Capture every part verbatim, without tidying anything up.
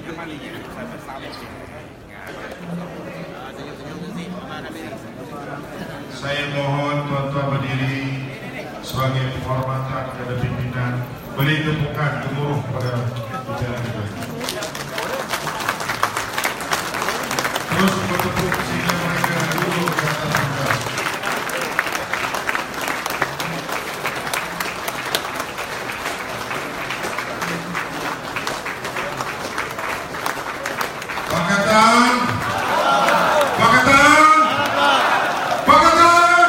Saya mohon tuan-tuan berdiri sebagai penghormatan kepada pimpinan. Beri tepukan gemuruh pada bicara kita. Terus bertepuk sehingga mereka duduk di atas tangga. Pakatan, Pakatan, Pakatan.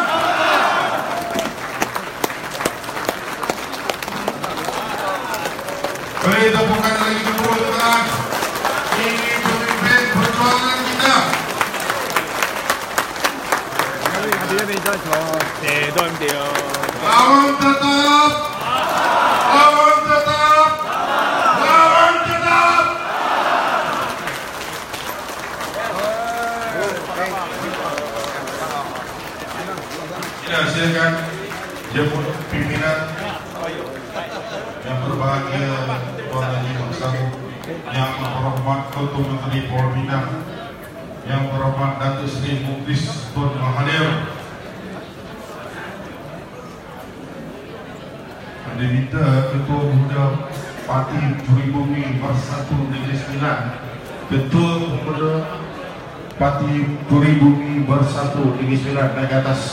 Beri tepukan lagi gemuruh tuan. Ini pemimpin perjuangan kita. Lawan tetap, lawan tetap, lawan tetap. Ya, silakan jemput pimpinan yang berbahagia Tuan Haji Maksud, yang berhormat Ketua Menteri Polbina, yang berhormat Datuk Seri Muklis Tun Mahathir, Pendeta Ketua Pemuda Parti Pribumi Bersatu Negeri Sembilan, Ketua Pemuda Parti Pribumi Bersatu Negeri Sembilan, naik ke atas.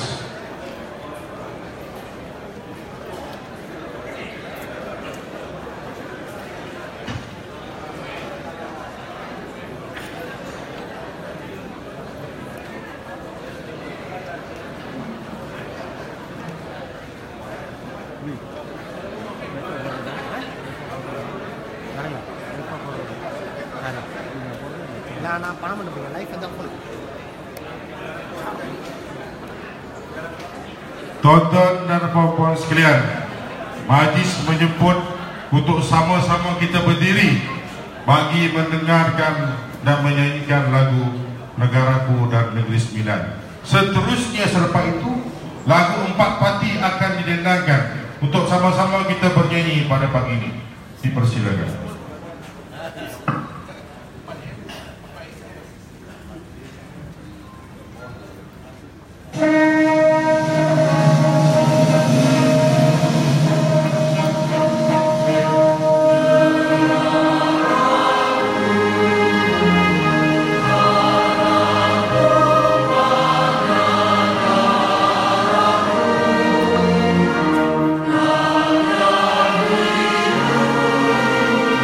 Tuan-tuan dan puan-puan sekalian, majlis menyebut untuk sama-sama kita berdiri bagi mendengarkan dan menyanyikan lagu Negaraku dan Negeri Sembilan. Seterusnya selepas itu, lagu empat parti akan didendangkan untuk sama-sama kita bernyanyi pada pagi ini. Dipersilakan. Thank you.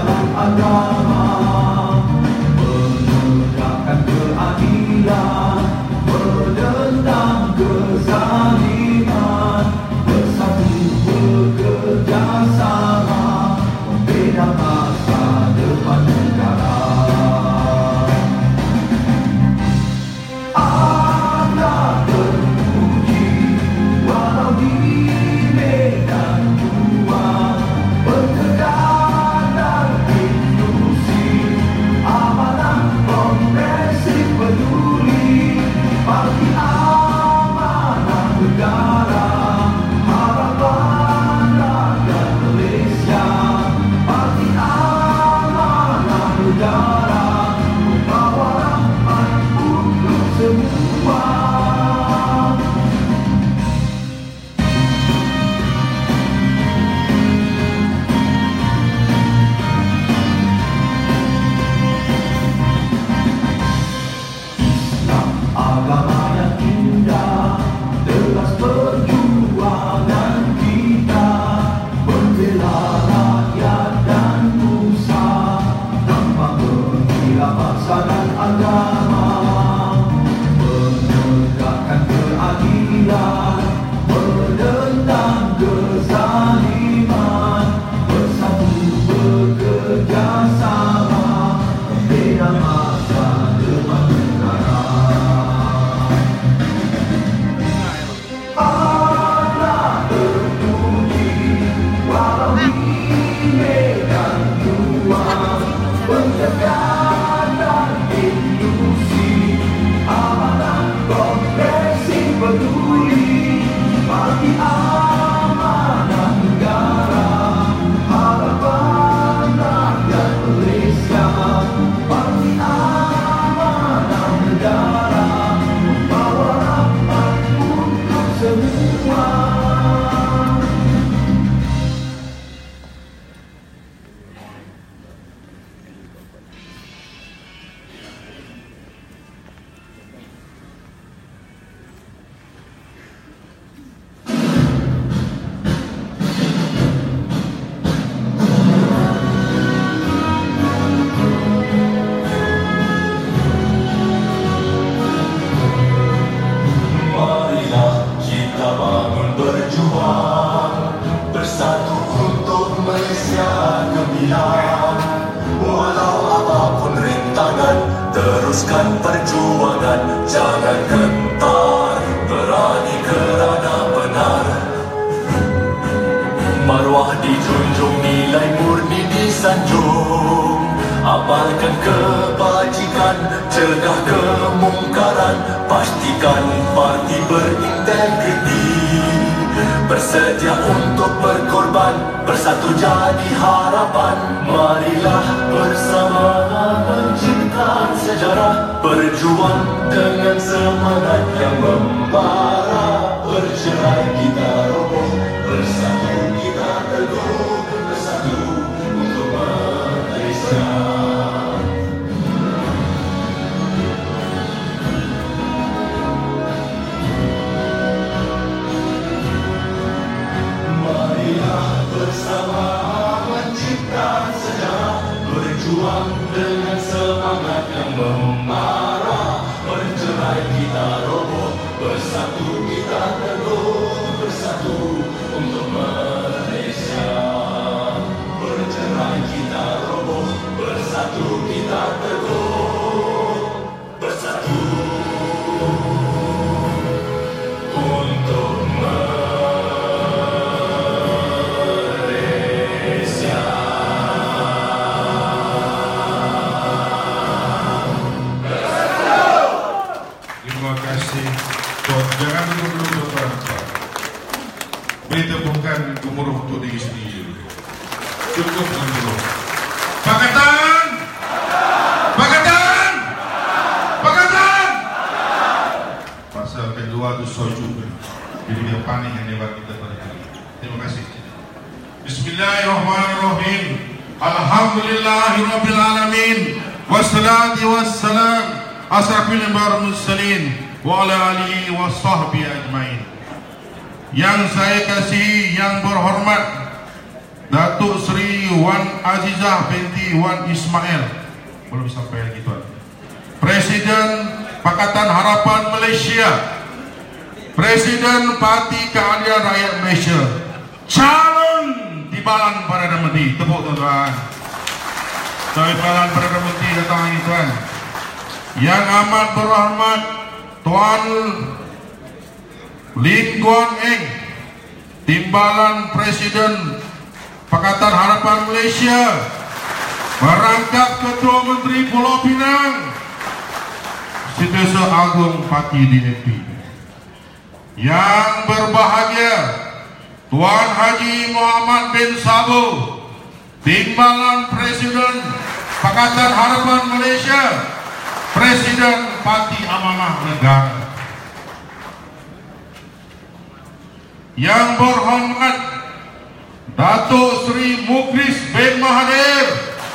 sanan agama, menegakkan keadilan, menentang kezaliman, bersatu bekerja sama, membina masa depan negara. Allah terpuji walau di medan juang, berkedanan inklusif, amanah progresif peduli, parti amanah negara, harapan rakyat Malaysia, parti amanah negara, membawa rahmat untuk semua. Agama yang indah, tegas perjuangan kita, membela rakyat dan nusa, tanpa mengira bangsa dan agama, menegakkan keadilan, menentang kezaliman, bersatu bekerja sama, membina masa depan negara. Allah terpuji walau di medan juang, pencegahan inklusif, amanah progresif peduli, parti amanah negara, harapan rakyat Malaysia, parti amanah negara, membawa rahmat untuk semua. Marilah kita bangun berjuang, bersatu untuk Malaysia gemilang. Walau apapun rintangan, teruskan perjuangan, jangan gentar, berani kerana benar. Maruah dijunjung, nilai murni disanjung, amalkan kebajikan, cegah kemungkaran, pastikan parti berintegriti, bersedia untuk berkorban, bersatu jadi harapan. Marilah bersama menciptakan sejarah, berjuang dengan semangat yang membara, bercerai kita roboh, bersatu kita teguh, bersatu untuk Malaysia. Marilah bersama menciptakan sejarah, berjuang dengan semangat yang membara, bercerai kita roboh, bersatu kita teguh, bersatu untuk Malaysia. Bercerai kita roboh, bersatu kita teguh, bersatu untuk Malaysia. Terima kasih. Jangan dulu Tuan. Beri tepukan gemuruh untuk diri sendiri. Cukup gemuruh. Pakatan! Pakatan! Pakatan! Pasal kedua itu soju. Jadi dia panik yang lewat kita pada hari. Terima kasih. Bismillahirrahmanirrahim. Alhamdulillahirabbil alamin. Wassalatu wassalam asrafil mursalin wa ala alihi washabbihi ajmain. Yang saya kasihi, yang berhormat Datuk Seri Wan Azizah binti Wan Ismail, belum sampai lagi tuan. Presiden Pakatan Harapan Malaysia, Presiden Parti Keadilan Rakyat Malaysia, calon Timbalan Perdana Menteri. Tepuk tuan-tuan. Timbalan Perdana Menteri datang lagi tuan. Yang amat berhormat Tuan Lim Guan Eng, Timbalan Presiden Pakatan Harapan Malaysia, merangkap Ketua Menteri Pulau Pinang, Setiausaha Agung Parti D A P. Yang berbahagia Tuan Haji Muhammad bin Sabo, Timbalan Presiden Pakatan Harapan Malaysia, Presiden Parti Amanah Negara. Yang berhormat Datuk Seri Mukris bin Mahathir,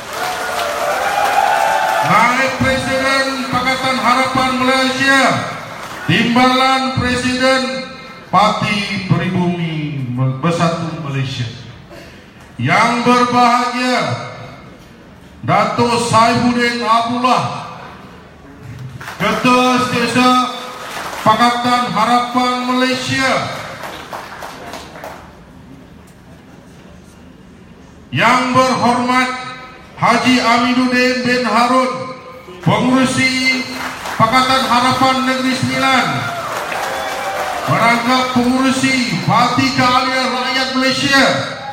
Naib Presiden Pakatan Harapan Malaysia, Timbalan Presiden Parti Peribumi Bersatu Malaysia. Yang berbahagia Datuk Saifuddin Abdullah, Ketua Setiausaha Pakatan Harapan Malaysia. Yang berhormat Haji Aminuddin bin Harun, Pengurusi Pakatan Harapan Negeri Sembilan, merangkap Pengurusi Parti Keadilan Rakyat Malaysia.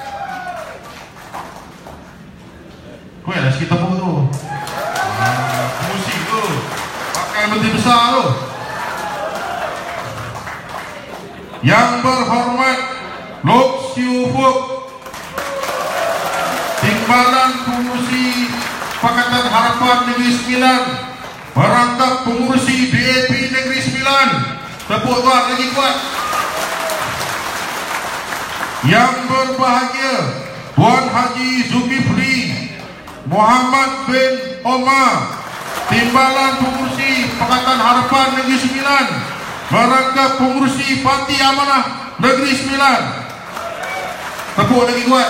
Kau ya, kita pun tu ah, pengurusi tu pakai menteri besar tu. Yang berhormat Lok Siu Fuk, Timbalan Pengurusi Pakatan Harapan Negeri Sembilan, merangkap Pengurusi D A P Negeri Sembilan. Tepuk tuan lagi kuat. Yang berbahagia Tuan Haji Zulkifli Muhammad bin Omar, Timbalan Pengurusi Pakatan Harapan Negeri Sembilan, merangkap Pengurusi Parti Amanah Negeri Sembilan. Tepuk lagi kuat.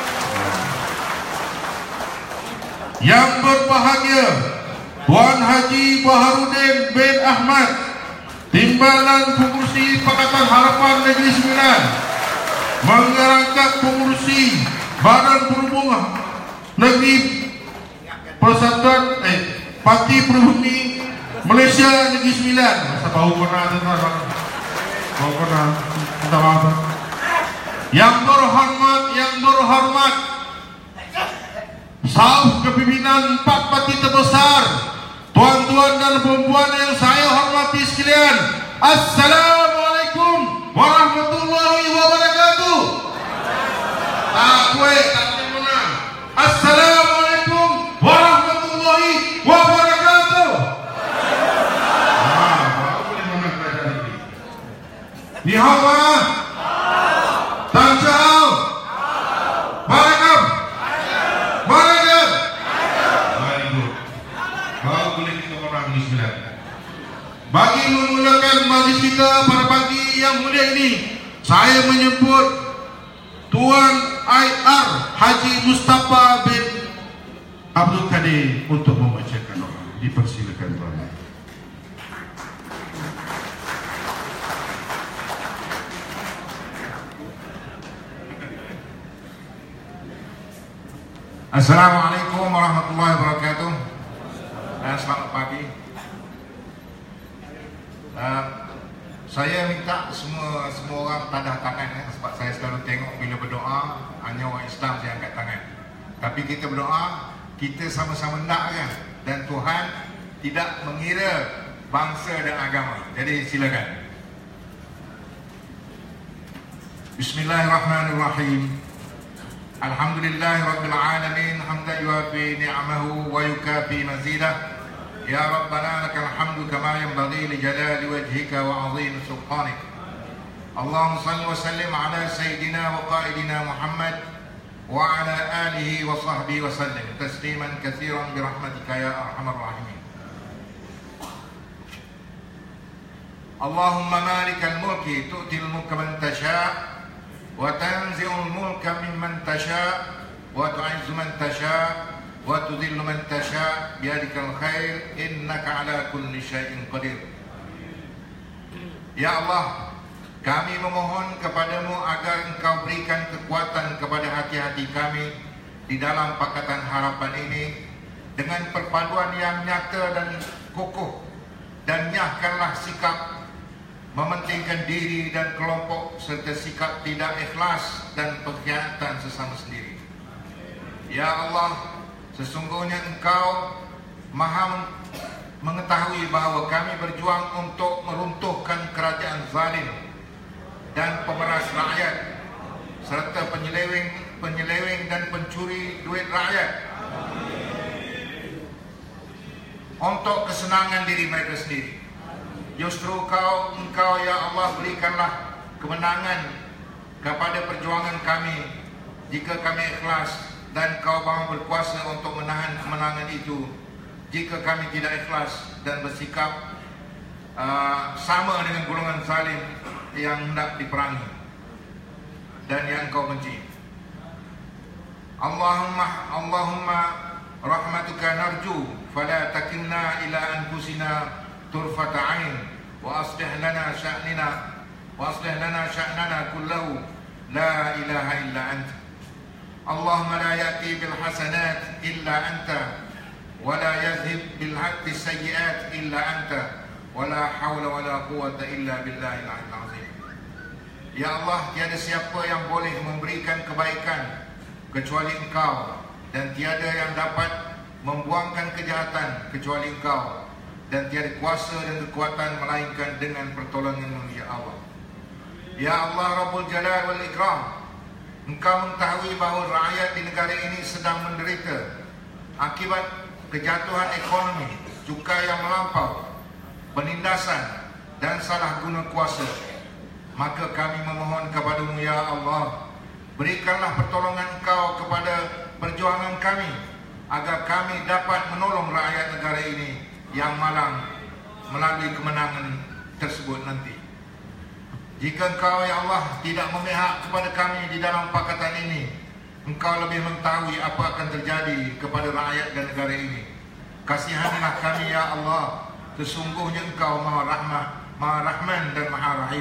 Yang berbahagia Tuan Haji Baharudin bin Ahmad, Timbalan Pengurusi Pakatan Harapan Negeri Sembilan, merangkap Pengurusi Badan Perhubungan Negeri Persatuan eh, Parti Peribumi Malaysia Negeri Sembilan. Masa bau kena tuan-tuan. Bau kena. Minta maaf. Yang berhormat, yang berhormat Sahuf kepimpinan empat parti terbesar, tuan-tuan dan perempuan yang saya hormati sekalian, Assalamualaikum warahmatullahi wabarakatuh. Tak kuih, tak mana. Assalamualaikum warahmatullahi wabarakatuh. Ah, baru boleh mana kerajaan ini. Ni hao ma? Tan chao. Barakam. Barakam. Very good. Baru boleh kita orang ini sembilan. Bagi memulakan majlis kita pada pagi yang mulia ini, saya menyebut Tuan I R Haji Mustafa bin Abdul Kadir untuk membacakan doa. Dipersilakan tuan. Assalamualaikum warahmatullahi wabarakatuh. Dan selamat pagi. Uh, saya minta semua semua orang tadah tangan ya, sebab saya selalu tengok bila berdoa hanya orang Islam yang angkat tangan. Tapi kita berdoa, kita sama-sama nak kan, dan Tuhan tidak mengira bangsa dan agama. Jadi silakan. Bismillahirrahmanirrahim. Alhamdulillahi Rabbil Alamin, hamdan yuafi ni'amahu wa yukafi mazidah. Ya Rabbana lakal hamdu kama yanbaghi li jalali wajhika wa 'azimi sultanik. Allahumma salli wa sallim ala sayyidina wa qaidina Muhammad wa ala alihi wa sahbihi wa sallim tasliman katsiran bi rahmatika ya arhamar rahimin. Allahumma malikal mulki tu'til mulka man tasha' wa tanzi'ul mulka mimman tasha' wa tu'izzu man tasha' wa tudhillu man tasha' biyadikal khair innaka ala kulli syai'in qadir. Ya Allah, kami memohon kepadamu agar Engkau berikan kekuatan kepada hati-hati kami di dalam Pakatan Harapan ini dengan perpaduan yang nyata dan kokoh, dan nyahkanlah sikap mementingkan diri dan kelompok serta sikap tidak ikhlas dan pengkhianatan sesama sendiri. Ya Allah, sesungguhnya Engkau Maha mengetahui bahawa kami berjuang untuk meruntuhkan kerajaan zalim dan pemeras rakyat serta penyeleweng, penyeleweng dan pencuri duit rakyat untuk kesenangan diri mereka sendiri. Justru kau, Engkau ya Allah, berikanlah kemenangan kepada perjuangan kami jika kami ikhlas, dan Kau Maha berkuasa untuk menahan kemenangan itu jika kami tidak ikhlas dan bersikap uh, sama dengan golongan zalim yang hendak diperangi dan yang Kau benci. Allahumma Allahumma rahmatuka narju fala takilna ila anfusina turfata ain wa aslih lana sya'nina wa aslih lana sya'nana kullahu la ilaha illa anta. Allahumma la ya'ti bil hasanat illa anta wa la yazhib bil haqqi sayyi'at illa anta wa la hawla wa la quwwata illa billahil azim. Ya Allah, tiada siapa yang boleh memberikan kebaikan kecuali Engkau, dan tiada yang dapat membuangkan kejahatan kecuali Engkau, dan tiada kuasa dan kekuatan melainkan dengan pertolongan-Mu ya Allah. Ya Allah Rabbul Jalal wal Ikram, Engkau mengetahui bahawa rakyat di negara ini sedang menderita akibat kejatuhan ekonomi, cukai yang melampau, penindasan dan salah guna kuasa. Maka kami memohon kepadamu ya Allah, berikanlah pertolongan Engkau kepada perjuangan kami agar kami dapat menolong rakyat negara ini yang malang melalui kemenangan tersebut nanti. Jika Engkau ya Allah tidak memihak kepada kami di dalam pakatan ini, Engkau lebih mengetahui apa akan terjadi kepada rakyat dan negara ini. Kasihanilah kami ya Allah, sesungguhnya Engkau Maha Rahmah, Maha Rahman dan Maha Rahim.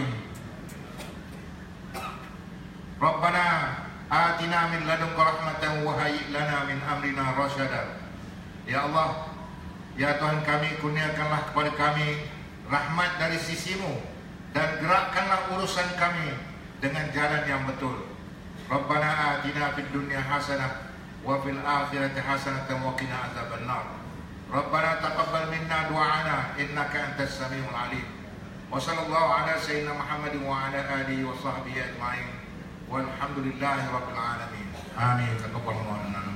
Rabbana atina min ladunka rahmatan wa hayyi' lana min amrina rasyada. Ya Allah, ya Tuhan kami, kurniakanlah kepada kami rahmat dari sisi-Mu dan gerakkanlah urusan kami dengan jalan yang betul. Rabbana atina fid dunya hasanah wa fil akhirati hasanatan wa qina adzabannar. Rabbana taqabbal minna du'ana innaka antas samiul alim. Wa sallallahu ala sayyidina Muhammadin wa ala alihi wa sahbihi ajma'in. Walhamdulillahi rabbil alamin. Amin. Taqabbalallahu minna.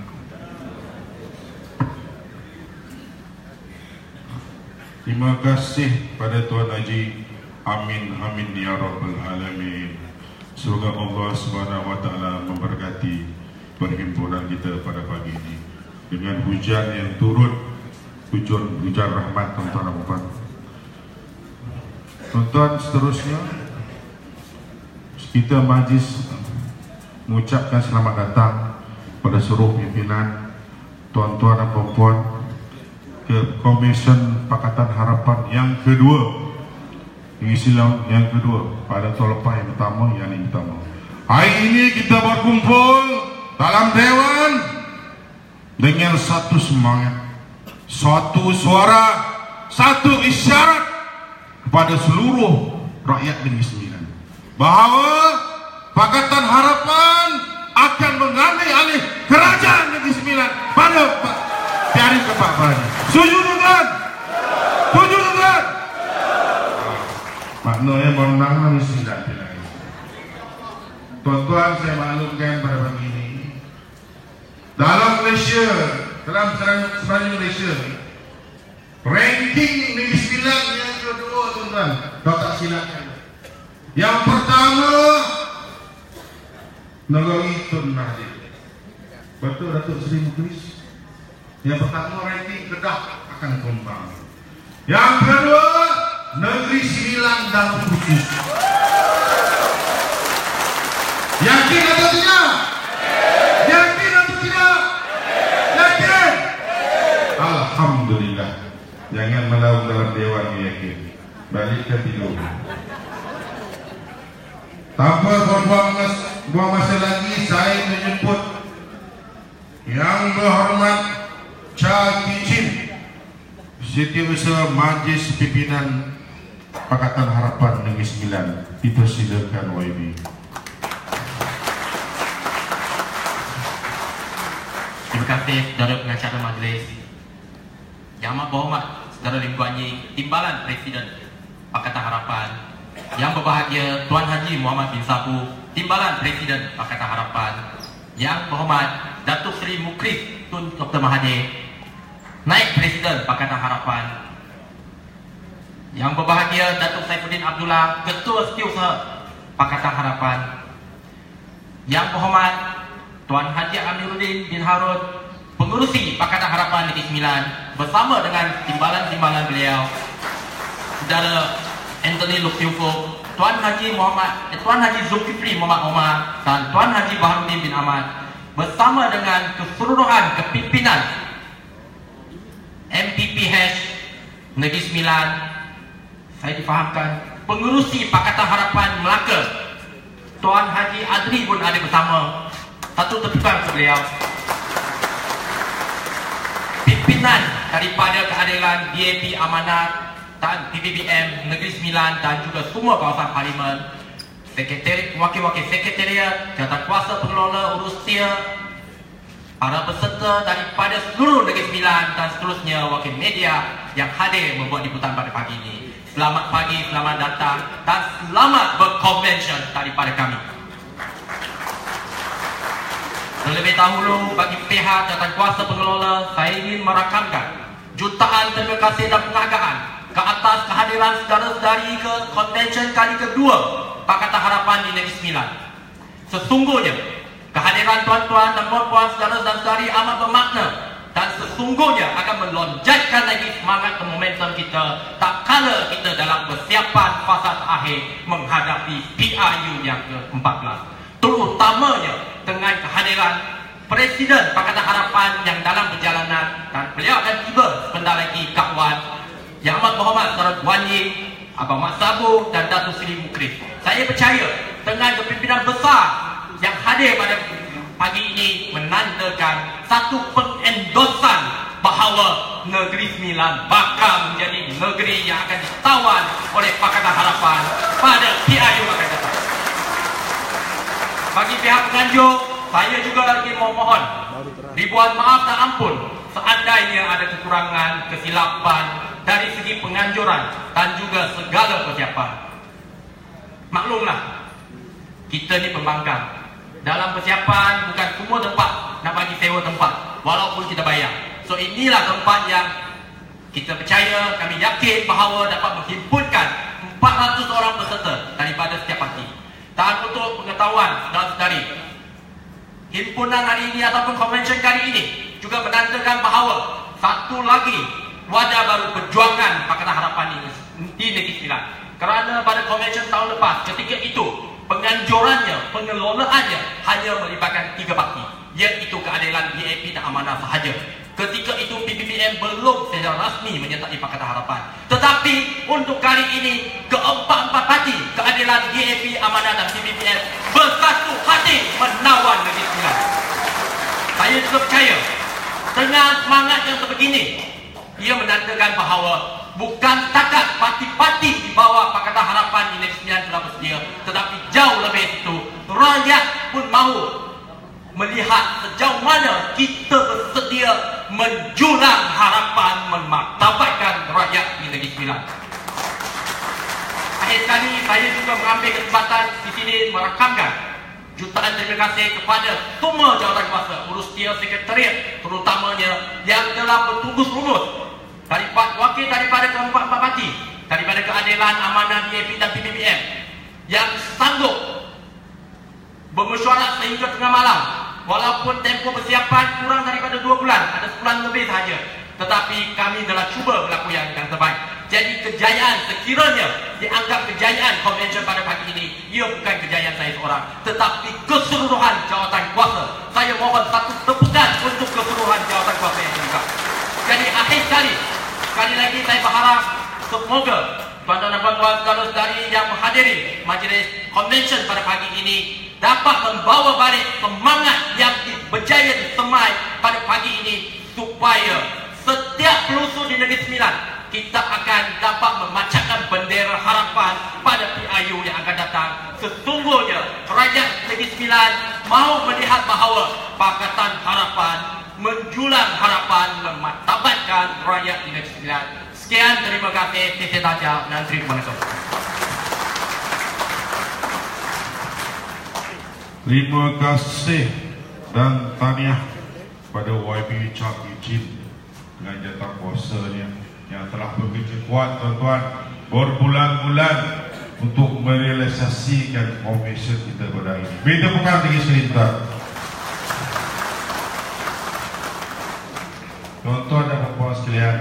Terima kasih pada Tuan Haji. Amin amin ya rabbal alamin. Semoga Allah Subhanahu wa taala memberkati perhimpunan kita pada pagi ini dengan hujan yang turut, hujan hujan rahmat tuan-tuan dan puan. Tuan-tuan, seterusnya kita majlis mengucapkan selamat datang pada seluruh pimpinan, tuan-tuan dan puan-puan, ke Komisen Pakatan Harapan yang kedua. Ini yang kedua pada tahun lepas yang pertama, yang ini pertama. Hari ini kita berkumpul dalam Dewan dengan satu semangat, satu suara, satu isyarat kepada seluruh rakyat Negeri Sembilan bahawa Pakatan Harapan akan mengambil alih kerajaan Negeri Sembilan pada hari keempat hari. Setuju tuan? Setuju tuan? Maknanya menang Negeri Sembilan. Tuan-tuan, saya maklumkan pada pagi ini, dalam Malaysia, dalam sebenarnya Malaysia, ranking Negeri Sembilan yang kedua, tuan-tuan, kau tak silakan. Yang pertama, Negeri Tun Mahathir. Betul Datuk Seri Muklis? Yang pertama ranking Kedah akan tumbang. Yang kedua, Negeri Sembilan dah putus. Yakin atau tidak? Yakin atau tidak? Yakin? Alhamdulillah. Jangan melawan dalam dewan yakin. Balik ke tidur. Tanpa buang buang masa lagi, saya menjemput Yang Berhormat Cha Kichin, Setiausaha Majlis Pimpinan Pakatan Harapan Negeri Sembilan. Dipersilakan Y B. Terima kasih saudara pengacara majlis. Yang Amat Berhormat Saudara Lim Guan Ying, Timbalan Presiden Pakatan Harapan. Yang berbahagia Tuan Haji Muhammad bin Sabu, Timbalan Presiden Pakatan Harapan. Yang Berhormat Datuk Seri Mukris Tun Doktor Mahathir, Naib Presiden Pakatan Harapan. Yang berbahagia Datuk Saifuddin Abdullah, Ketua Setiausaha Pakatan Harapan. Yang Berhormat Tuan Haji Amiruddin bin Harun, Pengurusi Pakatan Harapan Negeri Sembilan, bersama dengan timbalan-timbalan beliau, Saudara Anthony Lukiufo, Tuan Haji Muhammad, eh, Tuan Haji Zulkifli Muhammad Omar dan Tuan Haji Baharudin bin Ahmad, bersama dengan keseluruhan kepimpinan M P P H Negeri Sembilan. Saya difahamkan Pengurusi Pakatan Harapan Melaka, Tuan Haji Adri pun ada bersama. Satu tepukan ke beliau. Pimpinan daripada Keadilan D A P Amanat dan P B B M Negeri Sembilan dan juga semua kawasan parlimen, sekretariat, wakil-wakil sekretariat, jawatankuasa pengelola Urustia, para peserta daripada seluruh Negeri Sembilan dan seterusnya, wakil media yang hadir membuat liputan pada pagi ini. Selamat pagi, selamat datang dan selamat berkonvensyen daripada kami. Terlebih dahulu, bagi pihak jawatankuasa pengelola, saya ingin merakamkan jutaan terima kasih dan penghargaan ke atas kehadiran saudara-saudari ke konvensyen kali kedua Pakatan Harapan di Negeri Sembilan. Sesungguhnya kehadiran tuan-tuan dan puan-puan, saudara dan saudari amat bermakna dan sesungguhnya akan melonjakkan lagi semangat dan momentum kita tak kala kita dalam persiapan fasa akhir menghadapi P R U yang ke empat belas, terutamanya dengan kehadiran Presiden Pakatan Harapan yang dalam perjalanan, dan beliau akan tiba sebentar lagi, kawan Yang Amat Berhormat Saudara Guan Ying, Abang Mat Sabu dan Datuk Seri Mukris. Saya percaya dengan kepimpinan besar yang hadir pada pagi ini menandakan satu pengendosan bahawa Negeri Sembilan bakal menjadi negeri yang akan ditawan oleh Pakatan Harapan pada P R U akan datang. Bagi pihak penganjur, saya juga lagi memohon ribuan maaf dan ampun seandainya ada kekurangan, kesilapan dari segi penganjuran dan juga segala persiapan. Maklumlah, kita ni pembangkang. Dalam persiapan bukan semua tempat nak bagi sewa tempat walaupun kita bayar. So inilah tempat yang kita percaya, kami yakin bahawa dapat menghimpunkan empat ratus orang peserta daripada setiap parti. Dan untuk pengetahuan saudara-saudari, himpunan hari ini ataupun konvensyen kali ini juga menandakan bahawa satu lagi wajah baru perjuangan Pakatan Harapan ini di Negeri Sembilan. Kerana pada konvensyen tahun lepas, ketika itu penganjurannya, pengelolaannya hanya melibatkan tiga parti, iaitu Keadilan, D A P dan Amanah sahaja. Ketika itu P B B M belum secara rasmi menyertai Pakatan Harapan. Tetapi untuk kali ini keempat-empat parti, Keadilan, D A P, Amanah dan P B B M bersatu hati menawan Negeri Sembilan. Saya juga percaya dengan semangat yang sebegini, ia menandakan bahawa bukan setakat parti-parti di bawah Pakatan Harapan di Negeri Sembilan telah bersedia, tetapi jauh lebih itu, rakyat pun mahu melihat sejauh mana kita bersedia menjulang harapan, memartabatkan rakyat di Negeri Sembilan. Akhir sekali, saya juga mengambil kesempatan di sini merakamkan jutaan terima kasih kepada semua jawatankuasa, Urustia, sekretariat terutamanya yang telah bertunggus lumus, daripada wakil daripada keempat-empat parti, daripada Keadilan, Amanah, D A P dan P B B M yang sanggup bermesyuarat sehingga tengah malam. Walaupun tempoh persiapan kurang daripada dua bulan, ada sebulan lebih sahaja, tetapi kami telah cuba berlaku yang, yang terbaik. Jadi kejayaan sekiranya dianggap kejayaan konvensyen pada pagi ini, ia bukan kejayaan saya seorang, tetapi keseluruhan jawatan kuasa. Saya mohon satu tepukan untuk keseluruhan jawatan kuasa yang dianggap. Jadi akhir sekali, sekali lagi saya berharap semoga tuan-tuan dan puan-puan saudara-saudari yang menghadiri majlis konvensyen pada pagi ini dapat membawa balik semangat yang berjaya disemai pada pagi ini, supaya setiap pelusuh di Negeri Sembilan kita akan dapat memacatkan bendera harapan pada P I U yang akan datang. Sesungguhnya rakyat Negeri Sembilan mahu melihat bahawa Pakatan Harapan menjulang harapan, memartabatkan rakyat di Negeri Sembilan. Sekian, terima kasih, saya saja dan terima kasih. Terima kasih dan tahniah pada Y B Chak Ijin dengan jawatankuasanya yang telah bekerja kuat, tuan-tuan, berbulan-bulan untuk merealisasikan komisen kita pada ini. Beri tepukan tinggi serentak. Tuan-tuan dan puan-puan sekalian,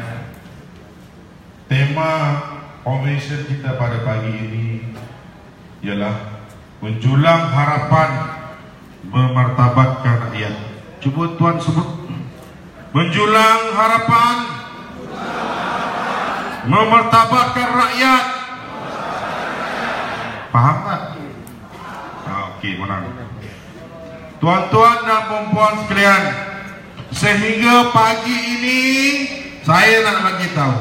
tema komisen kita pada pagi ini ialah menjulang harapan, memartabatkan rakyat. Cuba tuan sebut. Menjulang harapan, memartabatkan rakyat. Faham tak? Ah, Okey, menang. Tuan-tuan dan puan-puan sekalian, sehingga pagi ini saya nak bagi tahu,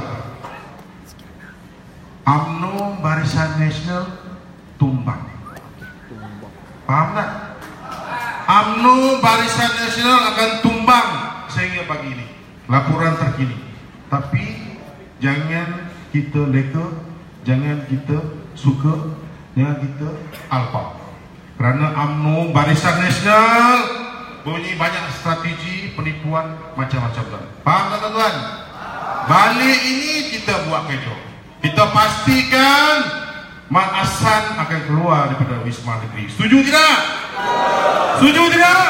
U M N O Barisan Nasional tumbang. Faham tak? U M N O Barisan Nasional akan tumbang sehingga pagi ini. Laporan terkini. Tapi jangan kita leka, jangan kita suka, jangan kita alpa. Kerana U M N O Barisan Nasional bunyi banyak strategi penipuan macam-macam. Faham tak tuan-tuan? Balik ini kita buat kejo. Kita pastikan Mat Hasan akan keluar daripada Wisma Negeri. Setuju tidak? Setuju tidak?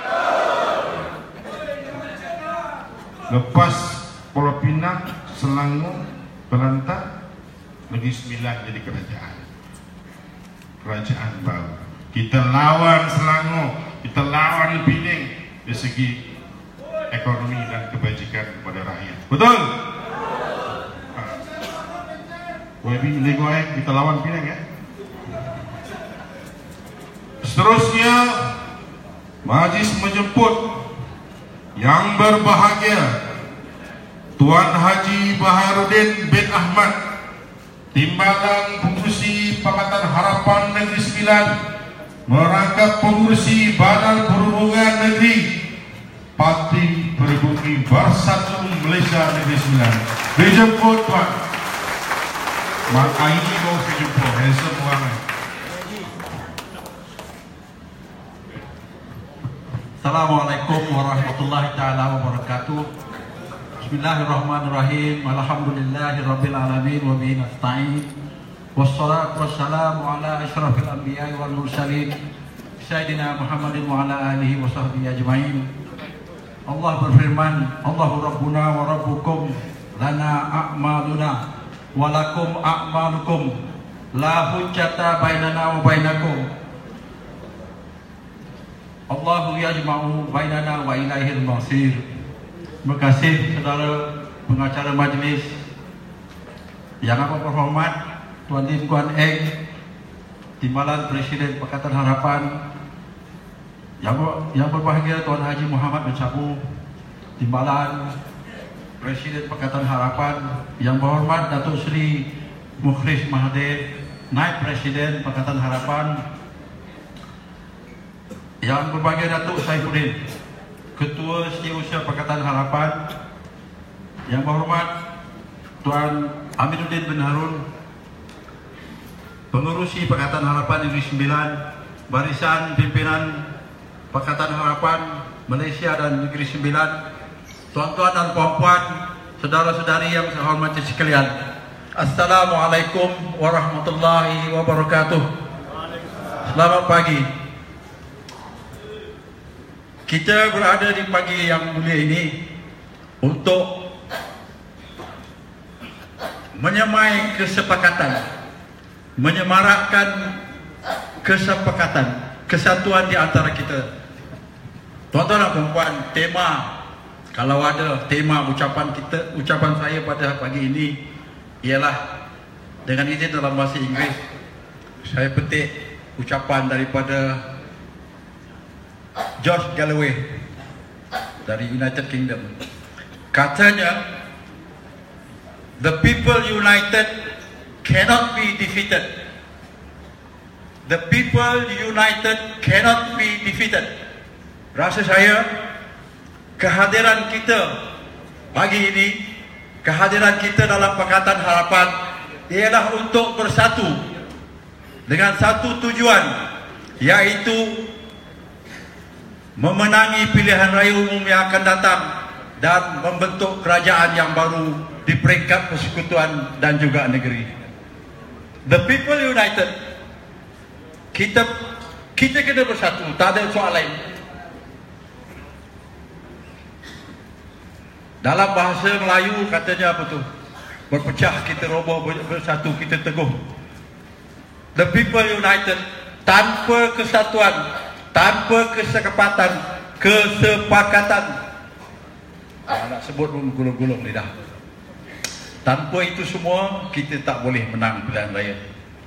Lepas Pulau Pinang, Selangor, Kelantan, Negeri Sembilan jadi kerajaan. Kerajaan baru. Kita lawan Selangor, kita lawan Penang dari segi ekonomi dan kebajikan kepada rakyat. Betul? Y B Lego kita lawan Penang ya. Seterusnya, majlis menjemput yang berbahagia Tuan Haji Baharudin bin Ahmad, Timbalan Pengurusi Pakatan Harapan Negeri Sembilan, merangkap Pengurusi Badan Perhubungan Negeri Parti Peribumi Bersatu Malaysia Negeri Sembilan. Dijemput Tuan. Mak Aini mau dijemput, handsome orang. Assalamualaikum warahmatullahi taala wabarakatuh. Bismillahirrahmanirrahim. Alhamdulillahirabbil alamin wa bihi nasta'in. Wassalatu wassalamu ala asyrafil anbiya'i wal mursalin Sayyidina Muhammadin wa ala alihi wa sahbihi ajma'in. Allah berfirman, Allahu Rabbuna wa Rabbukum lana a'maluna wa lakum a'malukum la hujjata bainana wa bainakum. Allahu yajma'u bainana wa ilaihil masir. Terima kasih saudara pengacara majlis yang amat berhormat, Tuan Lim Kuan Eng, Timbalan Presiden Pakatan Harapan, yang, yang berbahagia Tuan Haji Muhammad bin Sabu, Timbalan Presiden Pakatan Harapan, yang berhormat Datuk Seri Mukhlis Mahathir, Naib Presiden Pakatan Harapan, yang berbahagia Datuk Saifuddin, Ketua Setiausaha Pakatan Harapan, yang berhormat Tuan Aminuddin bin Harun, Pengurusi Pakatan Harapan Negeri Sembilan, Barisan Pimpinan Pakatan Harapan Malaysia dan Negeri Sembilan, tuan-tuan dan puan-puan, saudara-saudari yang saya hormati sekalian, Assalamualaikum warahmatullahi wabarakatuh. Selamat pagi. Kita berada di pagi yang mulia ini untuk menyemai kesepakatan, menyemarakkan kesepakatan, kesatuan di antara kita. Tuan-tuan dan puan-puan, tema, kalau ada tema ucapan kita, ucapan saya pada pagi ini ialah, dengan izin dalam bahasa Inggeris, saya petik ucapan daripada George Galloway dari United Kingdom. Katanya, the people united cannot be defeated. The people united cannot be defeated. Rasa saya, kehadiran kita pagi ini, kehadiran kita dalam Pakatan Harapan ialah untuk bersatu dengan satu tujuan, yaitu memenangi pilihan raya umum yang akan datang dan membentuk kerajaan yang baru di peringkat persekutuan dan juga negeri. The people united, kita kita kena bersatu, tak ada soal lain. Dalam bahasa Melayu katanya apa tu? Berpecah kita roboh, bersatu kita teguh. The people united, tanpa kesatuan, tanpa kesepakatan, kesepakatan. Ah, nak sebut pun gulung-gulung lidah. Tanpa itu semua, kita tak boleh menang pilihan raya.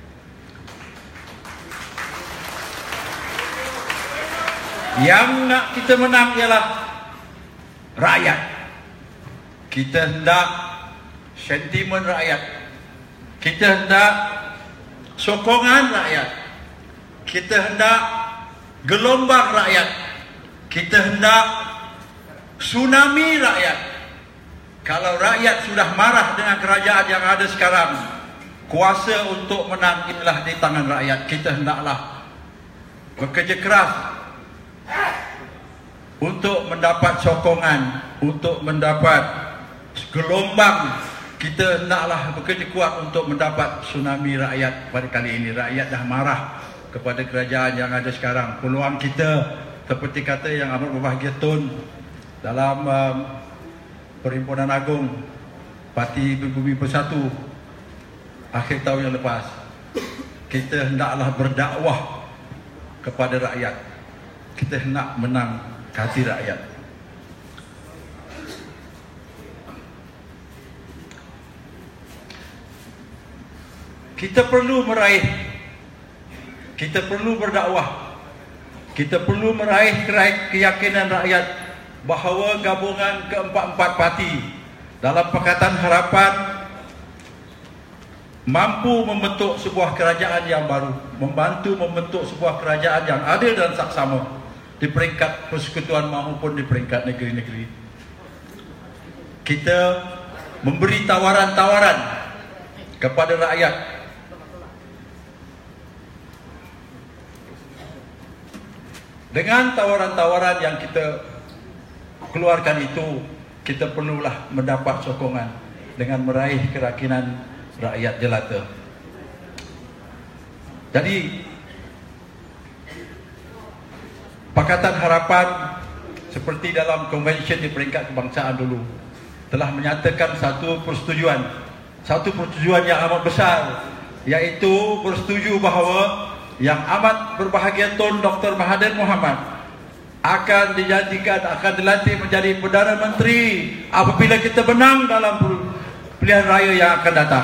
Yang nak kita menang ialah rakyat. Kita hendak sentimen rakyat, kita hendak sokongan rakyat, kita hendak gelombang rakyat, kita hendak tsunami rakyat. Kalau rakyat sudah marah dengan kerajaan yang ada sekarang, kuasa untuk menang inilah di tangan rakyat. Kita hendaklah bekerja keras untuk mendapat sokongan, untuk mendapat gelombang. Kita hendaklah bekerja kuat untuk mendapat tsunami rakyat pada kali ini. Rakyat dah marah kepada kerajaan yang ada sekarang. Peluang kita, seperti kata yang amat berbahagia Tun dalam um, Perhimpunan Agung Parti Pribumi Bersatu akhir tahun yang lepas, kita hendaklah berdakwah kepada rakyat. Kita hendak menang hati rakyat. Kita perlu meraih, kita perlu berdakwah, kita perlu meraih keyakinan rakyat bahawa gabungan keempat-empat parti dalam Pakatan Harapan mampu membentuk sebuah kerajaan yang baru, membantu membentuk sebuah kerajaan yang adil dan saksama di peringkat persekutuan maupun di peringkat negeri-negeri. Kita memberi tawaran-tawaran kepada rakyat. Dengan tawaran-tawaran yang kita keluarkan itu, kita perlulah mendapat sokongan dengan meraih keyakinan rakyat jelata. Jadi, Pakatan Harapan seperti dalam konvensyen di peringkat kebangsaan dulu telah menyatakan satu persetujuan, satu persetujuan yang amat besar, iaitu bersetuju bahawa yang amat berbahagia Tun Doktor Mahathir Mohamad akan dijadikan, akan dilantik menjadi Perdana Menteri apabila kita menang dalam pilihan raya yang akan datang.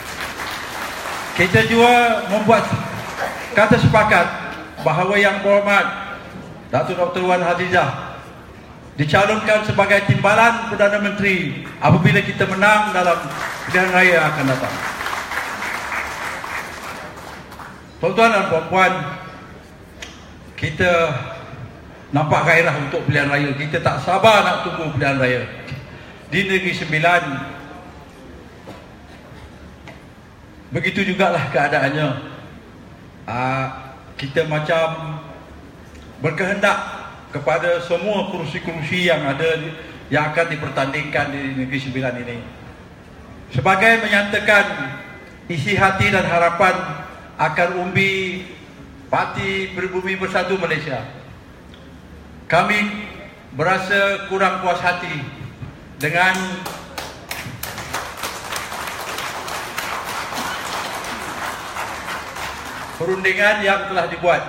Kita juga membuat kata sepakat bahawa Yang Berhormat Datuk Doktor Wan Hafizah dicalonkan sebagai timbalan Perdana Menteri apabila kita menang dalam pilihan raya yang akan datang. Tuan-tuan dan puan-puan, kita nampak gairah untuk pilihan raya. Kita tak sabar nak tunggu pilihan raya. Di Negeri Sembilan, begitu jugalah keadaannya. Aa, kita macam berkehendak kepada semua kerusi-kerusi yang ada, yang akan dipertandingkan di Negeri Sembilan ini, sebagai menyatakan isi hati dan harapan akan umbi Parti Pribumi Bersatu Malaysia. Kami berasa kurang puas hati dengan perundingan yang telah dibuat.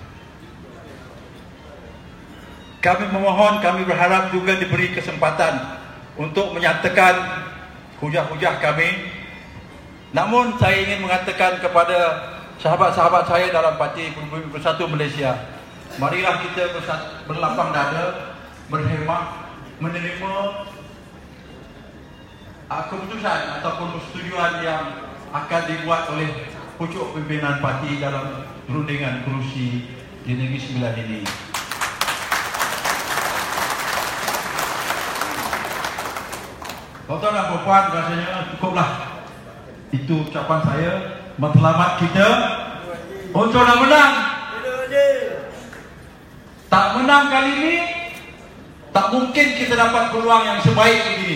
Kami memohon, kami berharap juga diberi kesempatan untuk menyatakan hujah-hujah kami. Namun saya ingin mengatakan kepada sahabat-sahabat saya dalam Parti Bersatu Malaysia, marilah kita berlapang dada, berhemah, menerima uh, keputusan ataupun persetujuan yang akan dibuat oleh pucuk pimpinan parti dalam perundingan kerusi di Negeri Sembilan ini. Tuan-tuan dan puan-puan, rasanya cukuplah. Itu ucapan saya. Matlamat kita untuk nak menang. Tak menang kali ini, tak mungkin kita dapat peluang yang sebaik begini.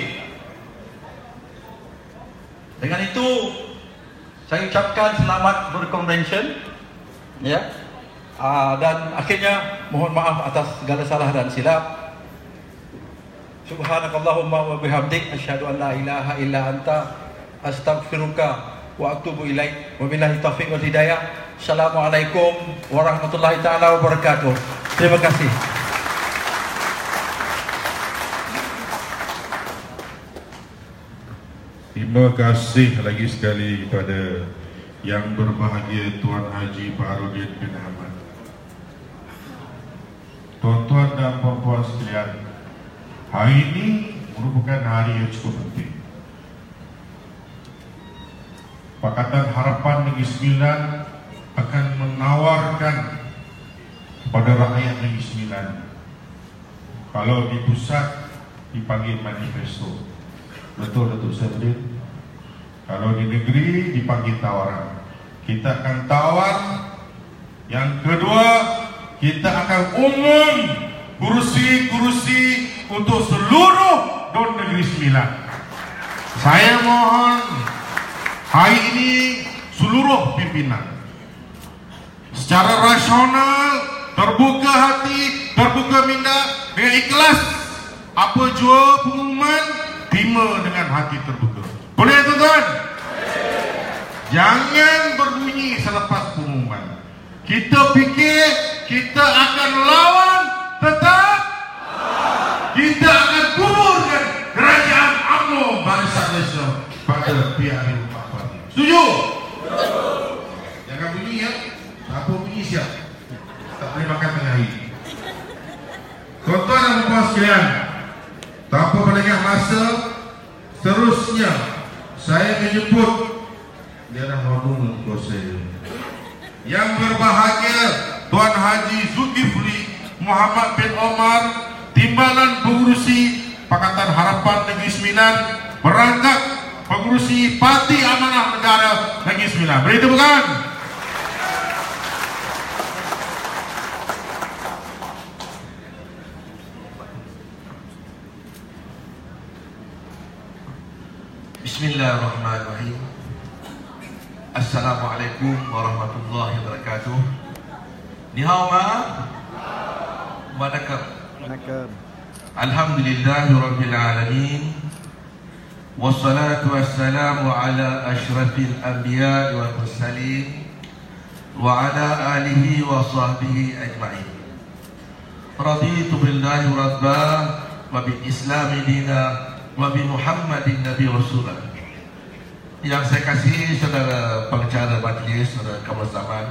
Dengan itu, saya ucapkan selamat berkonvention, ya. Aa, dan akhirnya mohon maaf atas segala salah dan silap. Subhanakallahumma wa bihamdik asyhadu an la ilaha illa anta astaghfiruka wa atubu ilaik. Wabillahi taufiq wal hidayah. Assalamualaikum warahmatullahi taala wabarakatuh. Terima kasih. Terima kasih lagi sekali kepada yang berbahagia Tuan Haji Baharudin bin Ahmad. Tuan-tuan dan puan-puan sekalian, hari ini merupakan hari yang cukup penting. Pakatan Harapan Negeri Sembilan akan menawarkan kepada rakyat Negeri Sembilan, kalau di pusat dipanggil manifesto. Betul Datuk Serdin? Kalau di negeri dipanggil tawaran. Kita akan tawar. Yang kedua, kita akan umum kursi-kursi untuk seluruh Don Negeri Sembilan. Saya mohon hari ini seluruh pimpinan secara rasional, terbuka hati, terbuka minda, dengan ikhlas, apa jua pengumuman, terima dengan hati terbuka. Boleh tuan-tuan? Jangan berbunyi selepas pengumuman. Kita fikir kita akan lawan, tetap kita akan kuburkan kerajaan UMNO Barisan Malaysia pada pihak Republik Parti. Setuju? Jangan bunyi ya. Apa bunyi siap? Tak boleh makan tengah hari. Tuan-tuan dan puan sekalian, tanpa melengah masa, seterusnya saya menyebut dia dah ngomong dengan saya. Yang berbahagia Tuan Haji Zulkifli Muhammad bin Omar, Timbalan Pengurusi Pakatan Harapan Negeri Sembilan, berangkat pengurusi Parti Amanah Negara Negeri Sembilan. Beri tepukan. Bismillahirrahmanirrahim. Assalamualaikum warahmatullahi wabarakatuh. Ni hao ma? Waalaikum. Alhamdulillahirabbil alamin. Wassalatu wassalamu ala asyrafil anbiya wal mursalin wa ala alihi wa sahbihi ajma'in. Raditu billahi rabba wa bil islami dina wa bi Muhammadin nabi rasulah. Yang saya kasih saudara pengacara majlis, saudara Kamal Zaman,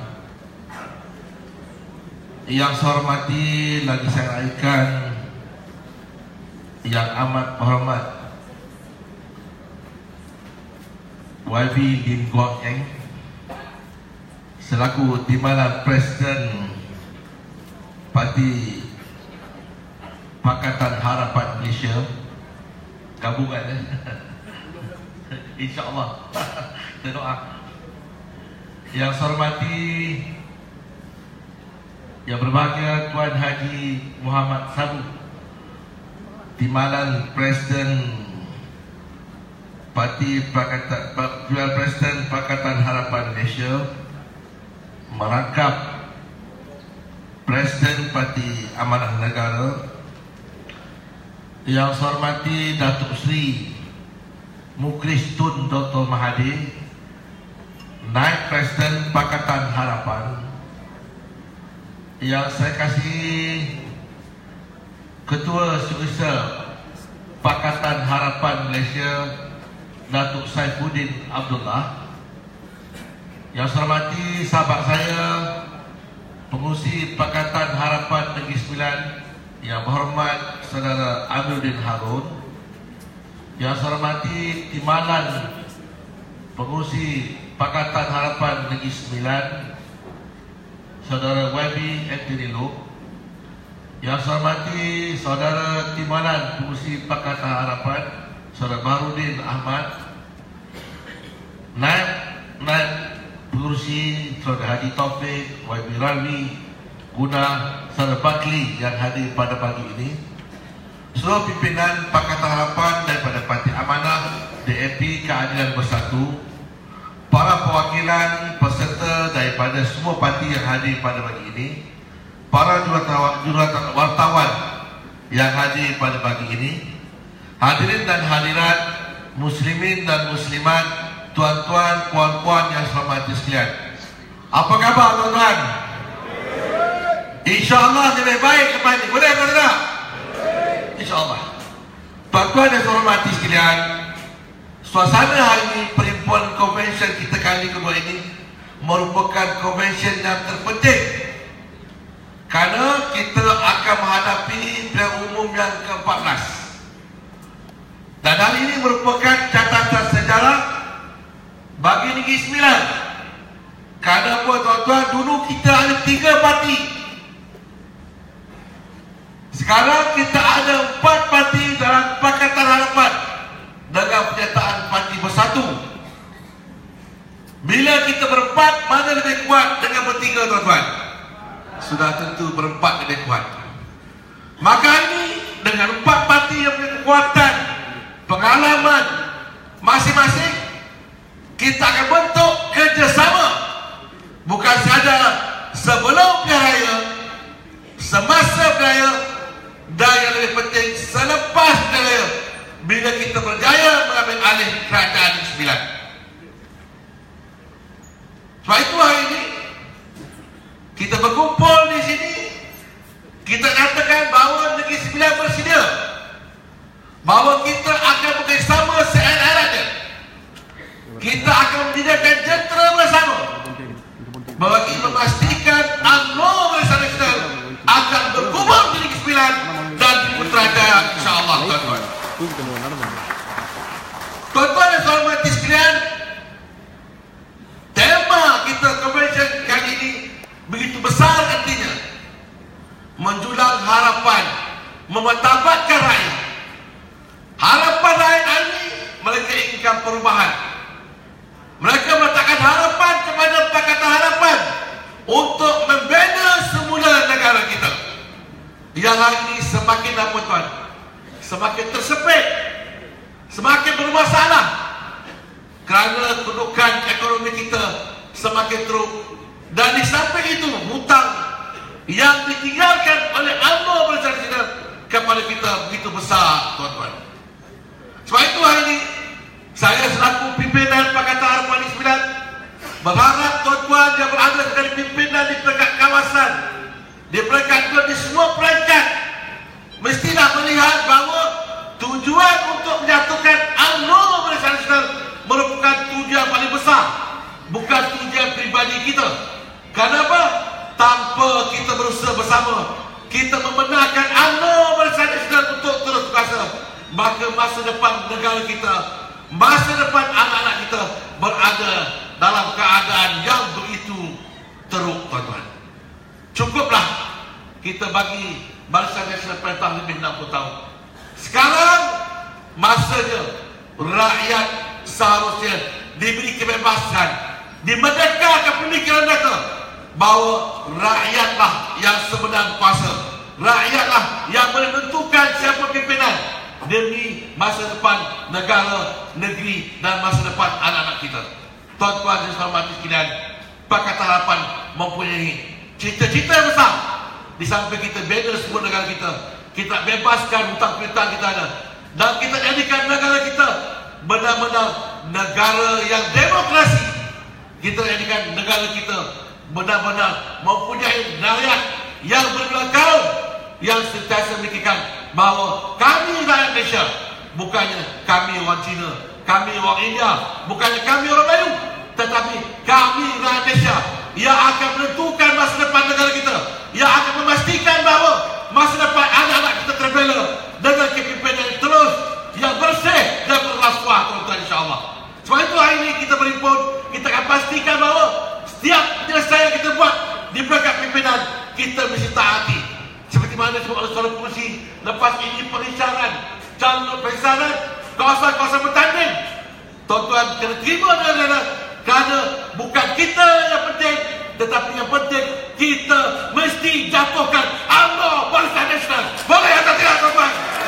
yang saya hormati lagi saya raikan yang amat hormat Y B Lim Guang Eng selaku Timbalan Presiden Parti Pakatan Harapan Malaysia gabungan eh? InsyaAllah. Kita doa. Yang saya hormati yang berbahagia Tuan Haji Muhammad Sabu, Timbalan Presiden Parti Pakatan Presiden Pakatan Harapan Malaysia, merangkap Presiden Parti Amanah Negara. Yang saya hormati Datuk Seri Mukris Tun Doktor Mahathir, Naib Presiden Pakatan Harapan yang saya kasih Ketua Setiausaha Pakatan Harapan Malaysia Datuk Saifuddin Abdullah, yang saya hormati sahabat saya Pengurusi Pakatan Harapan Negeri Sembilan yang berhormat Saudara Amiruddin Harun, yang saya hormati Timbalan Pengurusi Pakatan Harapan Negeri Sembilan Saudara Y B Anthony Look, yang saya hormati Saudara Timbalan Pengurusi Pakatan Harapan Saudara Baharudin Ahmad, Naib Naib Pengurusi Saudara Haji Taufik, Y B Ralmi, Guna, Saudara Bakli yang hadir pada pagi ini, seluruh pimpinan Pakatan Harapan daripada Parti Amanah, D A P Keadilan Bersatu, para perwakilan peserta daripada semua parti yang hadir pada pagi ini, para juruwartawan wartawan yang hadir pada pagi ini, hadirin dan hadirat, muslimin dan muslimat, tuan-tuan, puan-puan yang saya hormati sekalian. Apa khabar tuan-tuan? InsyaAllah lebih baik lepas ini. Boleh atau tidak? InsyaAllah. Tuan-tuan yang saya hormati sekalian, suasana hari ini perhimpunan konvensyen kita kali kedua ini merupakan konvensyen yang terpenting, kerana kita akan menghadapi pilihan umum yang ke empat belas. Dan hari ini merupakan catatan sejarah bagi Negeri Sembilan. Kerana apa tuan-tuan, dulu kita ada tiga parti, sekarang kita ada empat parti dalam Pakatan Harapan dengan pernyataan Parti Bersatu. Bila kita berempat, mana lebih kuat dengan bertiga tuan-tuan? Sudah tentu berempat lebih kuat. Maka ini dengan empat parti yang punya kekuatan, pengalaman masing-masing, kita akan bentuk kerjasama. Bukan sahaja sebelum pilihan raya, semasa pilihan raya, dan yang lebih penting selepas pilihan raya, bila kita berjaya mengambil alih kerajaan Negeri Sembilan. Sebab itu hari ini kita berkumpul di sini, kita katakan bahawa Negeri Sembilan bersedia, bahawa kita akan bekerjasama seerat-eratnya. Kita akan mendirikan jentera bersama bagi memastikan UMNO bersama kita akan berkubur di Negeri Sembilan dan di Putrajaya, insya-Allah tuan-tuan. Tuan-tuan dan saya hormati sekalian, tema kita konvensyen kali ini begitu besar artinya, menjulang harapan, memartabatkan rakyat. Harapan rakyat ini mereka inginkan perubahan. Mereka meletakkan harapan kepada Pakatan Harapan untuk membina semula negara kita yang hari ini semakin apa tuan? Semakin tersepit, semakin bermasalah kerana kedudukan ekonomi kita semakin teruk, dan di samping itu hutang yang ditinggalkan oleh UMNO bersama kita kepada kita begitu besar tuan-tuan. Sebab itu hari ini saya selaku pimpinan Pakatan Harapan Negeri Sembilan berharap tuan-tuan yang berada sebagai pimpinan di peringkat kawasan, di peringkat dua, di semua peringkat, mestilah melihat bahawa tujuan untuk menyatukan UMNO bersama kita merupakan tujuan paling besar, bukan tujuan pribadi kita. Kenapa? Tanpa kita berusaha bersama, kita membenarkan UMNO bersama kita untuk terus kuasa, maka masa depan negara kita, masa depan anak-anak kita berada dalam keadaan yang begitu teruk tuan-tuan. Cukuplah kita bagi Barisan Nasional perintah lebih enam puluh tahun. Sekarang masanya rakyat seharusnya diberi kebebasan, dimerdekarkan pemikiran mereka bahawa rakyatlah yang sebenar kuasa, rakyatlah yang boleh menentukan siapa pimpinan demi masa depan negara, negeri dan masa depan anak-anak kita. Tuan-tuan dan saya hormati sekalian, Pakatan Harapan mempunyai cita-cita yang besar. Di samping kita bina semua negara kita, kita bebaskan hutang piutang kita ada, dan kita jadikan negara kita benar-benar negara yang demokrasi, kita jadikan negara kita benar-benar mempunyai rakyat yang berbelakang, yang sentiasa memikirkan bahawa kami rakyat Malaysia, bukannya kami orang Cina, kami orang India, bukannya kami orang Melayu, tetapi kami rakyat Malaysia yang akan menentukan masa depan negara kita, yang akan memastikan bahawa masa depan anak-anak kita terbela dengan kepimpinan yang terus, yang bersih dan berrasuah, tuan-tuan, insyaAllah. Sebab itu hari ini kita berhimpun, kita akan pastikan bahawa setiap penyelesaian yang kita buat di belakang pimpinan, kita mesti taati. Seperti mana sebut oleh Saudara Pengerusi, lepas ini pengisytiharan, calon pengisytiharan kawasan-kawasan bertanding, tuan-tuan kena terima dengan, kerana bukan kita yang penting, tetapi yang penting kita mesti jatuhkan Allah Barisan Nasional. Boleh atau tidak, tuan-tuan?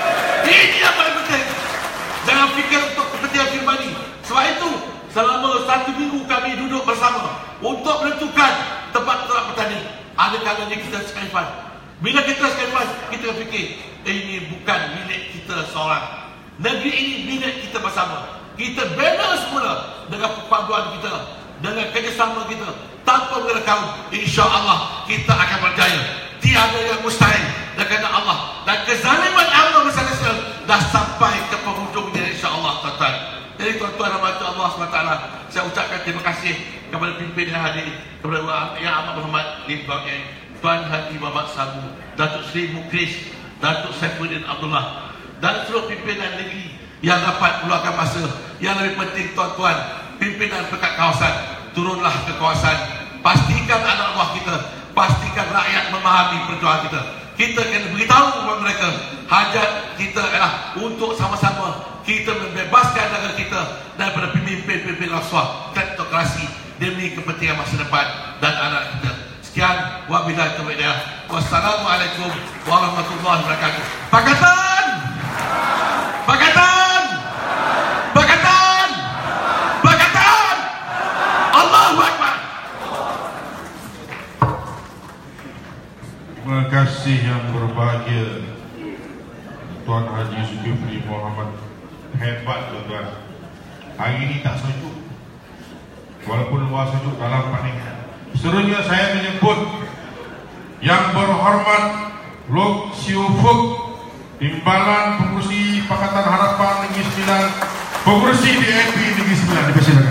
Ini yang paling penting. Jangan fikir untuk kepentingan pribadi. Sebab itu selama satu minggu kami duduk bersama untuk menentukan tempat-tempat bertanding. Ada kalanya kita sekalipun, bila kita sekalipun, kita fikir ini bukan milik kita seorang, negeri ini milik kita bersama. Kita bina semula dengan perpaduan kita, dengan kerjasama kita, tanpa mengira kaum. InsyaAllah kita akan berjaya. Tiada yang mustahil kerana Allah, dan kezaliman Allah Barisan Nasional dah sampai ke penghujungnya, insyaAllah, tuan-tuan. Jadi tuan-tuan dan puan-puan Allah subhanahu wa taala, saya ucapkan terima kasih kepada pimpinan yang hadir, kepada Yang Amat Berhormat Lim Kuan Eng, Tuan Haji Muhammad Sabu, Datuk Seri Mukris, Datuk Saifuddin Abdullah, dan seluruh pimpinan negeri yang dapat meluangkan masa. Yang lebih penting, tuan-tuan, pimpinan pekat kawasan, turunlah ke kawasan, pastikan anak buah kita, pastikan rakyat memahami perjuangan kita. Kita kena beritahu kepada mereka, hajat kita adalah untuk sama-sama kita membebaskan negara kita daripada pemimpin-pemimpin rasuah, kleptokrasi, demi kepentingan masa depan dan anak kita. Sekian, wabillahi taufiq. Wassalamualaikum warahmatullahi wabarakatuh. Pakatan! Pakatan! Pakatan! Pakatan! Allahu Akbar! Terima kasih yang berbahagia Tuan Haji Zulkifli Muhammad. Hebat, tuan-tuan. Hari ini tak sejuk, walaupun luar sejuk, dalam panik. Seterusnya saya menyebut Yang Berhormat Lok Siu Fuk, Timbalan Pengurusi Pakatan Harapan Negeri Sembilan, Pengurusi D A P Negeri Sembilan. Dipersilakan.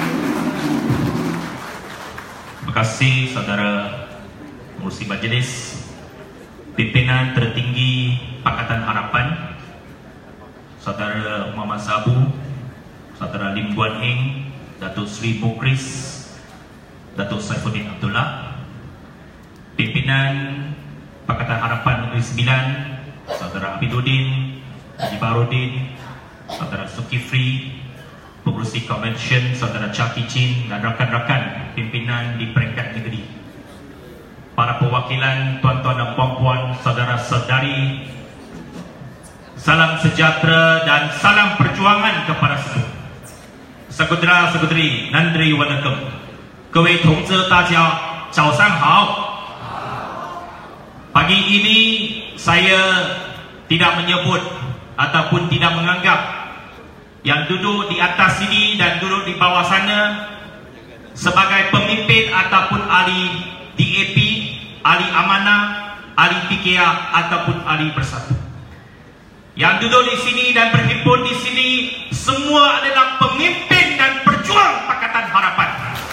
Terima kasih saudara Pengurusi Majlis, pimpinan tertinggi Pakatan Harapan, Saudara Muhammad Sabu, Saudara Lim Kuan Eng, Datuk Seri Mukris, Datuk Saifuddin Abdullah, pimpinan Pakatan Harapan Negeri Sembilan, Saudara Abiduddin, Haji Barudin, Saudara Zulkifli, Pengurusi Convention, Saudara Chaki Chin, dan rakan-rakan pimpinan di peringkat negeri, para perwakilan, tuan-tuan dan puan-puan, saudara-saudari, salam sejahtera dan salam perjuangan kepada semua. Saudara-saudari, Nandri Wanakem, Kewe Tongzi Daja, Chao San Hao. Pagi ini saya tidak menyebut ataupun tidak menganggap yang duduk di atas sini dan duduk di bawah sana sebagai pemimpin ataupun ahli D A P, ahli amanah, ahli P K R ataupun ahli Bersatu. Yang duduk di sini dan berhimpun di sini semua adalah pemimpin dan pejuang Pakatan Harapan.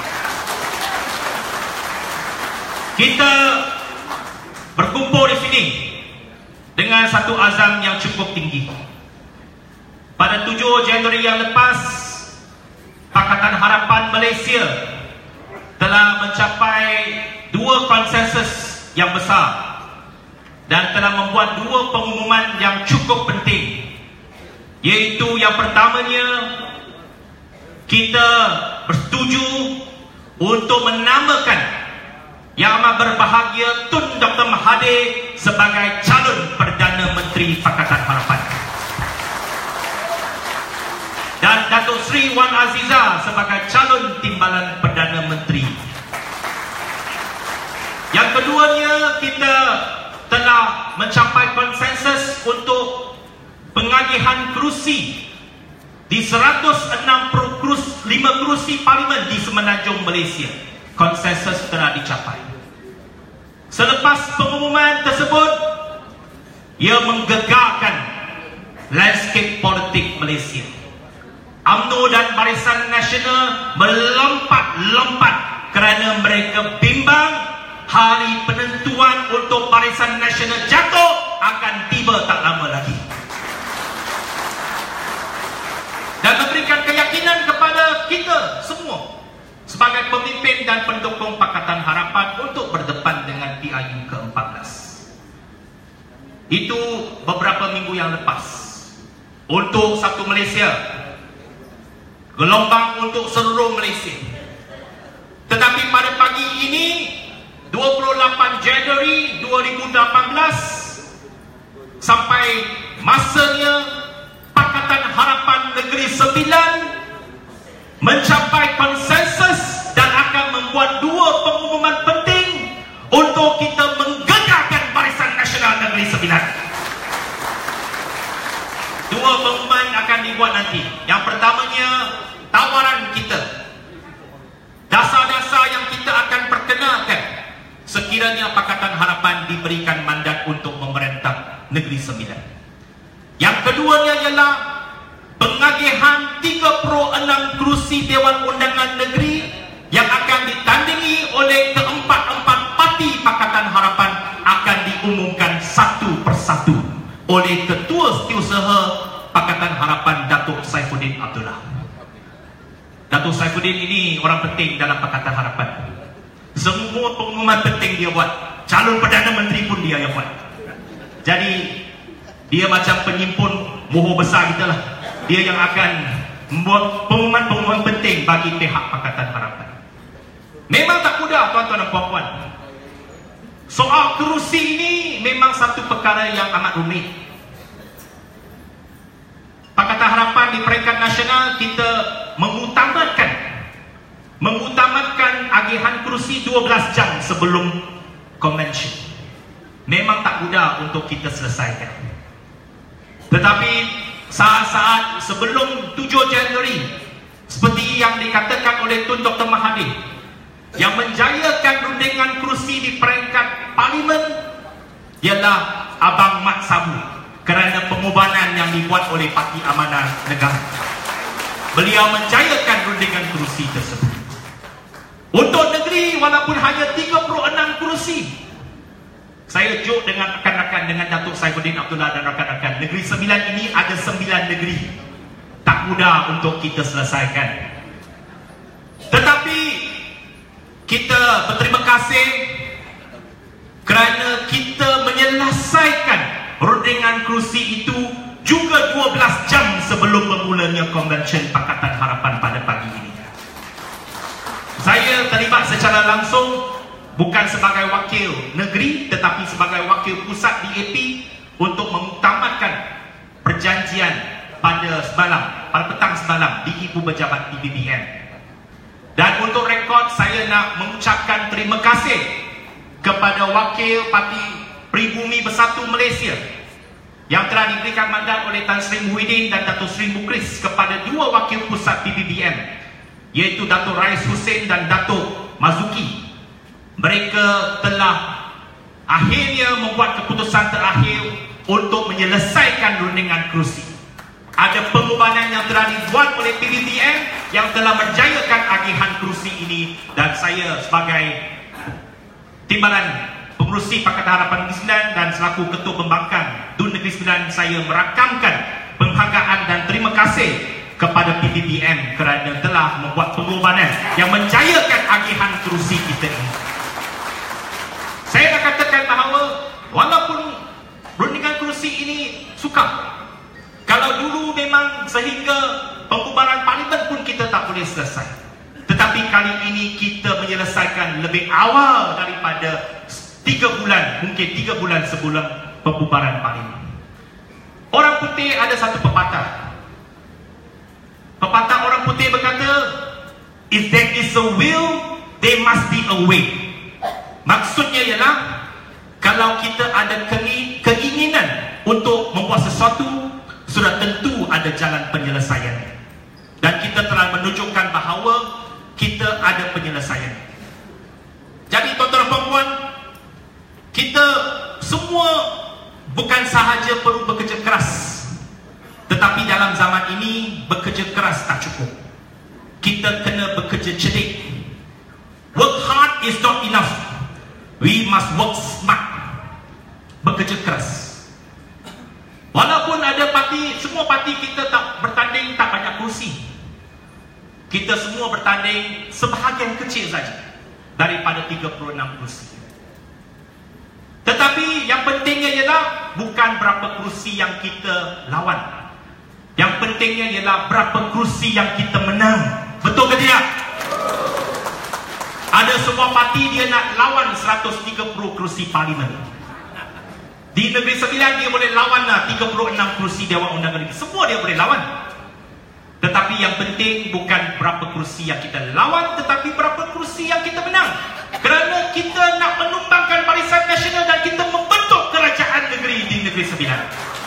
Kita berkumpul di sini dengan satu azam yang cukup tinggi. Pada tujuh Januari yang lepas, Pakatan Harapan Malaysia telah mencapai dua konsensus yang besar dan telah membuat dua pengumuman yang cukup penting, iaitu yang pertamanya, kita bersetuju untuk menamakan Yang Amat Berbahagia Tun Doktor Mahathir sebagai calon Perdana Menteri Pakatan Harapan, dan Datuk Seri Wan Azizah sebagai calon Timbalan Perdana Menteri. Yang keduanya, kita telah mencapai konsensus untuk pengagihan kerusi di seratus enam puluh lima kerusi parlimen di Semenanjung Malaysia. Konsensus telah dicapai. Selepas pengumuman tersebut, ia menggegarkan landscape politik Malaysia. U M N O dan Barisan Nasional melompat-lompat kerana mereka bimbang hari penentuan untuk Barisan Nasional jatuh akan tiba tak lama lagi. Dan memberikan keyakinan kepada kita semua sebagai pemimpin dan pendukung Pakatan Harapan untuk berdepan dengan P I U ke empat belas. Itu beberapa minggu yang lepas. Untuk satu Malaysia, gelombang untuk seluruh Malaysia. Tetapi pada pagi ini, dua puluh lapan Januari dua ribu lapan belas, sampai masanya Pakatan Harapan Negeri Sembilan mencapai konsensus dan akan membuat dua pengumuman penting untuk kita menggegarkan Barisan Nasional Negeri Sembilan. Dua pengumuman akan dibuat nanti. Yang pertamanya, tawaran kita, dasar-dasar yang kita akan perkenalkan sekiranya Pakatan Harapan diberikan mandat untuk memerintah Negeri Sembilan. Yang keduanya ialah pengagihan tiga puluh enam kerusi Dewan Undangan Negeri yang akan ditandingi oleh keempat-empat parti Pakatan Harapan akan diumumkan satu persatu oleh Ketua Setiausaha Pakatan Harapan, Datuk Saifuddin Abdullah. Datuk Saifuddin ini orang penting dalam Pakatan Harapan. Semua pengumuman penting dia buat. Calon Perdana Menteri pun dia yang buat. Jadi dia macam penyimpun mohon besar kita lah. Dia yang akan membuat pengumuman-pengumuman penting bagi pihak Pakatan Harapan. Memang tak mudah tuan-tuan dan puan-puan. Soal kerusi ini memang satu perkara yang amat rumit. Pakatan Harapan di peringkat nasional kita mengutamakan mengutamakan agihan kerusi dua belas jam sebelum convention. Memang tak mudah untuk kita selesaikan. Tetapi saat-saat sebelum tujuh Januari, seperti yang dikatakan oleh Tun Doktor Mahathir, yang menjayakan rundingan kerusi di peringkat parlimen ialah Abang Mat Sabu kerana pengubahan yang dibuat oleh Parti Amanah Negara. Beliau menjayakan rundingan kerusi tersebut. Untuk negeri, walaupun hanya tiga puluh enam kerusi, saya joke dengan rakan-rakan, dengan Datuk Saifuddin Abdullah dan rakan-rakan, Negeri Sembilan ini ada sembilan negeri. Tak mudah untuk kita selesaikan. Tetapi kita berterima kasih kerana kita menyelesaikan rundingan kerusi itu juga dua belas jam sebelum bermulanya Konvensyen Pakatan Harapan pada pagi ini. Saya terlibat secara langsung, bukan sebagai wakil negeri tetapi sebagai wakil pusat D A P untuk mengutamakan perjanjian pada semalam, pada petang semalam di Ibu Pejabat P B B M. Dan untuk rekod, saya nak mengucapkan terima kasih kepada wakil Parti Pribumi Bersatu Malaysia yang telah diberikan mandat oleh Tan Sri Muhyiddin dan Datuk Sri Mukris kepada dua wakil pusat P B B M, iaitu Datuk Rais Hussein dan Datuk Mazuki. Mereka telah akhirnya membuat keputusan terakhir untuk menyelesaikan rundingan kerusi. Ada pengubahan yang telah dibuat oleh P B B M yang telah menjayakan agihan kerusi ini, dan saya sebagai Timbalan Pengerusi Pakatan Harapan Negeri Sembilan dan selaku Ketua Pembangkang D U N Negeri Sembilan, saya merakamkan penghargaan dan terima kasih kepada P B B M kerana telah membuat pengubahan yang menjayakan agihan kerusi kita ini. Saya nak katakan bahawa walaupun rundingan kerusi ini sukar, kalau dulu memang sehingga pembubaran parlimen pun kita tak boleh selesai, tetapi kali ini kita menyelesaikan lebih awal daripada tiga bulan, mungkin tiga bulan sebelum pembubaran parlimen. Orang putih ada satu pepatah. Pepatah orang putih berkata, if there is a will, there must be a way. Maksudnya ialah, kalau kita ada keinginan untuk membuat sesuatu, sudah tentu ada jalan penyelesaian. Dan kita telah menuju menunjukkan bahawa kita ada penyelesaian. Jadi tuan-tuan dan puan-puan, kita semua bukan sahaja perlu bekerja keras, tetapi dalam zaman ini bekerja keras tak cukup. Kita kena bekerja cerdik. Work hard is not enough. We must work smart. Bekerja keras. Walaupun ada parti, semua parti kita tak bertanding tak banyak kursi. Kita semua bertanding sebahagian kecil saja daripada tiga puluh enam kursi. Tetapi yang pentingnya ialah bukan berapa kursi yang kita lawan. Yang pentingnya ialah berapa kursi yang kita menang. Betul ke tidak? Ada sebuah parti dia nak lawan seratus tiga puluh kursi parlimen. Di Negeri Sembilan dia boleh lawan lah tiga puluh enam kursi Dewan Undangan Negeri. Semua dia boleh lawan. Tetapi yang penting bukan berapa kursi yang kita lawan, tetapi berapa kursi yang kita menang. Kerana kita nak menumbangkan Barisan Nasional dan kita membentuk kerajaan negeri di Negeri Sembilan.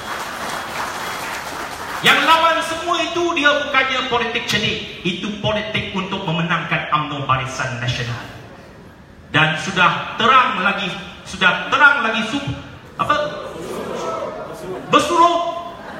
Yang lawan semua itu dia bukannya politik cerdik, itu politik untuk memenangkan U M N O Barisan Nasional. Dan sudah terang lagi, sudah terang lagi sub, apa? Bersuruh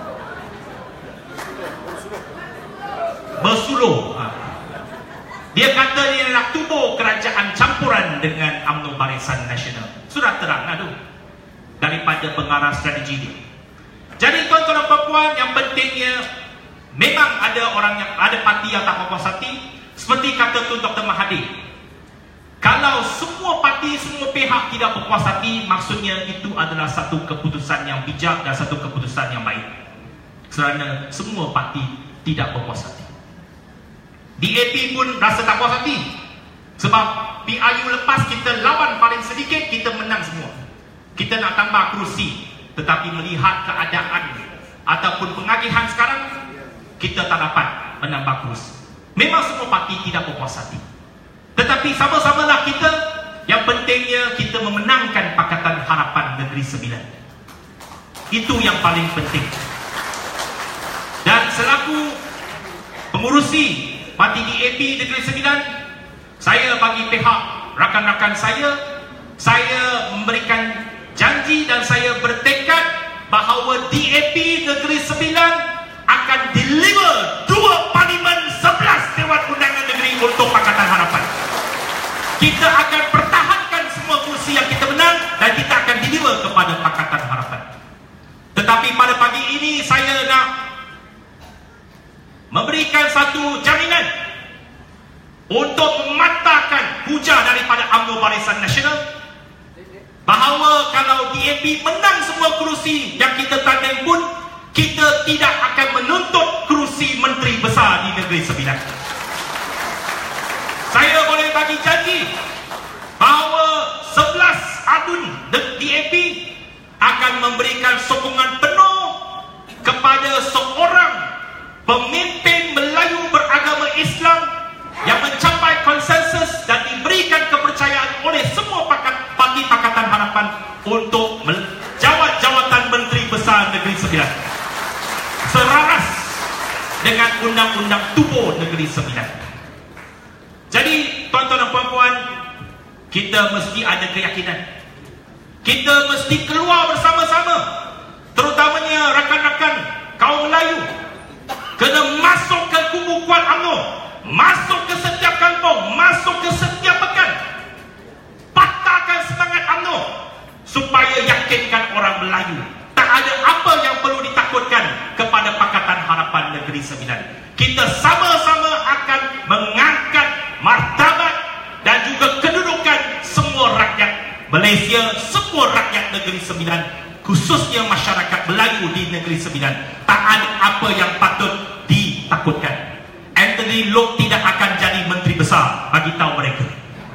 Bersuluh ha. Dia kata dia nak tubuh kerajaan campuran dengan U M N O Barisan Nasional. Sudah terang lah tu daripada pengarah strategi dia. Jadi tuan-tuan dan puan-puan, yang pentingnya memang ada orang yang ada parti yang tak berpuas hati. Seperti kata Tun Doktor Mahathir, kalau semua parti, semua pihak tidak berpuas hati, maksudnya itu adalah satu keputusan yang bijak dan satu keputusan yang baik. Kerana semua parti tidak berpuas hati. D A P pun rasa tak puas hati. Sebab P I U lepas kita lawan paling sedikit, kita menang semua. Kita nak tambah kerusi, tetapi melihat keadaan ataupun pengagihan sekarang, kita tak dapat menambah kerusi. Memang semua parti tidak berpuas hati. Tetapi sama-samalah kita, yang pentingnya kita memenangkan Pakatan Harapan Negeri Sembilan. Itu yang paling penting. Dan selaku pengurusi parti D A P Negeri Sembilan, saya bagi pihak rakan-rakan saya, saya memberikan janji dan saya bertekad bahawa D A P Negeri Sembilan akan deliver dua parlimen, sebelas Dewan Undangan Negeri untuk Pakatan Harapan. Kita akan pertahankan semua kursi yang kita menang dan kita akan deliver kepada Pakatan Harapan. Tetapi pada pagi ini saya nak memberikan satu jaminan untuk mematahkan hujah daripada U M N O Barisan Nasional bahawa kalau D A P menang semua kerusi yang kita tanding pun, kita tidak akan menuntut kerusi Menteri Besar di Negeri Sembilan. Saya boleh bagi janji bahawa sebelas adun D A P akan memberikan sokongan penuh kepada seorang pemimpin Melayu beragama Islam yang mencapai konsensus dan diberikan kepercayaan oleh semua pakat, parti Pakatan Harapan untuk menjawat jawatan Menteri Besar Negeri Sembilan selaras dengan Undang-Undang Tubuh Negeri Sembilan. Jadi tuan-tuan dan puan-puan, kita mesti ada keyakinan. Kita mesti keluar bersama-sama, terutamanya rakan-rakan kaum Melayu, kena masuk ke kubu Kuat U M N O, masuk ke setiap kampung, masuk ke setiap pekan, patahkan semangat U M N O supaya yakinkan orang Melayu tak ada apa yang perlu ditakutkan kepada Pakatan Harapan Negeri Sembilan. Kita sama-sama akan mengangkat martabat dan juga kedudukan semua rakyat Malaysia, semua rakyat Negeri Sembilan, khususnya masyarakat Melayu di Negeri Sembilan. Tak ada apa yang patut ditakutkan. Anthony Loke tidak akan jadi Menteri Besar, bagi tahu mereka.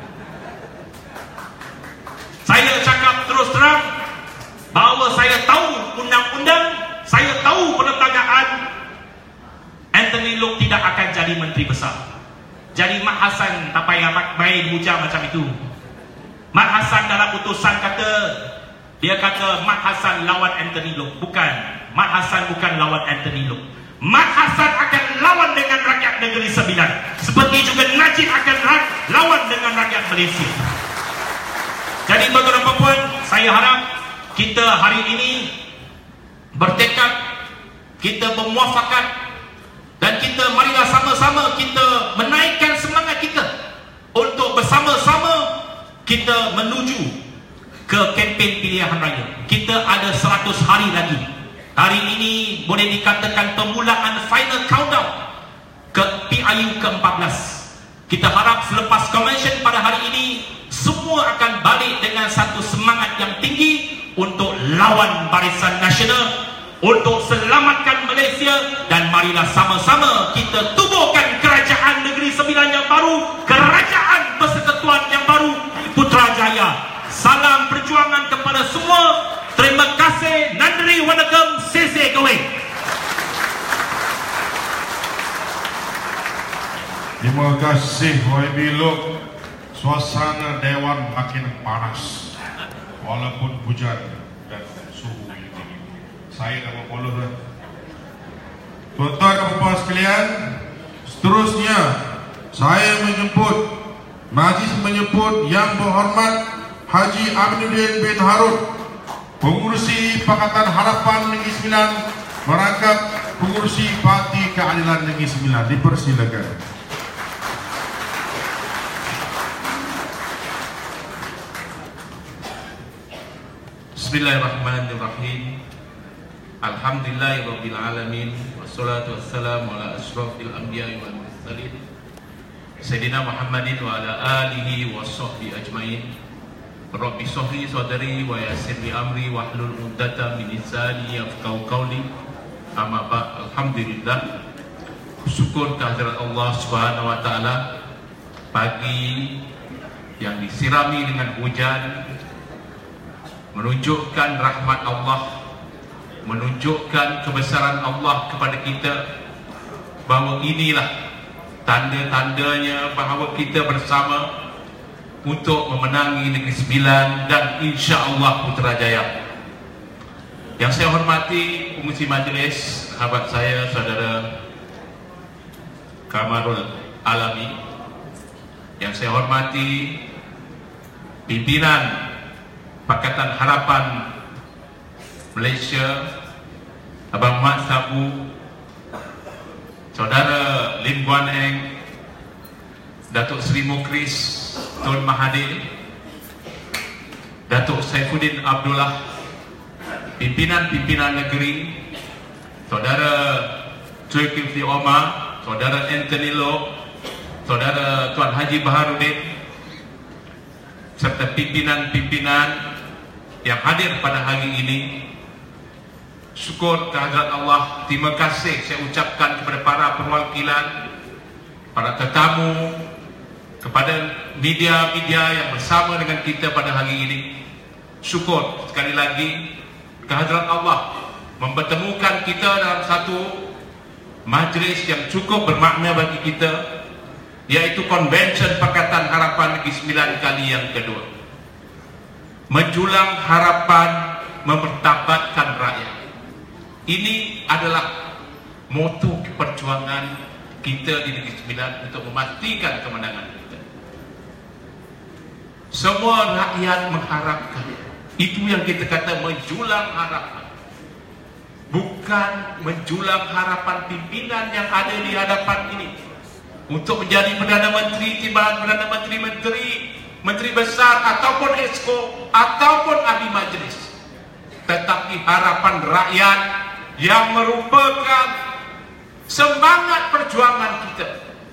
Saya cakap terus terang bahawa saya tahu undang-undang, saya tahu perlembagaan. Anthony Loke tidak akan jadi Menteri Besar. Jadi Mat Hassan tak payah main hujah macam itu. Mat Hassan dalam utusan kata, dia kata Mat Hassan lawan Anthony Loke. Bukan, Mat Hassan bukan lawan Anthony Loke. Mat Hassan akan lawan dengan rakyat Negeri Sembilan. Seperti juga Najib akan lawan dengan rakyat Malaysia. Jadi tuan-tuan dan puan, saya harap kita hari ini bertekad, kita bermuafakat, dan kita marilah sama-sama kita menaikkan semangat kita untuk bersama-sama kita menuju ke kempen pilihan raya. Kita ada seratus hari lagi. Hari ini boleh dikatakan permulaan final countdown ke P I U ke empat belas. Kita harap selepas convention pada hari ini, semua akan balik dengan satu semangat yang tinggi untuk lawan Barisan Nasional, untuk selamatkan Malaysia, dan marilah sama-sama kita tubuhkan kerajaan Negeri Sembilan yang baru, kerajaan persekutuan yang baru, Putrajaya. Salam perjuangan kepada semua. Terima kasih. Nandri Wanakam Sese Gawe. Terima kasih Y B Lok. Suasana Dewan makin panas walaupun hujan dan suhu yang tinggi. Saya dah berpuluh dah. Tuan-tuan dan puan sekalian, seterusnya saya menjemput, majlis menjemput Yang Berhormat Haji Aminuddin bin Harun, pengurusi Pakatan Harapan Negeri Sembilan, merangkap pengurusi Parti Keadilan Negeri Sembilan. Dipersilakan. Bismillahirrahmanirrahim. Alhamdulillahirabbil alamin, wassalatu wassalamu ala asyrafil anbiya'i wal mursalin Sayyidina Muhammadin wa ala alihi wa sahbihi ajmain. Rabbi shrah sadri wa yassir li amri wahlul 'uqdatam min lisani yafqahu qawli. Amma ba'd. Alhamdulillah, syukur kehadirat Allah Subhanahu wa taala, pagi yang disirami dengan hujan menunjukkan rahmat Allah, menunjukkan kebesaran Allah kepada kita, bahawa inilah tanda-tandanya bahawa kita bersama untuk memenangi Negeri Sembilan dan insya-Allah Putrajaya. Yang saya hormati pengurusi majlis, sahabat saya saudara Kamarul Alami. Yang saya hormati pimpinan Pakatan Harapan Malaysia, Abang Mat Sabu, Saudara Lim Guan Eng, Datuk Seri Mukris Tun Mahathir, Datuk Saifuddin Abdullah, pimpinan-pimpinan negeri, Saudara Zulkifli Omar, Saudara Anthony Loh, Saudara Tuan Haji Baharudin, serta pimpinan-pimpinan yang hadir pada hari ini. Syukur kehadirat Allah. Terima kasih saya ucapkan kepada para perwakilan, para tetamu, kepada media-media yang bersama dengan kita pada hari ini. Syukur sekali lagi kehadirat Allah mempertemukan kita dalam satu majlis yang cukup bermakna bagi kita, yaitu Konvensyen Pakatan Harapan Negeri Sembilan kali yang kedua. Menjulang harapan, memertabatkan rakyat. Ini adalah moto perjuangan kita di Negeri Sembilan untuk memastikan kemenangan kita. Semua rakyat mengharapkan. Itu yang kita kata menjulang harapan. Bukan menjulang harapan pimpinan yang ada di hadapan ini untuk menjadi Perdana Menteri, timbalan Perdana Menteri-Menteri, Menteri Besar, ataupun Exco, ataupun ahli majlis. Tetapi harapan rakyat yang merupakan semangat perjuangan kita.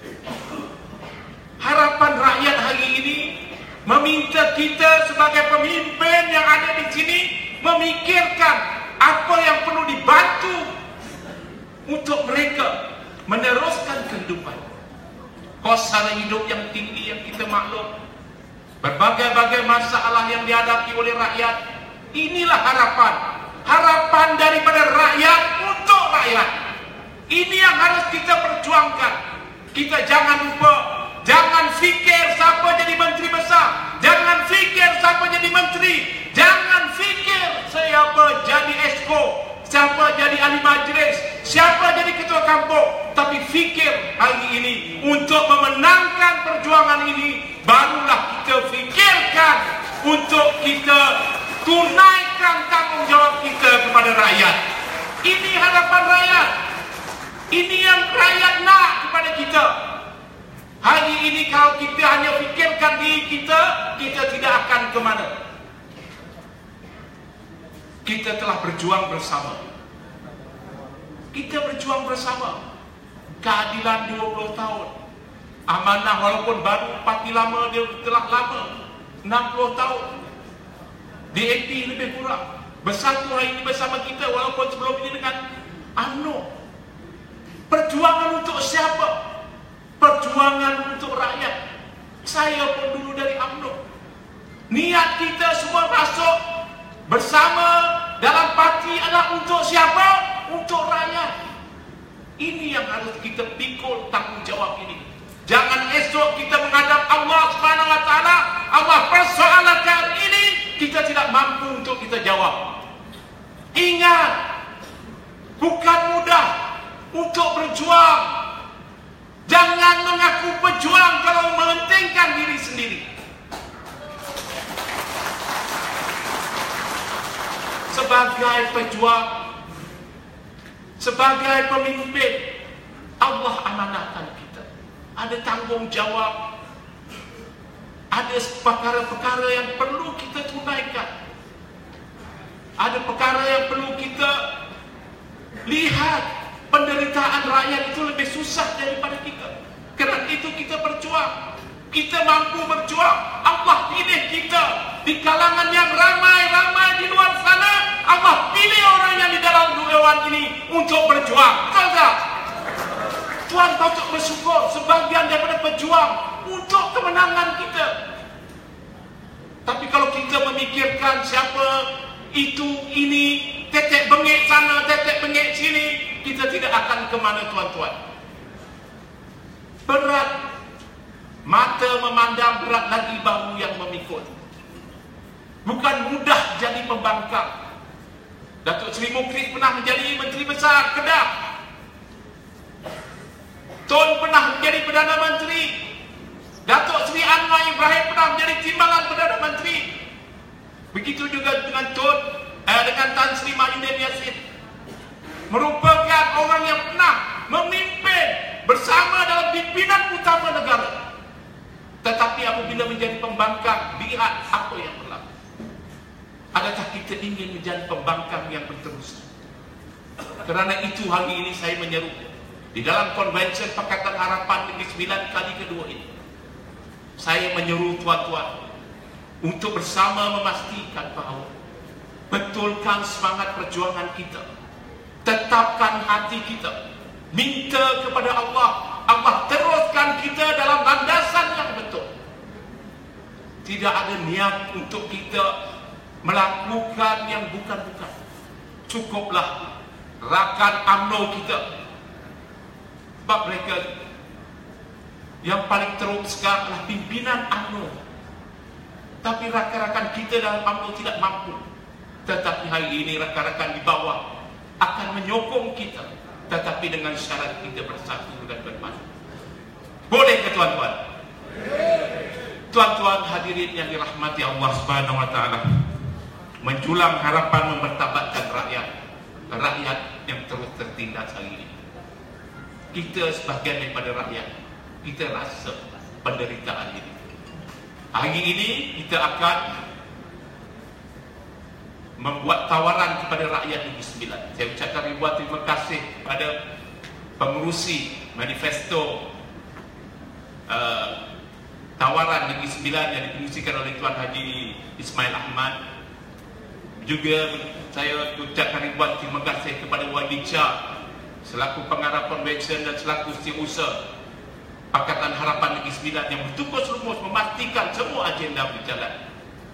Harapan rakyat hari ini meminta kita sebagai pemimpin yang ada di sini memikirkan apa yang perlu dibantu untuk mereka meneruskan kehidupan. Kos sara hidup yang tinggi yang kita maklum, berbagai-bagai masalah yang dihadapi oleh rakyat. Inilah harapan, harapan daripada rakyat untuk rakyat. Ini yang harus kita perjuangkan. Kita jangan lupa, jangan fikir siapa jadi menteri besar, jangan fikir siapa jadi menteri, jangan fikir siapa jadi Exco, siapa jadi ahli majlis, siapa jadi ketua kampung. Tapi fikir hari ini untuk memenangkan perjuangan ini, barulah kita fikirkan untuk kita tunaikan tanggungjawab kita kepada rakyat. Ini harapan rakyat. Ini yang rakyat nak kepada kita. Hari ini kalau kita hanya fikirkan diri kita, kita tidak akan ke mana. Kita telah berjuang bersama. Kita berjuang bersama. Keadilan dua puluh tahun. Amanah walaupun baru parti lama, dia telah lama. enam puluh tahun. D A P lebih kurang. Bersatu hari ini bersama kita walaupun sebelum ini dengan U M N O. Perjuangan untuk siapa? Perjuangan untuk rakyat. Saya pun dulu dari U M N O. Niat kita semua masuk bersama dalam parti adalah untuk siapa? Untuk rakyat. Ini yang harus kita pikul tanggungjawab ini. Jangan esok kita menghadap Allah Subhanahu Wa Taala, Allah persoalankan ini, kita tidak mampu untuk kita jawab. Ingat, bukan mudah untuk berjuang. Jangan mengaku pejuang kalau mementingkan diri sendiri. Sebagai pejuang, sebagai pemimpin, Allah amanahkan kita. Ada tanggungjawab. Ada perkara-perkara yang perlu kita tunaikan. Ada perkara yang perlu kita lihat. Penderitaan rakyat itu lebih susah daripada kita. Kerana itu kita berjuang. Kita mampu berjuang. Allah pilih kita di kalangan yang ramai-ramai di luar sana. Allah pilih orang yang di dalam dewan ini untuk berjuang. Betul tak? Tuhan patut bersyukur sebagian daripada pejuang untuk kemenangan kita. Tapi kalau kita memikirkan siapa itu, ini, tetek bengek sana, tetek bengek sini, kita tidak akan ke mana, tuan-tuan. Berat mata memandang, berat lagi bahu yang memikul. Bukan mudah jadi pembangkang. Datuk Seri Mukris pernah menjadi Menteri Besar Kedah. Tun pernah menjadi Perdana Menteri. Datuk Seri Anwar Ibrahim pernah menjadi Timbalan Perdana Menteri. Begitu juga dengan Tun, eh, dengan Tan Sri Mahyudin Yassin. Merupakan orang yang pernah memimpin bersama dalam pimpinan utama negara. Tetapi apabila menjadi pembangkang, lihat apa yang berlaku. Adakah kita ingin menjadi pembangkang yang berterusan? Kerana itu hari ini saya menyeru di dalam konvensyen Pakatan Harapan Negeri Sembilan kali kedua ini, saya menyeru tuan-tuan untuk bersama memastikan bahawa betulkan semangat perjuangan kita, tetapkan hati kita, minta kepada Allah, Allah teruskan kita dalam landasan yang betul. Tidak ada niat untuk kita melakukan yang bukan-bukan. Cukuplah rakan U M N O kita. Sebab mereka yang paling teruk sekarang adalah pimpinan U M N O. Tapi rakan-rakan kita dalam U M N O tidak mampu. Tetapi hari ini rakan-rakan di bawah akan menyokong kita. Tetapi dengan syarat kita bersatu dan bermaju. Boleh ke tuan-tuan? Tuan-tuan hadirin yang dirahmati Allah Subhanahu Wa Taala, menjulang harapan memertabatkan rakyat, rakyat yang terus tertindas hari ini. Kita sebahagian daripada rakyat, kita rasa penderitaan ini. Hari ini kita akan membuat tawaran kepada rakyat Negeri Sembilan. Saya ucapkan ribuan terima kasih kepada pengerusi manifesto uh, tawaran Negeri Sembilan yang dipengerusikan oleh Tuan Haji Ismail Ahmad. Juga saya ucapkan ribuan terima kasih kepada Wan Licha selaku pengarah konvensyen dan selaku setiausaha Pakatan Harapan Negeri Sembilan yang bertugas rumus memastikan semua agenda berjalan.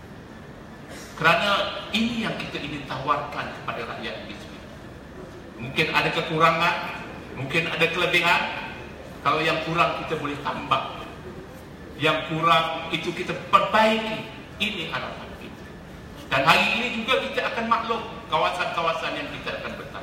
Kerana ini yang kita ingin tawarkan kepada rakyat Negeri Sembilan. Mungkin ada kekurangan, mungkin ada kelebihan. Kalau yang kurang kita boleh tambah, yang kurang itu kita perbaiki. Ini harapan kita. Dan hari ini juga kita akan maklum kawasan-kawasan yang kita akan bertanya.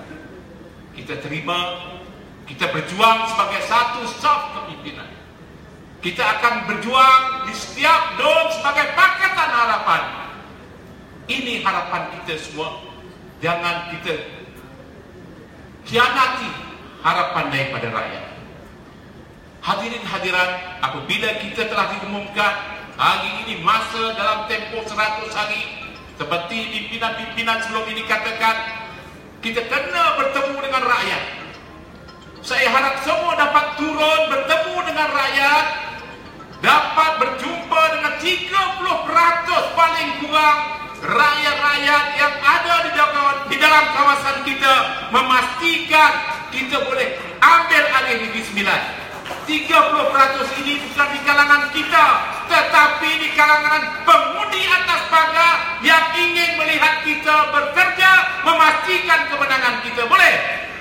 kita terima, kita berjuang sebagai satu staf kepimpinan. Kita akan berjuang di setiap D O N sebagai Pakatan Harapan. Ini harapan kita semua. Jangan kita khianati harapan daripada rakyat. Hadirin hadirat, apabila kita telah diumumkan hari ini masa dalam tempoh seratus hari, seperti pimpinan-pimpinan sebelum ini katakan, kita kena bertemu dengan rakyat. Saya harap semua dapat turun bertemu dengan rakyat, dapat berjumpa dengan tiga puluh peratus paling kurang rakyat-rakyat yang ada di dalam, di dalam kawasan kita, memastikan kita boleh ambil alih Negeri Sembilan. tiga puluh peratus ini bukan di kalangan kita, tetapi di kalangan pengundi atas pagar yang ingin melihat kita bekerja, memastikan kemenangan kita. Boleh?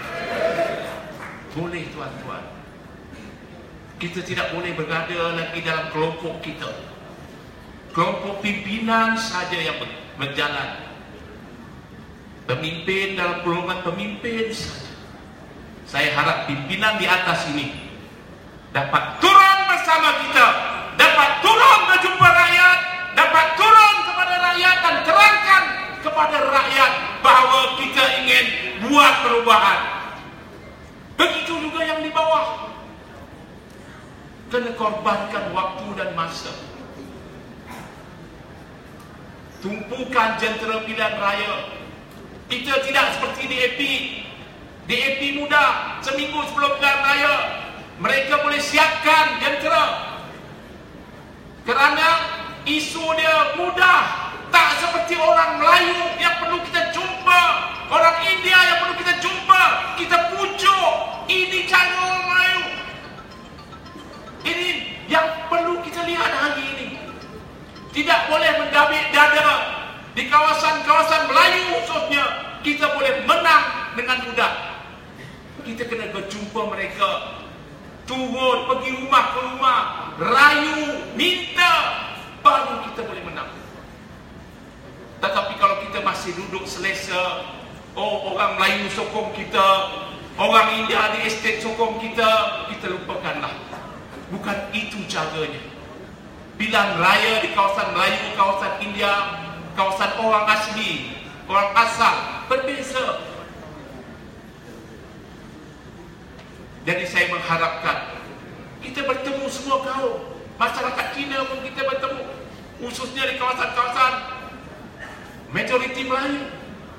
Boleh, tuan-tuan. Kita tidak boleh berada lagi dalam kelompok kita. Kelompok pimpinan saja yang berjalan. Pemimpin dalam golongan pemimpin saja. Saya harap pimpinan di atas ini dapat turun bersama kita, dapat turun berjumpa rakyat, dapat turun kepada rakyat dan terangkan kepada rakyat bahawa kita ingin buat perubahan. Begitu juga yang di bawah. Kena korbankan waktu dan masa. Tumpukan jentera pilihan raya. Kita tidak seperti D A P. D A P mudah. Seminggu sebelum pilihan raya, mereka boleh siapkan jentera. Kerana isu dia mudah. Tak seperti orang Melayu yang perlu kita jumpa, orang India yang perlu kita jumpa, kita pujuk. Ini cara orang Melayu. Ini yang perlu kita lihat hari ini. Tidak boleh mendabik dada. Di kawasan-kawasan Melayu khususnya, kita boleh menang dengan mudah. Kita kena berjumpa mereka, turun, pergi rumah ke rumah, rayu, minta, baru kita boleh menang. Tetapi kalau kita masih duduk selesa, oh orang Melayu sokong kita, orang India di estate sokong kita, kita lupakanlah. Bukan itu caranya. Pilihan raya di kawasan Melayu, kawasan India, kawasan orang asli, orang asal, berbeza. Jadi saya mengharapkan kita bertemu semua kaum, masyarakat Cina pun kita bertemu, khususnya di kawasan-kawasan majoriti Melayu.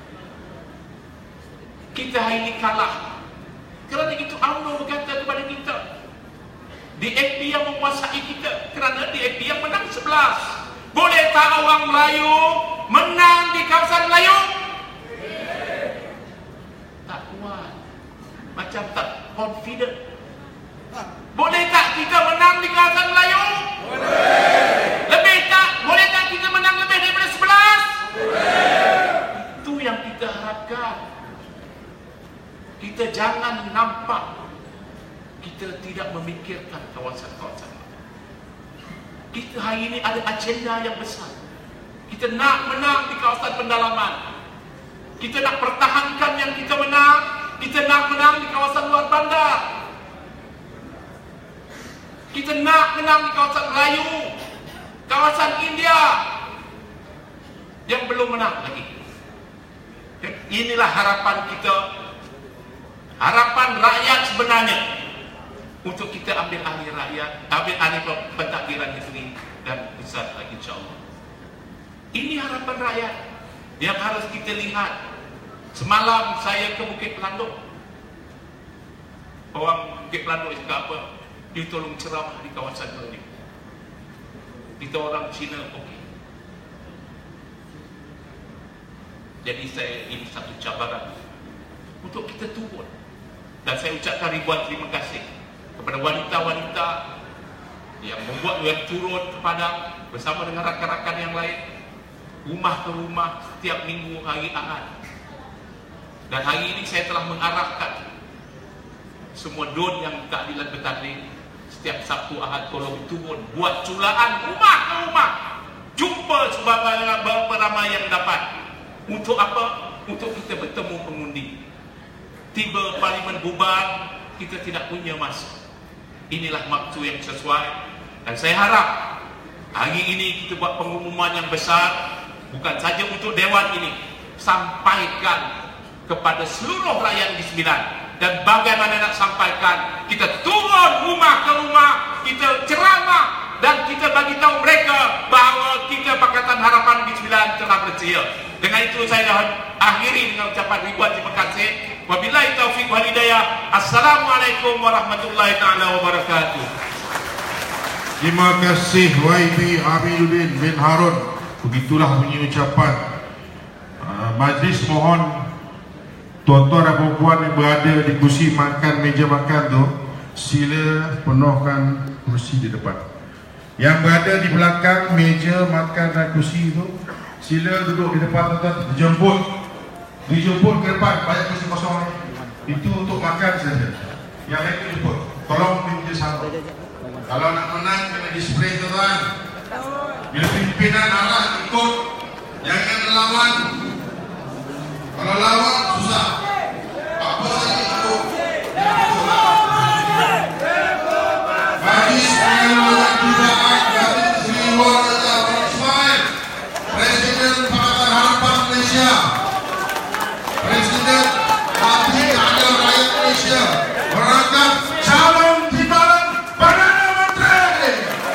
Kita hari ini kalah. Kerana itu U M N O berkata kepada kita, D A P yang menguasai kita, kerana D A P yang menang sebelas. Boleh tak orang Melayu menang di kawasan Melayu? Tak kuat. Macam tak confident. Boleh tak kita menang di kawasan Melayu? Boleh. Lebih tak? Boleh tak kita menang lebih daripada sebelas? Boleh. Itu yang kita harapkan. Kita jangan nampak kita tidak memikirkan kawasan-kawasan. Kita hari ini ada agenda yang besar. Kita nak menang di kawasan pendalaman. Kita nak pertahankan yang kita menang. Kita nak menang di kawasan luar bandar. Kita nak menang di kawasan Melayu, kawasan India yang belum menang lagi. Dan inilah harapan kita, harapan rakyat sebenarnya, untuk kita ambil alih rakyat, ambil alih pentadbiran negeri dan besar lagi insyaAllah. Ini harapan rakyat yang harus kita lihat. Semalam saya ke Bukit Pelanduk. Orang Bukit Pelanduk cakap apa? Dia tolong ceramah di kawasan ini. Kita orang Cina, okey. Jadi saya, ini satu cabaran untuk kita turun. Dan saya ucapkan ribuan terima kasih kepada wanita-wanita yang membuat yang turun ke Padang bersama dengan rakan-rakan yang lain, rumah ke rumah setiap minggu hari Ahad. Dan hari ini saya telah mengarahkan semua D O N yang keadilan bertanding setiap Sabtu Ahad tolong turun buat culaan rumah ke rumah, jumpa seberapa ramai yang dapat. Untuk apa? Untuk kita bertemu pengundi. tiba parlimen bubar, kita tidak punya masa. Inilah waktu yang sesuai, dan saya harap hari ini kita buat pengumuman yang besar, bukan saja untuk Dewan ini, sampaikan kepada seluruh rakyat Negeri Sembilan. Dan bagaimana nak sampaikan, kita turun rumah ke rumah, kita ceramah, dan kita bagi tahu mereka bahawa kita Pakatan Harapan Negeri Sembilan telah bersedia. Dengan itu saya dah akhiri dengan ucapan ribuan terima kasih. Wabillahi taufiq wal hidayah. Assalamualaikum warahmatullahi taala wabarakatuh. Terima kasih Y B Amiruddin bin Harun. Begitulah bunyi ucapan. uh, Majlis mohon tuan-tuan dan puan yang berada di kursi makan, meja makan tu, sila penuhkan kursi di depan. Yang berada di belakang meja makan dan kursi tu, sila duduk di depan tuan-tuan. Dijemput Dijemput ke depan, banyak kursi kosong ni. Itu untuk makan saja. Yang lain dijemput. Tolong pindah sama. Kalau nak menang kena display tuan-tuan. Bila pimpinan arah ikut, jangan lawan. Kalau lawan susah. Apa saja ikut. Majlis Pengelolaan Kebudayaan Datuk Seri Wan Raja Ismail, Presiden Pakatan Harapan Malaysia, Presiden Parti Keadilan Rakyat Malaysia, berangkat calon timbalan Perdana Menteri.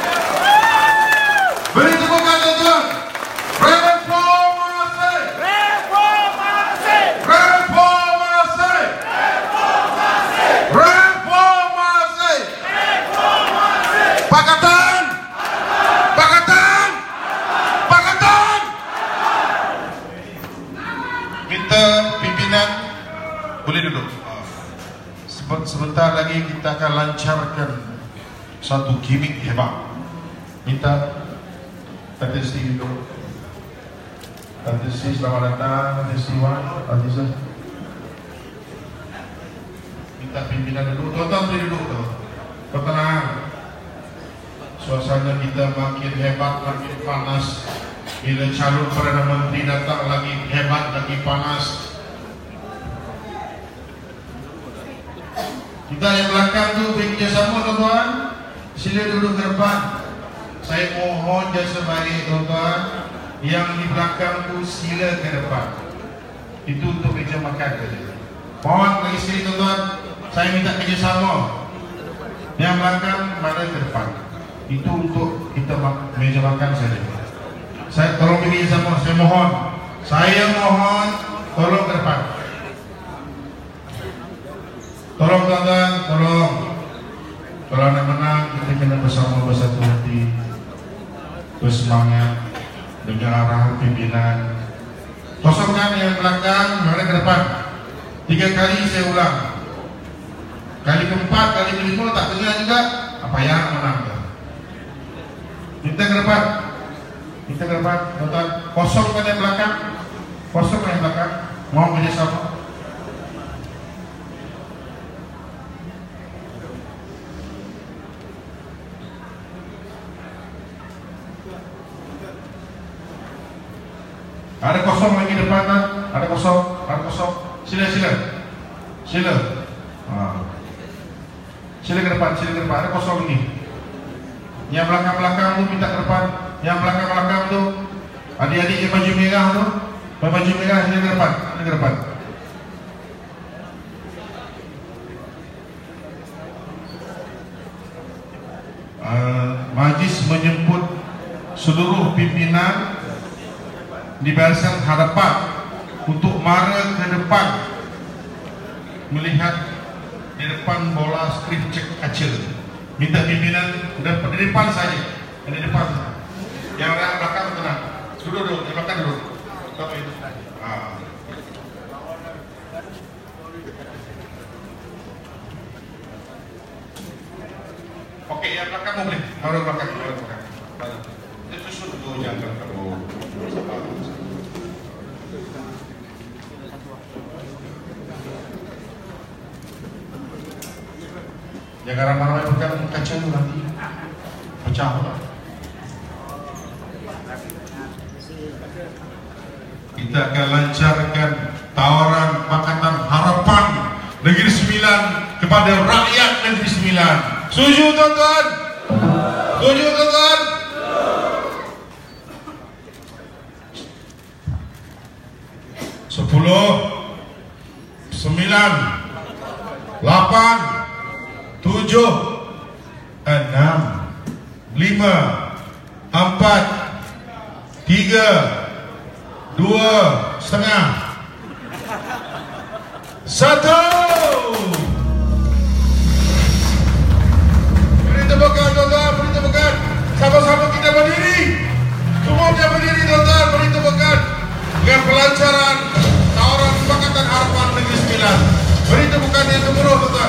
Beri tepukan tuan-tuan. Reformasi. Reformasi. Reformasi. Reformasi. Reformasi. Reformasi. Pakatan. Pakatan. Pakatan. Minta pimpinan boleh duduk. Sebentar lagi kita akan lancarkan satu gimmick hebat. Minta Tante Sri duduk. Tante Sri selamat datang. Tante Sri Wan, Azizah. Minta pimpinan duduk. Tuan-tuan boleh duduk tu. Tenang. Suasana kita makin hebat, makin panas. Bila calon Perdana Menteri datang lagi hebat, lagi panas. Kita yang belakang tu bekerjasama tuan-tuan. Sila duduk ke depan. Saya mohon jasa baik tuan-tuan. Yang di belakang tu sila ke depan. Itu untuk meja makan saja. Mohon lagi sekali tuan-tuan, saya minta kerjasama. Yang belakang mana ke depan. Itu untuk kita meja makan saja. Saya tolong kerjasama, saya mohon. Saya mohon tolong ke depan. Tolong tuan-tuan, tolong. Kalau nak menang, kita kena bersama bersatu hati, bersemangat dengan arahan pimpinan. Kosongkan yang belakang, mari ke depan. Tiga kali saya ulang. Kali keempat, kali kelima tak dengar juga. Apa yang menang? Minta ke depan. Minta ke depan, tuan-tuan. Kosongkan yang belakang. Kosongkan yang belakang. Mohon kerjasama. Ada kosong lagi depan kan? Ada kosong, ada kosong. Sila, sila. Sila. Ha. Sila ke depan, sila ke depan. Ada kosong ini. Yang belakang-belakang tu minta ke depan. Yang belakang-belakang tu, adik-adik yang baju merah tu, baju merah sila ke depan, sila ke depan. Uh, Majlis menjemput seluruh pimpinan di Barisan Harapan untuk mara ke depan melihat di depan bola skrip cek kaca. Minta pimpinan di depan saja, di depan. Yang orang belakang tenang. Duduk duduk, yang belakang duduk. Apa itu? Ah. Okey, yang belakang boleh. Orang belakang, orang belakang. Itu sudah jangan kamu. Jangan ramai-ramai pegang kaca tu nanti pecah pula. Kita akan lancarkan tawaran Pakatan Harapan Sembilan kepada rakyat Negeri Sembilan. Setuju tuan-tuan? Setuju tuan-tuan? Sepuluh, sembilan, lapan, tujuh, enam, lima, empat, tiga, dua, setengah, satu. Beri tepukan tuan-tuan, beri tepukan. Sama-sama kita berdiri. Semuanya berdiri tuan-tuan, beri tepukan. Dengan pelancaran tawaran Pakatan Harapan Negeri Sembilan. Beri tepukan yang gemuruh tuan-tuan.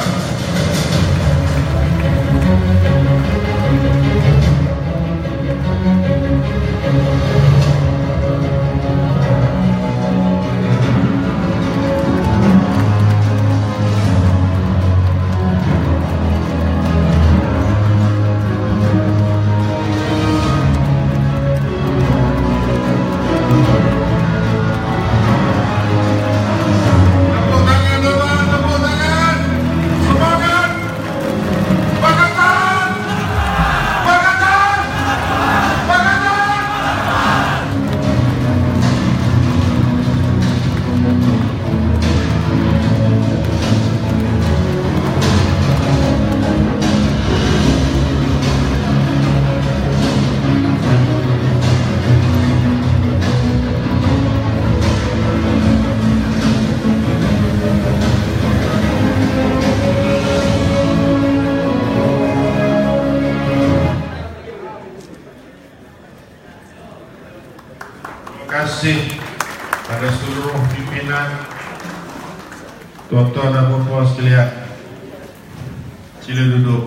Terima kasih pada seluruh pimpinan, tuan-tuan dan puan-puan sekalian. Sila duduk.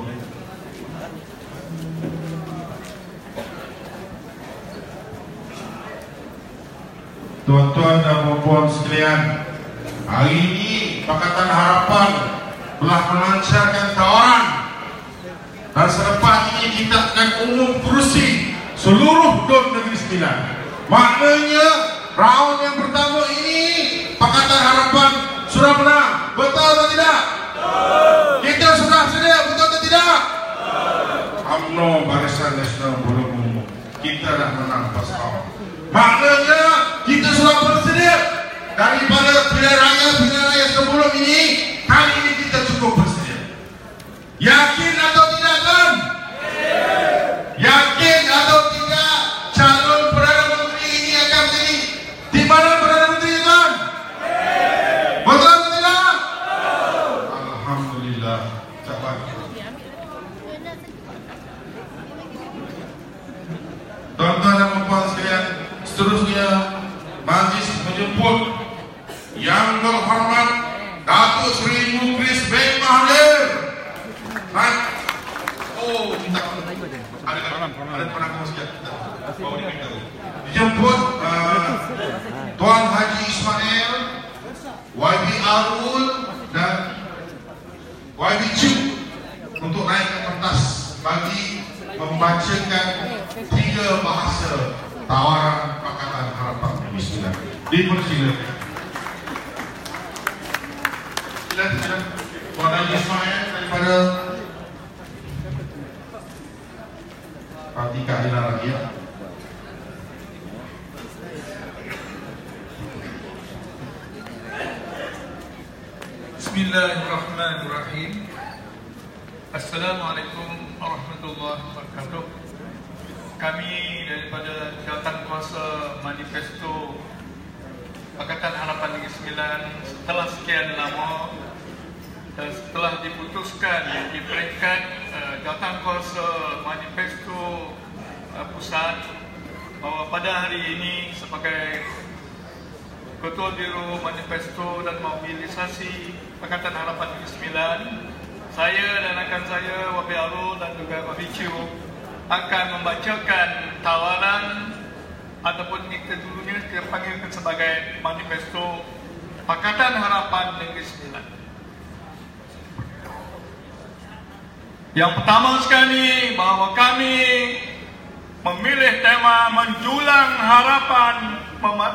Tuan-tuan dan puan-puan sekalian, hari ini Pakatan Harapan telah melancarkan tawaran dan selepas ini kita akan umum kerusi seluruh D U N Negeri Sembilan. Maknanya round yang pertama ini Pakatan Harapan sudah menang. Betul atau tidak? Betul. Kita sudah sedia, betul atau tidak? Betul. U M N O Barisan Nasional belum umum. Kita dah menang pas awal. Maknanya kita sudah bersedia. Daripada pilihan raya-pilihan raya sebelum ini, kali ini kita cukup bersedia. Yakin atau tidak kan? Yakin atau tidak calon Perdana Menteri ini akan menjadi di mana Perdana Menteri kan? Betul atau tidak? Alhamdulillah. Cepat. Tuan-tuan dan puan sekalian, seterusnya majlis menjemput Yang Terhormat Datuk Seri Mukris bin Mahathir. Baik. Oh, minta ada ada penanggung sikit. Bawa dia tahu. Dijemput uh, Tuan Haji Ismail, Y B Arul dan Y B Chu untuk naik ke pentas bagi membacakan tiga bahasa tawaran Pakatan Harapan Negeri Sembilan. Dipersilakan. Silakan Tuan Haji Ismail daripada Parti Keadilan Rakyat. Bismillahirrahmanirrahim. Assalamualaikum warahmatullahi wabarakatuh. Kami daripada Jawatan Kuasa Manifesto Pakatan Harapan Negeri Sembilan setelah sekian lama dan setelah diputuskan di peringkat uh, Jawatan Kuasa Manifesto uh, Pusat bahawa pada hari ini sebagai Ketua Biro Manifesto dan Mobilisasi Pakatan Harapan Negeri Sembilan, saya dan rakan saya Y B Arul dan juga Y B Chu akan membacakan tawaran ataupun kita dulunya kita panggilkan sebagai Manifesto Pakatan Harapan Negeri Sembilan. Yang pertama sekali bahawa kami memilih tema menjulang harapan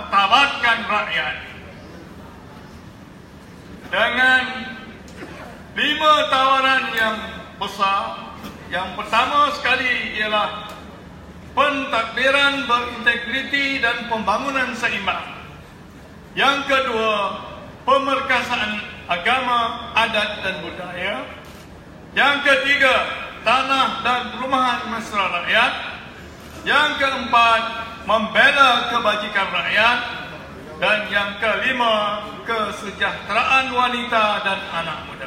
memartabatkan rakyat dengan lima tawaran yang besar. Yang pertama sekali ialah pentadbiran berintegriti dan pembangunan seimbang. Yang kedua, pemerkasaan agama, adat dan budaya. Yang ketiga, tanah dan perumahan mesra rakyat. Yang keempat, membela kebajikan rakyat. Dan yang kelima, kesejahteraan wanita dan anak muda.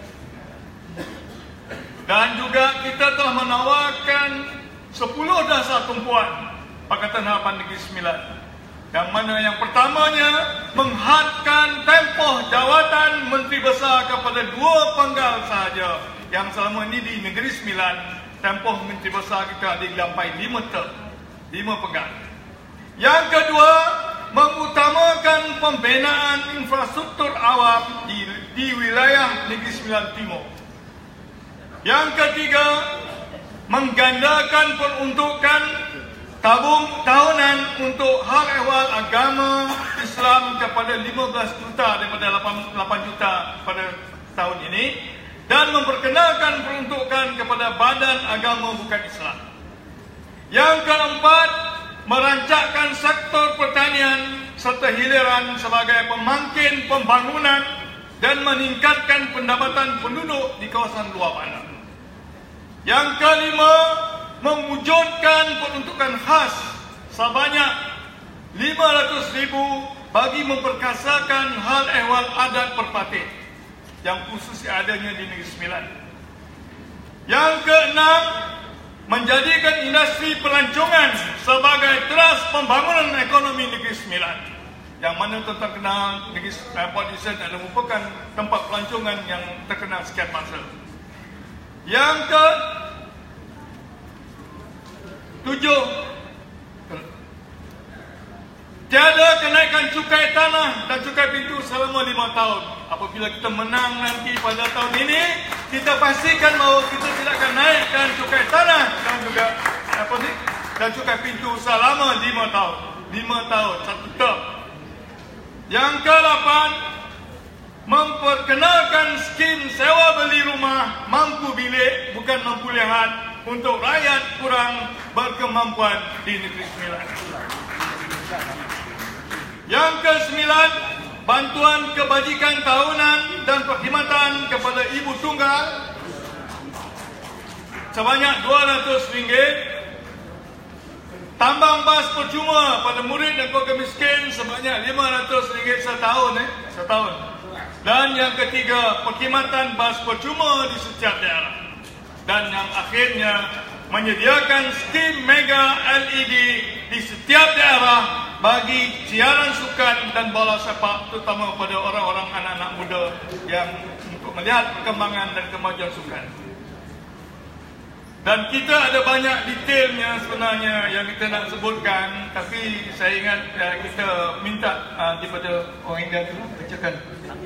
Dan juga kita telah menawarkan sepuluh dasar tumpuan Pakatan Harapan Negeri Sembilan. Yang mana yang pertamanya menghadkan tempoh jawatan Menteri Besar kepada dua penggal sahaja. Yang selama ini di Negeri Sembilan, tempoh Menteri Besar kita ada sampai lima term, lima penggal. Yang kedua, mengutamakan pembinaan infrastruktur awam di, di wilayah Negeri Sembilan Timur. Yang ketiga, menggandakan peruntukan tabung tahunan untuk hal ehwal agama Islam kepada lima belas juta daripada lapan juta pada tahun ini, dan memperkenalkan peruntukan kepada badan agama bukan Islam. Yang keempat, merancangkan sektor pertanian serta hiliran sebagai pemangkin pembangunan dan meningkatkan pendapatan penduduk di kawasan luar bandar. Yang kelima, mewujudkan peruntukan khas sebanyak lima ratus ribu bagi memperkasakan hal ehwal adat perpatih yang khusus adanya di Negeri Sembilan. Yang keenam, menjadikan industri pelancongan sebagai teras pembangunan ekonomi Negeri Sembilan, yang mana terkenal Negeri Port Dickson adalah merupakan tempat pelancongan yang terkenal sekian masa. Yang ke tujuh, tiada kenaikan cukai tanah dan cukai pintu selama lima tahun. Apabila kita menang nanti pada tahun ini, kita pastikan bahawa kita tidak akan naikkan cukai tanah dan juga apa ni, dan cukai pintu selama lima tahun. Lima tahun, satu term. Yang ke lapan, memperkenalkan skim sewa beli rumah mampu bilik bukan mampu lihat untuk rakyat kurang berkemampuan di Negeri Sembilan. Yang ke sembilan, bantuan kebajikan tahunan dan perkhidmatan kepada ibu tunggal sebanyak dua ratus ringgit. Tambang bas percuma pada murid dan keluarga miskin sebanyak lima ratus ringgit setahun eh, setahun. Dan yang ketiga, perkhidmatan bas percuma di setiap daerah. Dan yang akhirnya, menyediakan skim mega L E D di setiap daerah bagi siaran sukan dan bola sepak, terutama pada orang-orang anak-anak muda yang untuk melihat perkembangan dan kemajuan sukan. Dan kita ada banyak detailnya sebenarnya yang kita nak sebutkan, tapi saya ingat ya, kita minta uh, daripada orang India itu bacakan.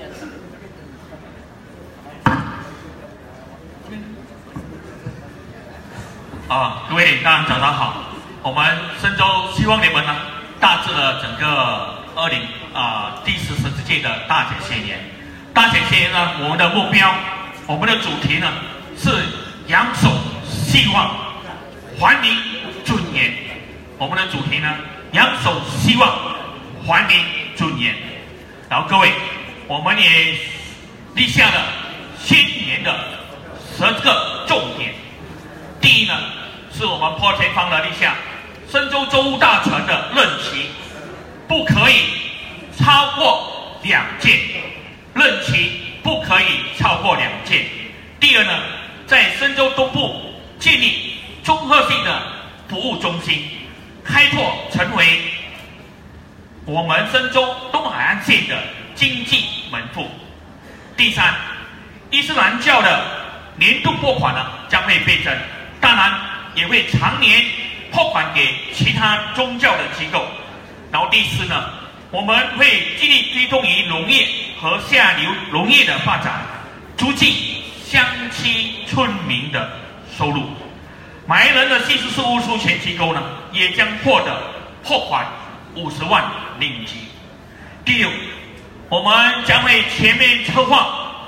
啊，各位大家早上好。我们深州希望联盟呢，大致了整个二零啊第四十届的大解献年。大解献年呢，我们的目标，我们的主题呢是扬手希望，还民尊严。我们的主题呢，扬手希望，还民尊严。然后各位，我们也立下了新年的十个重点。第一呢，是我们破天荒的立下深州州务大臣的任期不可以超过两届，任期不可以超过两届。第二呢，在深州东部建立综合性的服务中心，开拓成为我们深州东海岸线的经济门户。第三，伊斯兰教的年度拨款呢将会倍增，当然也会常年拨款给其他宗教的机构。然后第四呢，我们会尽力推动于农业和下游农业的发展，促进乡区村民的收入。马来人的技术事务处前机构呢，也将获得拨款五十万令吉。第六，我们将会全面策划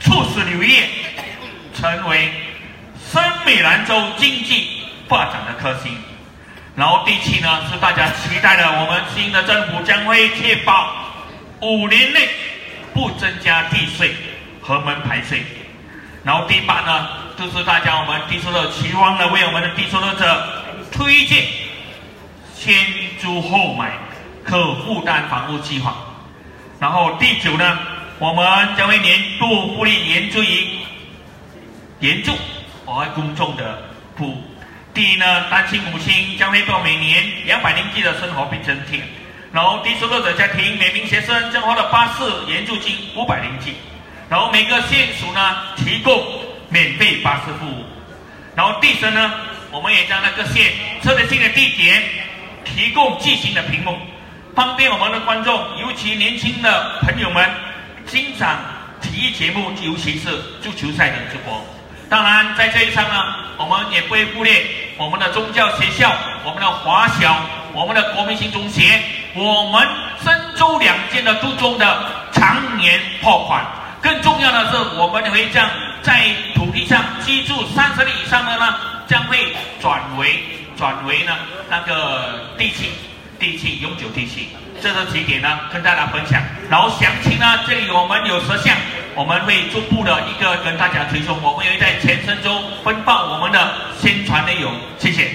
促使旅业成为深美兰州经济发展的核心。然后第七呢，是大家期待的，我们新的政府将会确保五年内不增加地税和门牌税。然后第八呢，就是大家我们低收入期望的为我们的低收入者推荐先租后买可负担房屋计划。然后第九呢，我们将会年度福利援助于援助我公众的服务。第一呢，单亲母亲将会获每年两百零计的生活费津贴，然后低收入者家庭每名学生将获得巴士援助金五百零计，然后每个县属呢提供免费巴士服务。然后第三呢，我们也将那个县策略性的地点提供巨型的屏幕，方便我们的观众，尤其年轻的朋友们欣赏体育节目，尤其是足球赛的直播。当然，在这一场呢，我们也不会忽略我们的宗教学校、我们的华小、我们的国民性中学、我们深州两间的都中的常年破款。更重要的是，我们会将在土地上居住三十年以上的呢，将会转为转为呢那个地契、地契永久地契。这是几点呢，跟大家分享。然后详情呢，这里我们有十项，我们会逐步的一个跟大家推送，我们也会在全深州分发我们的宣传内容。谢谢。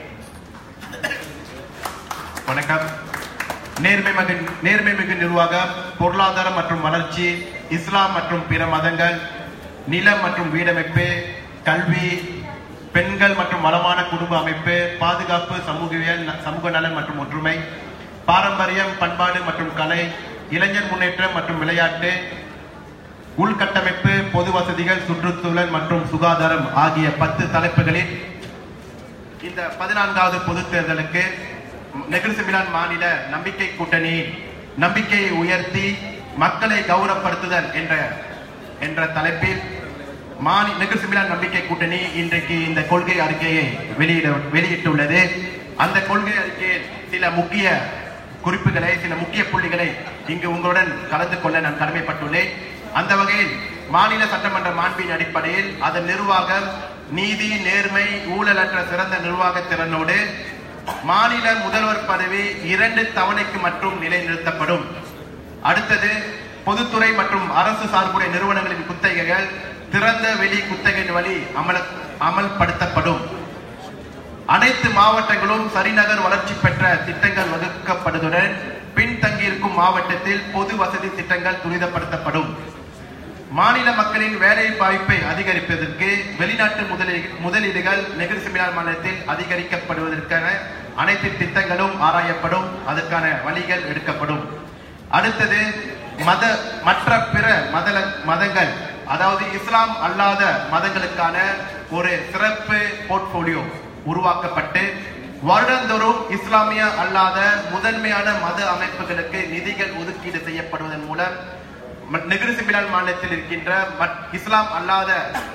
வணக்கம். நேர்மை மிகு நேர்மை மிகு நிர்வாகம், பொருளாதாரம் மற்றும் வளர்ச்சி, இஸ்லாம் மற்றும் பிற மதங்கள், நிலம் மற்றும் வீடமைப்பு, கல்வி, பெண்கள் மற்றும் வளமான குடும்ப அமைப்பு, பாதுகாப்பு, சமூகவியல், சமூக நலன் மற்றும் ஒற்றுமை, பாரம்பரியம், பண்பாடு மற்றும் கலை, இளைஞர் முன்னேற்றம் மற்றும் விளையாட்டு, உள்கட்டமைப்பு, பொது வசதிகள், சுற்றுச்சூழல் மற்றும் சுகாதாரம் ஆகிய பத்து தலைப்புகளில் இந்த பதினான்காவது பொதுத் தேர்தலுக்கு நெகிரி செம்பிலான் மாநில நம்பிக்கை கூட்டணி நம்பிக்கையை உயர்த்தி மக்களை கௌரவப்படுத்துதல் என்ற என்ற தலைப்பில் மாநில நெகிரி செம்பிலான் நம்பிக்கை கூட்டணி இன்றைக்கு இந்த கொள்கை அறிக்கையை வெளியிட வெளியிட்டுள்ளது. அந்த கொள்கை அறிக்கையில் சில முக்கிய குறிப்புகளை, சில முக்கிய புள்ளிகளை இங்கு உங்களுடன் கலந்து கொள்ள நான் கடமைப்பட்டுள்ளேன். அந்த வகையில் மாநில சட்டமன்ற மாண்பின் அடிப்படையில் அதன் நிர்வாகம் நீதி, நேர்மை, ஊழலற்ற சிறந்த நிர்வாக திறனோடு மாநில முதல்வர் பதவி இரண்டு தவணைக்கு மட்டும் நிலைநிறுத்தப்படும். அடுத்தது, பொதுத்துறை மற்றும் அரசு சார்புடைய நிறுவனங்களின் குத்தகைகள் திறந்த வெளி குத்தகை வழி அமல் அமல்படுத்தப்படும். அனைத்து மாவட்டங்களும் சரிநகர் வளர்ச்சி பெற்ற திட்டங்கள் வகுக்கப்படுவதுடன் பின்தங்கியிருக்கும் மாவட்டத்தில் பொது வசதி திட்டங்கள் துரிதப்படுத்தப்படும். மாநில மக்களின் வேலை வாய்ப்பை அதிகரிப்பதற்கு வெளிநாட்டு முதலீடுகள் நெகிரி செம்பிலான் மாநிலத்தில் அதிகரிக்கப்படுவதற்கான அனைத்து திட்டங்களும் ஆராயப்படும். அதற்கான வழிகள் எடுக்கப்படும். அடுத்தது, மத மற்ற பிற மத மதங்கள் அதாவது இஸ்லாம் அல்லாத மதங்களுக்கான ஒரு சிறப்பு போர்ட்போலியோ உருவாக்கப்பட்டு வருடந்தோறும் இஸ்லாமிய அல்லாத முதன்மையான மத அமைப்புகளுக்கு நிதிகள் ஒதுக்கீடு செய்யப்படுவதன் மூலம் நெகிரி செம்பிலான் மாநிலத்தில் இருக்கின்ற இஸ்லாம் அல்லாத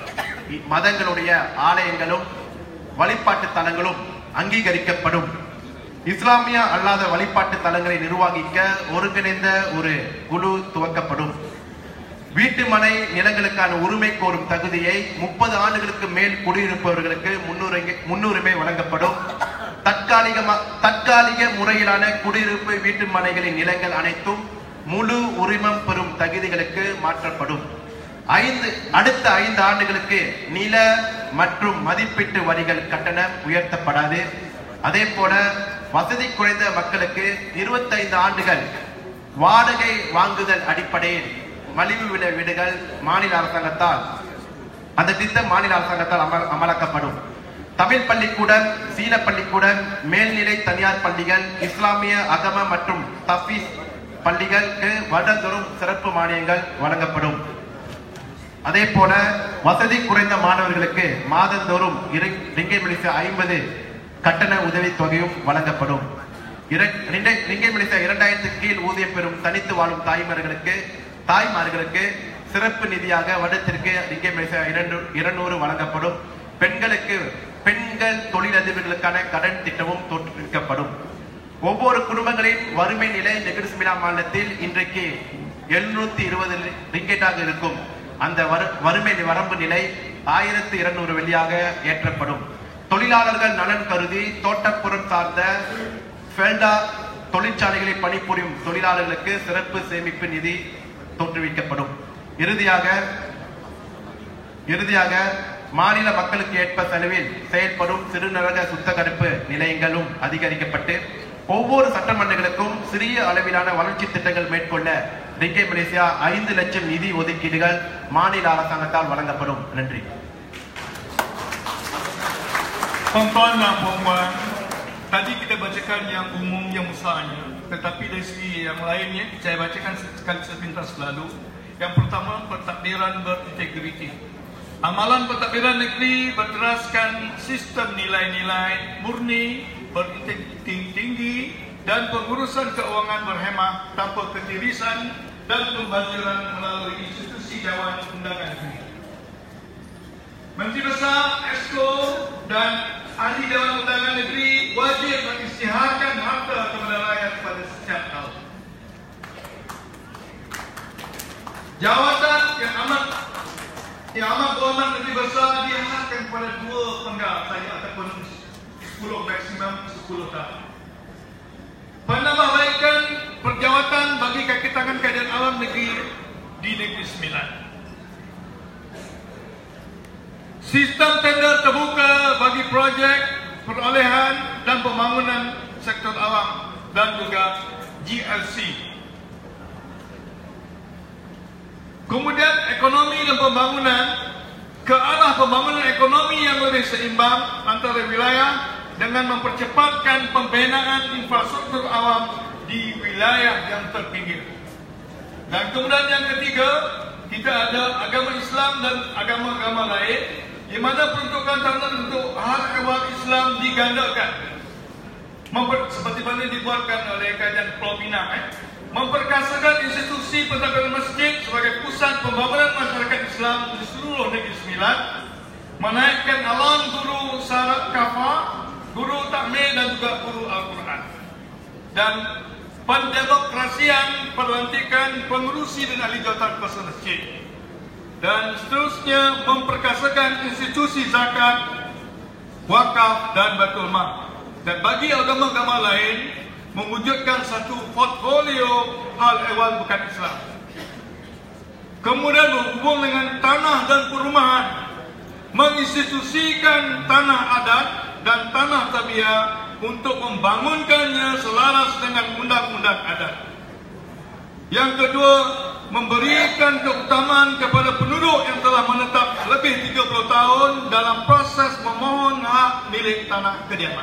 மதங்களுடைய ஆலயங்களும் வழிபாட்டு தலங்களும் அங்கீகரிக்கப்படும். இஸ்லாமிய அல்லாத வழிபாட்டு தலங்களை நிர்வகிக்க ஒருங்கிணைந்த ஒரு குழு துவக்கப்படும். வீட்டு மனை நிலங்களுக்கான உரிமை கோரும் தகுதியை முப்பது ஆண்டுகளுக்கு மேல் குடியிருப்பவர்களுக்கு முன்னுரிமை வழங்கப்படும். தற்காலிக தற்காலிக முறையிலான குடியிருப்பு வீட்டு மனைகளின் நிலங்கள் அனைத்தும் முழு உரிமம் பெறும் தகுதிகளுக்கு மாற்றப்படும். ஐந்து அடுத்த ஐந்து ஆண்டுகளுக்கு நில மற்றும் மதிப்பீட்டு வரிகள் கட்டணம் உயர்த்தப்படாது. அதே போல வசதி குறைந்த மக்களுக்கு இருபத்தி ஐந்து ஆண்டுகள் வாடகை வாங்குதல் அடிப்படையில் மலிவு விலை வீடுகள் மாநில அரசாங்கத்தால் அந்த திட்டம் மாநில அரசாங்கத்தால் அமல் அமலாக்கப்படும். தமிழ் பள்ளிக்கூடம், சீன பள்ளிக்கூடம், மேல்நிலை தனியார் பள்ளிகள், இஸ்லாமிய அகம மற்றும் தஃபீஸ் பள்ளிகளுக்கு வருடந்தோறும் சிறப்பு மானியங்கள் வழங்கப்படும். அதே போல வசதி குறைந்த மாணவர்களுக்கு மாதந்தோறும் ரிங்கை மலேசியா ஐம்பது கட்டண உதவி தொகையும் வழங்கப்படும். ரிங்கை மலேசியா இரண்டாயிரத்து கீழ் ஊதியம் பெறும் தனித்து வாழும் தாய்மார்களுக்கு தாய்மார்களுக்கு சிறப்பு நிதியாக வருடத்திற்கு ரிங்கை மலேசியா இருநூறு வழங்கப்படும். பெண்களுக்கு பெண்கள் தொழிலதிபர்களுக்கான கடன் திட்டமும் தோற்றுவிக்கப்படும். ஒவ்வொரு குடும்பங்களின் வறுமை நிலை நெகிரி செம்பிலான் மாநிலத்தில் இன்றைக்கு எழுநூத்தி இருபது ரிங்கெட்டாக இருக்கும். அந்த வறுமை வரம்பு நிலை ஆயிரத்தி இருநூறு வெள்ளியாக ஏற்றப்படும். தொழிலாளர்கள் நலன் கருதி தோட்டப்புறம் சார்ந்த ஃபெல்டா தொழிற்சாலைகளில் பணிபுரியும் தொழிலாளர்களுக்கு சிறப்பு சேமிப்பு நிதி தோற்றுவிக்கப்படும். இறுதியாக இறுதியாக மாநில மக்களுக்கு ஏற்ப செலவில் செயல்படும் சிறுநரக சுத்தகரிப்பு நிலையங்களும் அதிகரிக்கப்பட்டு ஒவ்வொரு சட்டமன்றங்களுக்கும் சிறிய அளவிலான வளர்ச்சி திட்டங்கள் மேற்கொள்ள ரிக்கை மலேசியா ஐந்து லட்சம் நிதி ஒதுக்கீடுகள் மாநில அரசாங்கத்தால் வழங்கப்படும். நன்றி. Tuan-tuan dan puan-puan, tadi kita bacakan yang umum yang besarnya, tetapi dari segi yang lainnya saya bacakan sekali sepintas selalu. Yang pertama, pentadbiran berintegriti. Amalan pentadbiran negeri berteraskan sistem nilai-nilai murni, berintegriti tinggi dan pengurusan keuangan berhemah tanpa ketirisan dan pembaziran melalui institusi Dewan Undangan Negeri. Menteri Besar, Exco dan Ahli Dewan Undangan Negeri wajib mengisytiharkan harta kepada rakyat pada setiap tahun. Jawatan yang amat yang amat berhormat Menteri Besar dihadapkan kepada dua penggal saja ataupun sepuluh maksimum sepuluh tahun. Penambahbaikan perjawatan bagi kaki tangan keadaan alam negeri di Negeri Sembilan. Sistem tender terbuka bagi projek perolehan dan pembangunan sektor alam dan juga G L C. Kemudian ekonomi dan pembangunan ke arah pembangunan ekonomi yang lebih seimbang antara wilayah dengan mempercepatkan pembinaan infrastruktur awam di wilayah yang terpinggir. Dan kemudian yang ketiga, kita ada agama Islam dan agama-agama lain di mana peruntukan tanah untuk hal ehwal Islam digandakan. Memper, seperti mana dibuatkan oleh kajian Pulau Pinang, eh? memperkasakan institusi pentadbiran masjid sebagai pusat pembangunan masyarakat Islam di seluruh Negeri Sembilan, menaikkan alam guru syarat kafah, guru takmir dan juga guru Al-Quran, dan pendemokrasian pelantikan pengurusi dan ahli jawatan kuasa masjid, dan seterusnya memperkasakan institusi zakat, wakaf dan Baitul Mal, dan bagi agama-agama lain mewujudkan satu portfolio hal ehwal bukan Islam. Kemudian berhubung dengan tanah dan perumahan, menginstitusikan tanah adat dan tanah tabiat untuk membangunkannya selaras dengan undang-undang adat. Yang kedua, memberikan keutamaan kepada penduduk yang telah menetap lebih tiga puluh tahun dalam proses memohon hak milik tanah kediaman.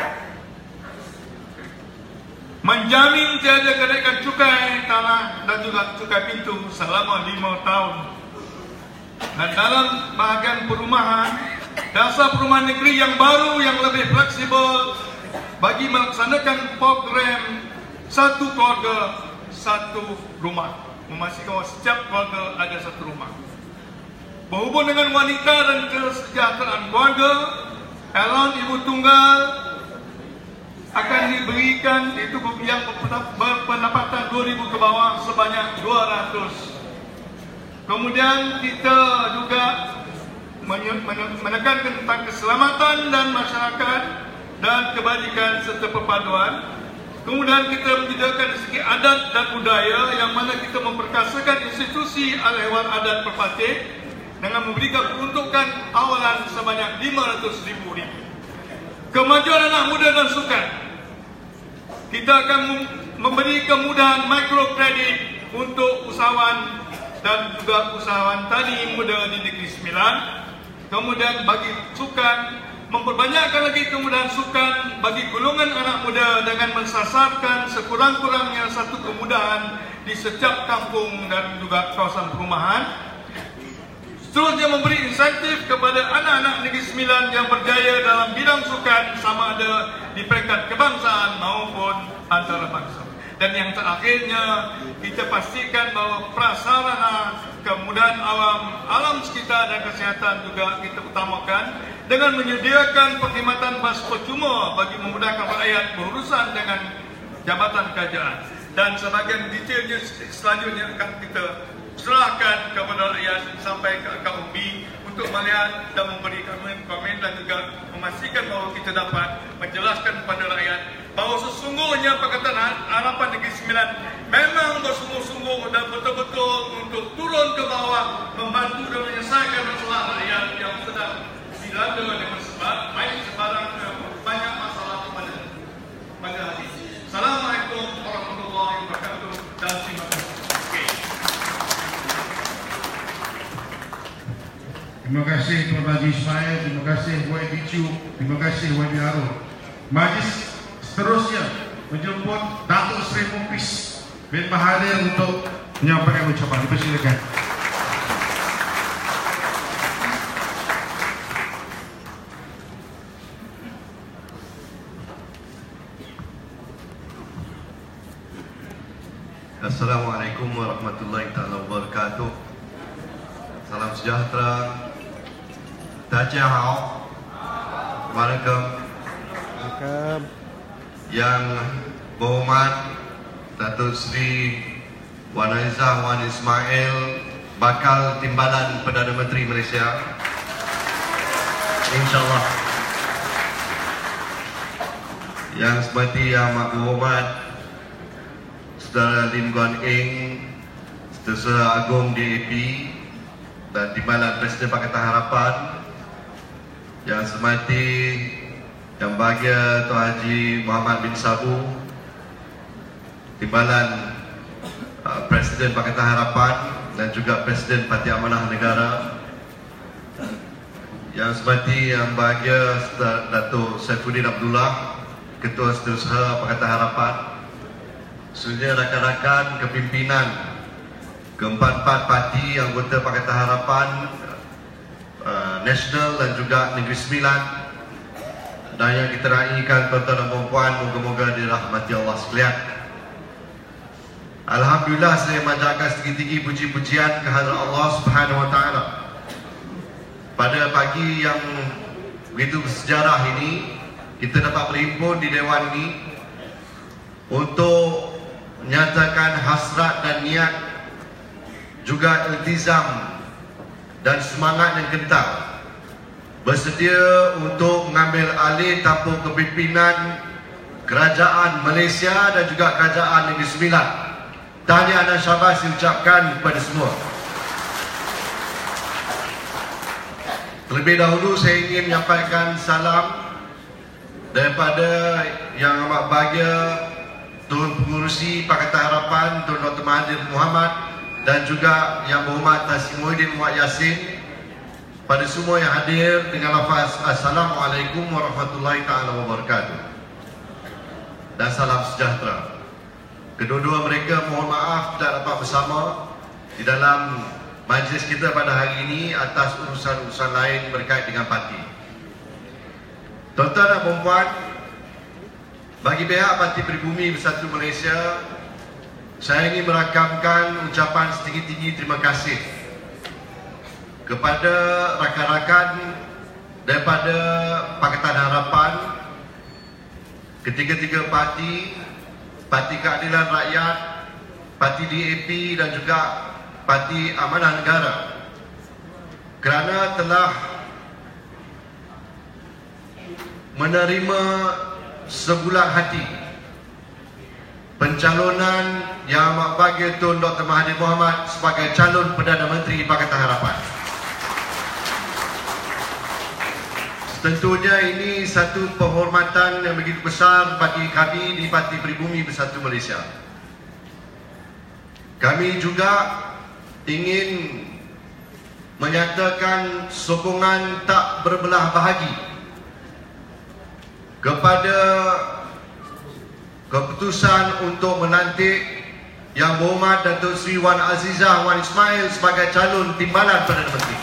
Menjamin tiada kenaikan cukai tanah dan juga cukai pintu selama lima tahun. Dan dalam bahagian perumahan, dasar perumahan negeri yang baru yang lebih fleksibel bagi melaksanakan program satu keluarga satu rumah, memastikan bahawa setiap keluarga ada satu rumah. Berhubung dengan wanita dan kesejahteraan keluarga, allowance ibu tunggal akan diberikan itu yang berpendapatan dua ribu ke bawah sebanyak dua ratus. Kemudian kita juga menekankan tentang keselamatan dan masyarakat dan kebajikan serta perpaduan. Kemudian kita menyediakan segi adat dan budaya yang mana kita memperkasakan institusi al-ehwal adat Perpatih dengan memberikan peruntukan awalan sebanyak lima ratus ribu ringgit. Kemajuan anak muda dan sukan. Kita akan memberi kemudahan mikrokredit untuk usahawan dan juga usahawan tani muda di Negeri Sembilan. Kemudian bagi sukan, memperbanyakkan lagi kemudahan sukan bagi golongan anak muda dengan mensasarkan sekurang-kurangnya satu kemudahan di setiap kampung dan juga kawasan perumahan. Seterusnya memberi insentif kepada anak-anak Negeri Sembilan yang berjaya dalam bidang sukan sama ada di peringkat kebangsaan maupun antarabangsa. Dan yang terakhirnya, kita pastikan bahawa prasarana kemudahan alam, alam sekitar dan kesihatan juga kita utamakan dengan menyediakan perkhidmatan bas percuma bagi memudahkan rakyat berurusan dengan jabatan kerajaan. Dan sebagian detailnya selanjutnya akan kita serahkan kepada rakyat sampai ke K U B untuk melihat dan memberi komen-komen dan juga memastikan bahawa kita dapat menjelaskan kepada rakyat bahawa sesungguhnya Pakatan Harapan Negeri Sembilan memang bersungguh-sungguh dan betul-betul untuk turun ke bawah membantu dan menyelesaikan masalah rakyat yang sedang dilanda dengan sebab baik sebarang banyak masalah pada pada hari ini. Assalamualaikum warahmatullahi wabarakatuh dan terima kasih. Terima kasih Tuan Haji Ismail, terima kasih Y B Chu, terima kasih Y B Harun. Majlis seterusnya menjemput Datuk Seri Mukris bin Mahathir untuk menyampaikan ucapan. Dipersilakan. Assalamualaikum warahmatullahi taala wabarakatuh. Salam sejahtera. Dajahau. Waalaikumsalam. Yang berhormat Datuk Seri Wan Aizah Wan Ismail, bakal Timbalan Perdana Menteri Malaysia. InsyaAllah. Yang seperti yang amat berhormat Saudara Lim Guan Eng, Saudara Agong D A P dan Timbalan Presiden Pakatan Harapan, yang semati Yang Bahagia Tuan Haji Muhammad bin Sabu, Timbalan uh, Presiden Pakatan Harapan dan juga Presiden Parti Amanah Negara, yang semati Yang Bahagia Datuk Saifuddin Abdullah, Ketua Setiausaha Pakatan Harapan, seluruh rakan-rakan kepimpinan keempat-empat parti anggota Pakatan Harapan uh, Nasional dan juga Negeri Sembilan, dan yang kita raikan tuan-tuan dan puan-puan, moga-moga dirahmati Allah sekalian. Alhamdulillah, saya manjatkan setinggi-tinggi puji-pujian kehadrat Allah Subhanahu Wa Taala pada pagi yang begitu bersejarah ini. Kita dapat berhimpun di Dewan ini untuk menyatakan hasrat dan niat, juga iltizam dan semangat yang kental bersedia untuk mengambil alih tampuk kepimpinan Kerajaan Malaysia dan juga Kerajaan Negeri Sembilan. Tahniah dan syabas diucapkan kepada semua. Terlebih dahulu saya ingin menyampaikan salam daripada Yang Amat Bahagia Tuan Pengurusi Pakatan Harapan Tuan Doktor Mahathir Mohamad dan juga Yang Berhormat Tan Sri Muhyiddin Muhammad Yassin, pada semua yang hadir dengan lafaz Assalamualaikum warahmatullahi taala wabarakatuh dan salam sejahtera. Kedua-dua mereka mohon maaf tidak dapat bersama di dalam majlis kita pada hari ini atas urusan-urusan lain berkait dengan parti. Tuan-tuan dan puan-puan, bagi pihak Parti Pribumi Bersatu Malaysia, saya ingin merakamkan ucapan setinggi-tinggi terima kasih kepada rakan-rakan daripada Pakatan Harapan, ketiga-tiga parti, Parti Keadilan Rakyat, Parti D A P dan juga Parti Amanah Negara, kerana telah menerima sebulat hati pencalonan Yang Amat Bahagia Tun Doktor Mahathir Mohamad sebagai calon Perdana Menteri Pakatan Harapan. Tentunya ini satu penghormatan yang begitu besar bagi kami di Parti Pribumi Bersatu Malaysia. Kami juga ingin menyatakan sokongan tak berbelah bahagi kepada keputusan untuk melantik Yang Berhormat Datuk Seri Wan Azizah Wan Ismail sebagai calon Timbalan Perdana Menteri.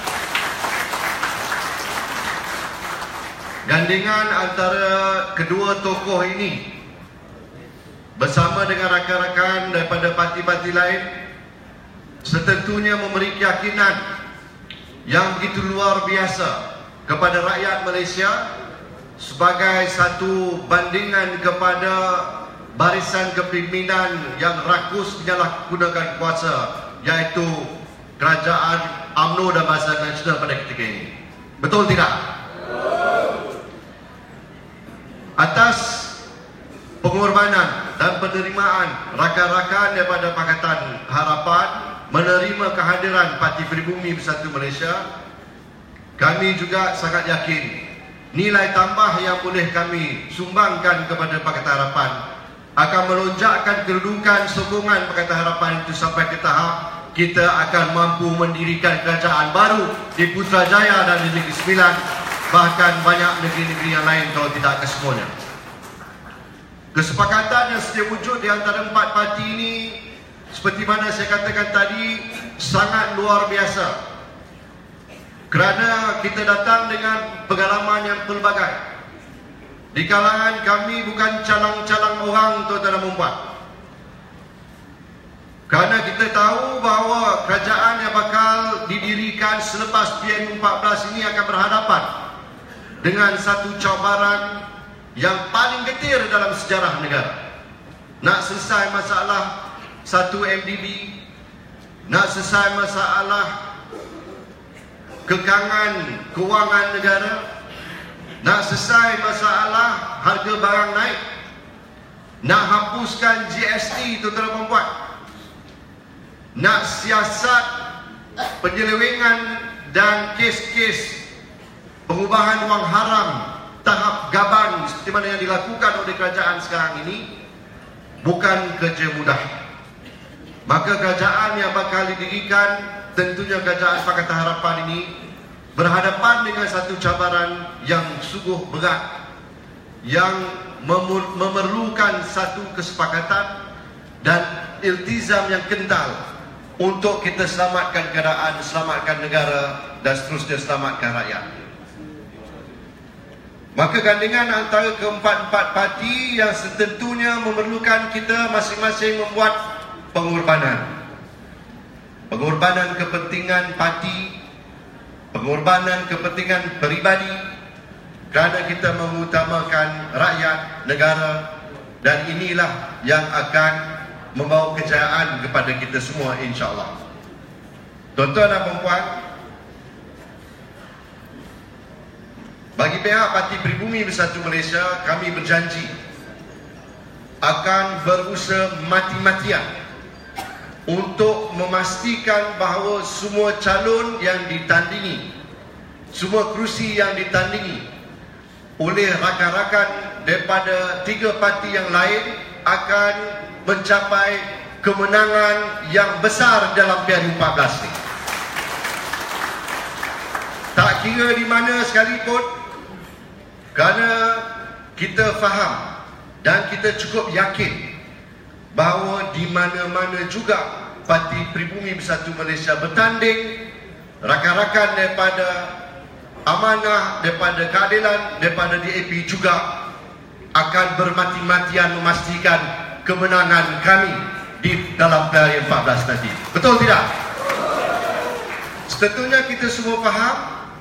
Gandingan antara kedua tokoh ini bersama dengan rakan-rakan daripada parti-parti lain setentunya memberi keyakinan yang begitu luar biasa kepada rakyat Malaysia sebagai satu bandingan kepada barisan kepimpinan yang rakus menyalahgunakan kuasa, iaitu kerajaan U M N O dan Barisan Nasional pada ketika ini. Betul tidak? Atas pengorbanan dan penerimaan rakan-rakan daripada Pakatan Harapan menerima kehadiran Parti Pribumi Bersatu Malaysia, kami juga sangat yakin nilai tambah yang boleh kami sumbangkan kepada Pakatan Harapan akan melonjakkan kedudukan sokongan Pakatan Harapan itu sampai ke tahap kita akan mampu mendirikan kerajaan baru di Putrajaya dan di Negeri Sembilan, bahkan banyak negeri-negeri yang lain kalau tidak kesemuanya. Kesepakatan yang sedia wujud di antara empat parti ini, seperti mana saya katakan tadi, sangat luar biasa. Kerana kita datang dengan pengalaman yang pelbagai. Di kalangan kami bukan calang-calang orang, tuan-tuan dan puan. Kerana kita tahu bahawa kerajaan yang bakal didirikan selepas P M empat belas ini akan berhadapan dengan satu cabaran yang paling getir dalam sejarah negara. Nak selesai masalah satu M D B, nak selesai masalah kekangan kewangan negara, nak selesai masalah harga barang naik, nak hapuskan G S T, tuan-tuan dan puan, nak siasat penyelewengan dan kes-kes pengubahan wang haram tahap gaban seperti mana yang dilakukan oleh kerajaan sekarang ini, bukan kerja mudah. Maka kerajaan yang bakal didirikan, tentunya kerajaan Pakatan Harapan ini, berhadapan dengan satu cabaran yang sungguh berat, yang memerlukan satu kesepakatan dan iltizam yang kental untuk kita selamatkan keadaan, selamatkan negara dan seterusnya selamatkan rakyat. Maka gandingan antara keempat-empat parti yang setentunya memerlukan kita masing-masing membuat pengorbanan. Pengorbanan kepentingan parti, pengorbanan kepentingan peribadi, kerana kita mengutamakan rakyat, negara, dan inilah yang akan membawa kejayaan kepada kita semua, insya-Allah. Tuan-tuan dan puan, bagi pihak Parti Pribumi Bersatu Malaysia, kami berjanji akan berusaha mati-matian untuk memastikan bahawa semua calon yang ditandingi, semua kerusi yang ditandingi oleh rakan-rakan daripada tiga parti yang lain akan mencapai kemenangan yang besar dalam P M empat belas ini. Tak kira di mana sekalipun, kerana kita faham dan kita cukup yakin bahawa di mana-mana juga Parti Pribumi Bersatu Malaysia bertanding, rakan-rakan daripada Amanah, daripada Keadilan, daripada D A P juga akan bermati-matian memastikan kemenangan kami di dalam P R M empat belas nanti. Betul tidak? Setentunya kita semua faham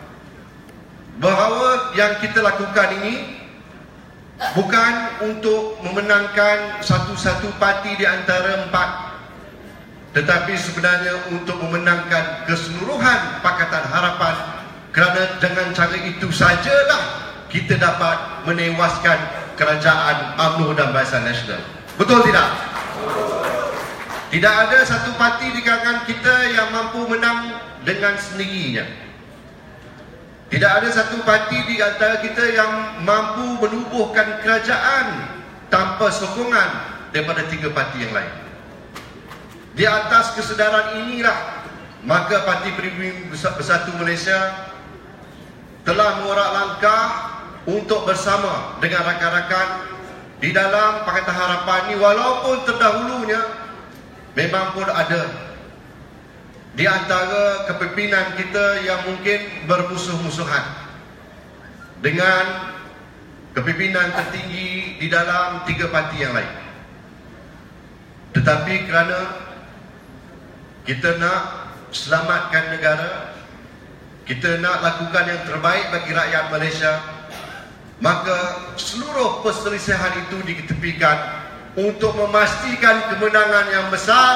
bahawa yang kita lakukan ini bukan untuk memenangkan satu-satu parti di antara empat, tetapi sebenarnya untuk memenangkan keseluruhan Pakatan Harapan, kerana dengan cara itu sajalah kita dapat menewaskan kerajaan U M N O dan Barisan Nasional. Betul tidak? Tidak ada satu parti di kalangan kita yang mampu menang dengan sendirinya. Tidak ada satu parti di antara kita yang mampu menubuhkan kerajaan tanpa sokongan daripada tiga parti yang lain. Di atas kesedaran inilah, maka Parti Pribumi Bersatu Malaysia telah mengorak langkah untuk bersama dengan rakan-rakan di dalam Pakatan Harapan ini, walaupun terdahulunya memang pun ada di antara kepimpinan kita yang mungkin bermusuh-musuhan dengan kepimpinan tertinggi di dalam tiga parti yang lain. Tetapi kerana kita nak selamatkan negara, kita nak lakukan yang terbaik bagi rakyat Malaysia, maka seluruh perselisihan itu diketepikan untuk memastikan kemenangan yang besar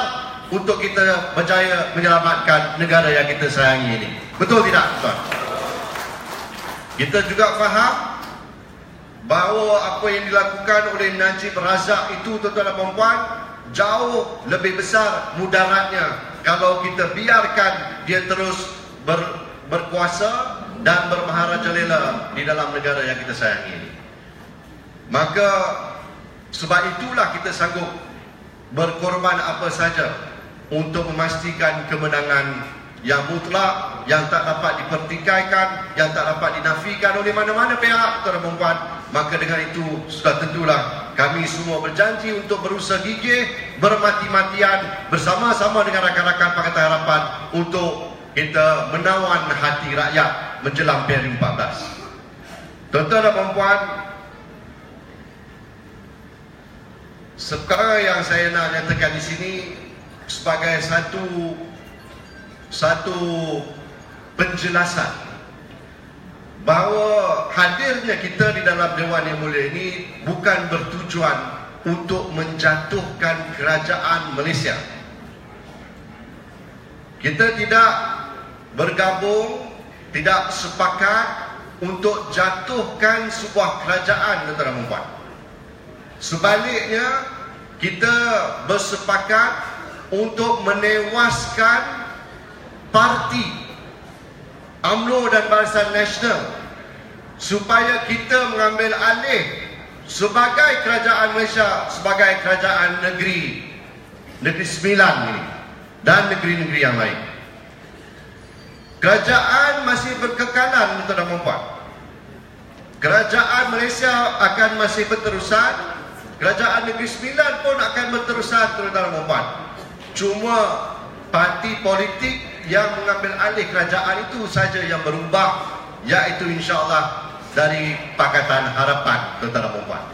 untuk kita berjaya menyelamatkan negara yang kita sayangi ini. Betul tidak, tuan? Kita juga faham bahawa apa yang dilakukan oleh Najib Razak itu, tuan-tuan dan puan-puan, jauh lebih besar mudaratnya kalau kita biarkan dia terus ber, berkuasa dan bermaharajalela di dalam negara yang kita sayangi ini. Maka sebab itulah kita sanggup berkorban apa saja untuk memastikan kemenangan yang mutlak, yang tak dapat dipertikaikan, yang tak dapat dinafikan oleh mana-mana pihak, tuan-tuan dan puan. Maka dengan itu sudah tentulah kami semua berjanji untuk berusaha gigih, bermati-matian bersama-sama dengan rakan-rakan Pakatan Harapan untuk kita menawan hati rakyat menjelang P R U empat belas. Tuan-tuan dan puan-puan, sekarang yang saya nak nyatakan di sini sebagai satu satu penjelasan bahawa hadirnya kita di dalam Dewan Yang Mulia ini bukan bertujuan untuk menjatuhkan kerajaan Malaysia. Kita tidak bergabung, tidak sepakat untuk jatuhkan sebuah kerajaan, tuan-tuan dan puan. Sebaliknya, kita bersepakat untuk menewaskan parti U M N O dan Barisan Nasional supaya kita mengambil alih sebagai kerajaan Malaysia, sebagai kerajaan negeri Negeri Sembilan ini dan negeri-negeri yang lain. Kerajaan masih berkekalan, tuan-tuan dan puan. Kerajaan Malaysia akan masih berterusan, kerajaan Negeri Sembilan pun akan berterusan, tuan-tuan dan puan. Cuma parti politik yang mengambil alih kerajaan itu saja yang berubah, iaitu insya-Allah dari Pakatan Harapan, tuan-tuan dan puan.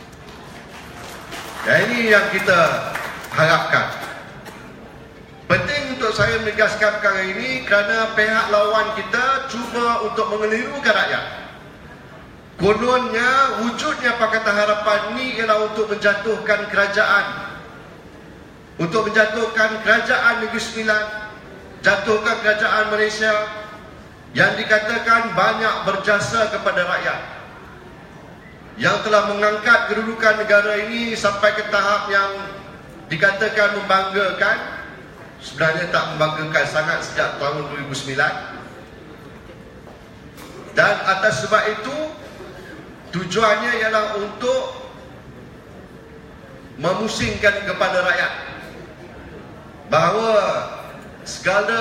Dan ini yang kita harapkan. Penting untuk saya menegaskan perkara ini kerana pihak lawan kita cuba untuk mengelirukan rakyat. Kononnya wujudnya Pakatan Harapan ini ialah untuk menjatuhkan kerajaan, untuk menjatuhkan kerajaan Negeri Sembilan, jatuhkan kerajaan Malaysia yang dikatakan banyak berjasa kepada rakyat, yang telah mengangkat kedudukan negara ini sampai ke tahap yang dikatakan membanggakan. Sebenarnya tak membanggakan sangat sejak tahun dua ribu sembilan. Dan atas sebab itu tujuannya ialah untuk memusingkan kepada rakyat bahawa segala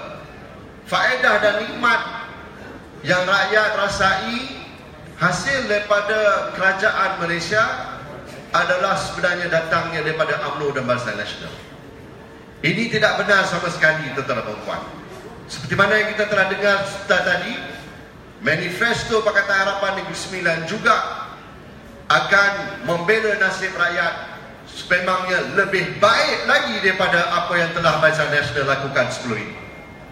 faedah dan nikmat yang rakyat rasai hasil daripada kerajaan Malaysia adalah sebenarnya datangnya daripada U M N O dan Barisan Nasional. Ini tidak benar sama sekali, tuan-tuan dan puan. Seperti mana yang kita telah dengar tadi, manifesto Pakatan Harapan Negeri Sembilan juga akan membela nasib rakyat sememangnya lebih baik lagi daripada apa yang telah Barisan Nasional lakukan sebelum ini.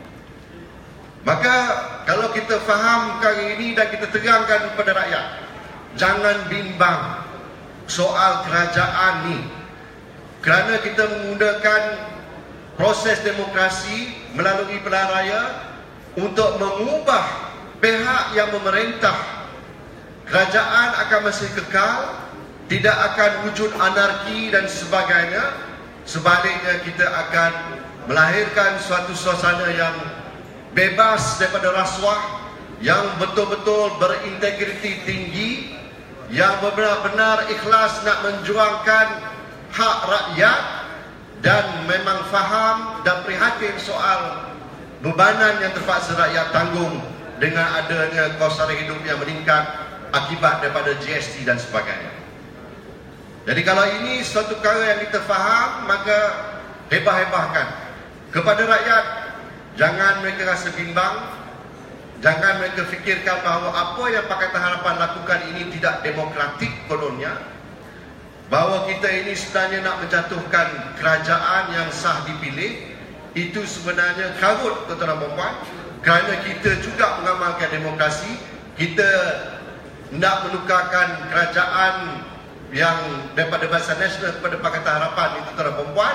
Maka kalau kita faham perkara ini dan kita terangkan kepada rakyat, jangan bimbang soal kerajaan ni, kerana kita menggunakan proses demokrasi melalui pilihan raya untuk mengubah pihak yang memerintah. Kerajaan akan masih kekal, tidak akan wujud anarki dan sebagainya. Sebaliknya kita akan melahirkan suatu suasana yang bebas daripada rasuah, yang betul-betul berintegriti tinggi, yang benar-benar ikhlas nak menjuangkan hak rakyat dan memang faham dan prihatin soal bebanan yang terpaksa rakyat tanggung dengan adanya kos sara hidup yang meningkat akibat daripada G S T dan sebagainya. Jadi kalau ini suatu perkara yang kita faham, maka hebah-hebahkan kepada rakyat. Jangan mereka rasa bimbang, jangan mereka fikirkan bahawa apa yang Pakatan Harapan lakukan ini tidak demokratik kononnya, bahawa kita ini sebenarnya nak menjatuhkan kerajaan yang sah dipilih. Itu sebenarnya karut, tuan-tuan dan puan, kerana kita juga mengamalkan demokrasi. Kita nak menukarkan kerajaan yang daripada Barisan Nasional kepada Pakatan Harapan itu, tuan-tuan dan puan,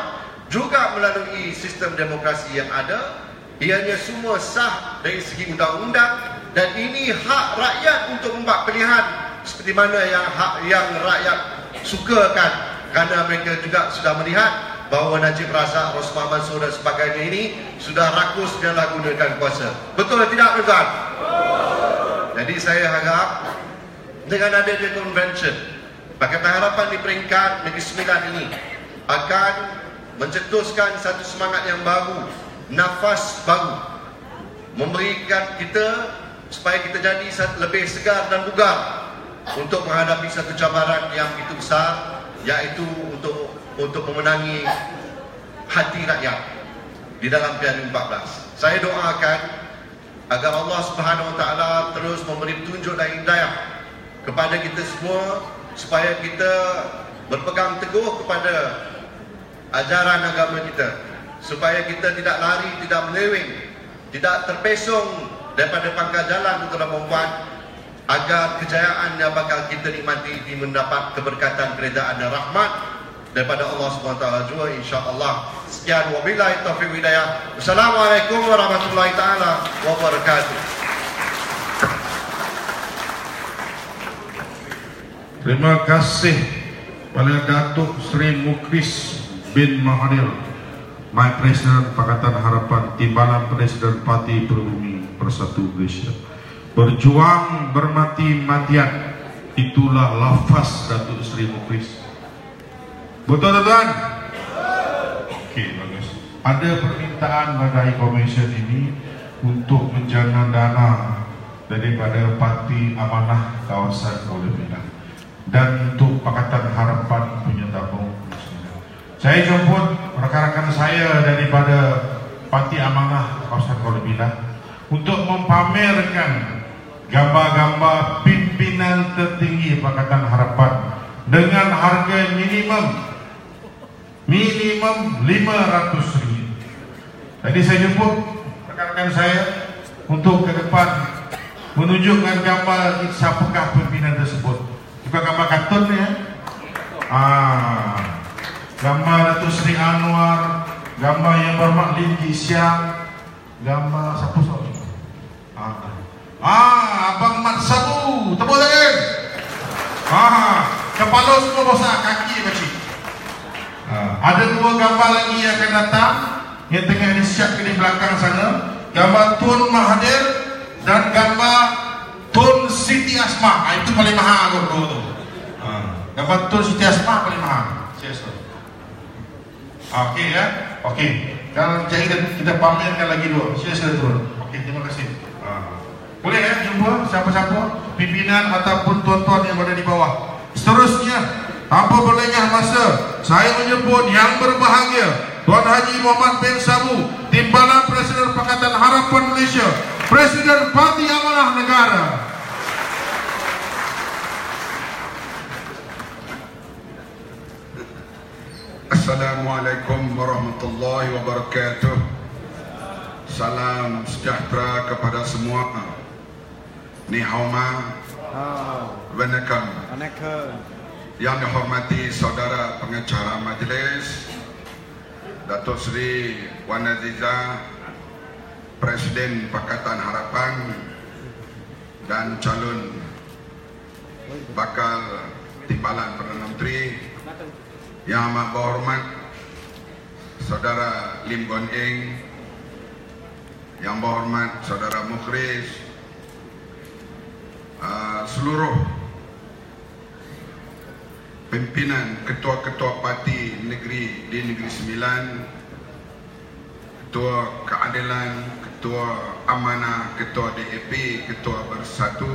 juga melalui sistem demokrasi yang ada. Ianya semua sah dari segi undang-undang dan ini hak rakyat untuk membuat pilihan seperti mana yang hak yang rakyat sukakan, kerana mereka juga sudah melihat bahawa Najib Razak, Rosman Mansor dan sebagainya ini sudah rakus dan lah gunakan kuasa. Betul atau tidak, tuan? Jadi saya harap dengan adanya convention, Pakatan Harapan di peringkat Negeri Sembilan ini akan mencetuskan satu semangat yang baru, nafas baru, memberikan kita supaya kita jadi lebih segar dan bugar untuk menghadapi satu cabaran yang begitu besar, iaitu untuk untuk memenangi hati rakyat di dalam P R U empat belas. Saya doakan agar Allah Subhanahu Wa Taala terus memberi petunjuk dan hidayah kepada kita semua supaya kita berpegang teguh kepada ajaran agama kita, supaya kita tidak lari, tidak meleweng, tidak terpesong daripada pangkal jalan untuk membuat agar kejayaan yang bakal kita nikmati di mendapat keberkatan, keredaan dan rahmat daripada Allah Subhanahu Wa Taala juga, insya-Allah. Sekian, wabillahi taufiq wal hidayah. Wassalamualaikum warahmatullahi taala wabarakatuh. Terima kasih kepada Datuk Seri Mukris bin Mahathir, My Presiden Pakatan Harapan, Timbalan Presiden Parti Pribumi Bersatu Malaysia. Berjuang bermati-matian, itulah lafaz Datuk Seri Mukris. Betul, tuan? Okey, bagus. Ada permintaan pada Komisen ini untuk menjangan dana daripada Parti Amanah Kawasan Kuala Pinang dan untuk Pakatan Harapan punya tabung. Saya jemput rakan-rakan saya daripada Parti Amanah Kawasan Kuala Pinang untuk mempamerkan gambar-gambar pimpinan tertinggi Pakatan Harapan dengan harga minimum minimum lima ratus ringgit. Jadi saya jemput rakan-rakan saya untuk ke depan menunjukkan gambar siapakah pimpinan tersebut. Bukan gambar kartun ya. Ah, gambar Datuk Seri Anwar, gambar yang bermak Lim Kee Siang, gambar siapa sahaja. Ah, ah, Abang Mat Sabu, tepuk tangan. Ah, kepala semua rosak, kaki kecil. Ah, ada dua gambar lagi yang akan datang yang tengah disiapkan di belakang sana. Gambar Tun Mahathir dan gambar Tun Siti Asma. Ah, itu paling mahal aku tu. Ah, gambar Tun Siti Asma paling mahal. Serius tu. Okey ya. Okey. Kalau jadi kita pamerkan lagi dua. Serius turun. Okey, terima kasih. Ah. Boleh ya jumpa siapa-siapa pimpinan ataupun tuan-tuan yang berada di bawah. Seterusnya, tanpa berlengah masa, saya menyebut yang berbahagia Tuan Haji Muhammad bin Sabu, Timbalan Presiden Pakatan Harapan Malaysia, Presiden Parti Amanah Negara. Assalamualaikum warahmatullahi wabarakatuh. Salam sejahtera kepada semua. Ni hao ma. Wanakkam. Yang dihormati saudara pengacara majlis Datuk Seri Wan Aziza, Presiden Pakatan Harapan dan calon bakal Timbalan Perdana Menteri, yang amat berhormat Saudara Lim Guan Eng, yang berhormat Saudara Mukris, uh, seluruh pimpinan ketua-ketua parti negeri di Negeri Sembilan, Ketua Keadilan, Ketua Amanah, Ketua D A P, Ketua Bersatu,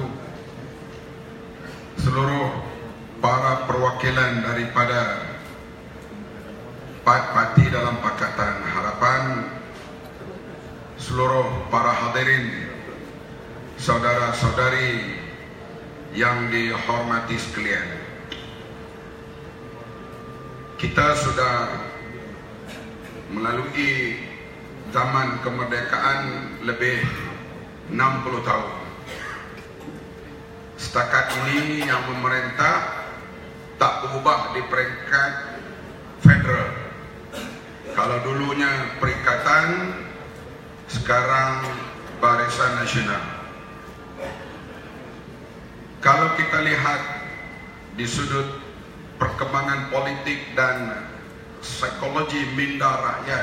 seluruh para perwakilan daripada parti dalam Pakatan Harapan, seluruh para hadirin, saudara-saudari yang dihormati sekalian. Kita sudah melalui zaman kemerdekaan lebih enam puluh tahun. Setakat ini yang memerintah tak berubah di peringkat federal. Kalau dulunya Perikatan, sekarang Barisan Nasional. Kalau kita lihat di sudut perkembangan politik dan psikologi minda rakyat,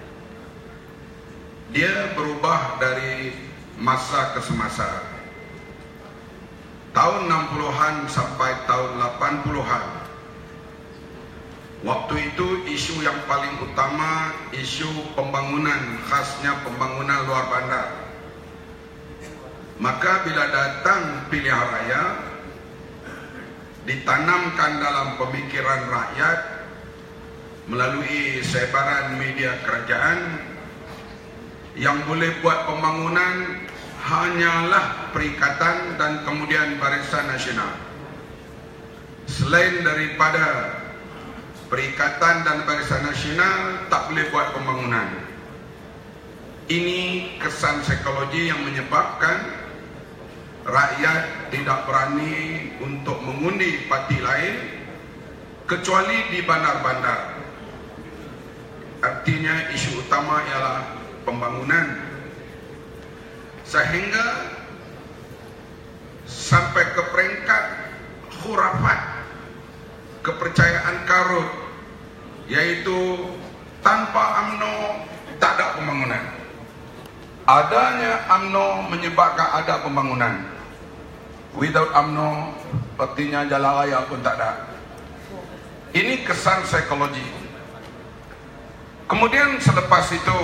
dia berubah dari masa ke semasa. Tahun enam puluhan sampai tahun lapan puluhan, waktu itu isu yang paling utama isu pembangunan, khasnya pembangunan luar bandar. Maka bila datang pilihan raya, ditanamkan dalam pemikiran rakyat melalui sebaran media kerajaan, yang boleh buat pembangunan hanyalah Perikatan dan kemudian Barisan Nasional. Selain daripada Perikatan dan Barisan Nasional, tak boleh buat pembangunan. Ini kesan psikologi yang menyebabkan rakyat tidak berani untuk mengundi parti lain kecuali di bandar-bandar. Artinya isu utama ialah pembangunan, sehingga sampai ke peringkat khurafat, kepercayaan karut, yaitu tanpa UMNO tak ada pembangunan. Adanya UMNO menyebabkan ada pembangunan. Without UMNO, artinya jalan raya pun tak ada. Ini kesan psikologi. Kemudian selepas itu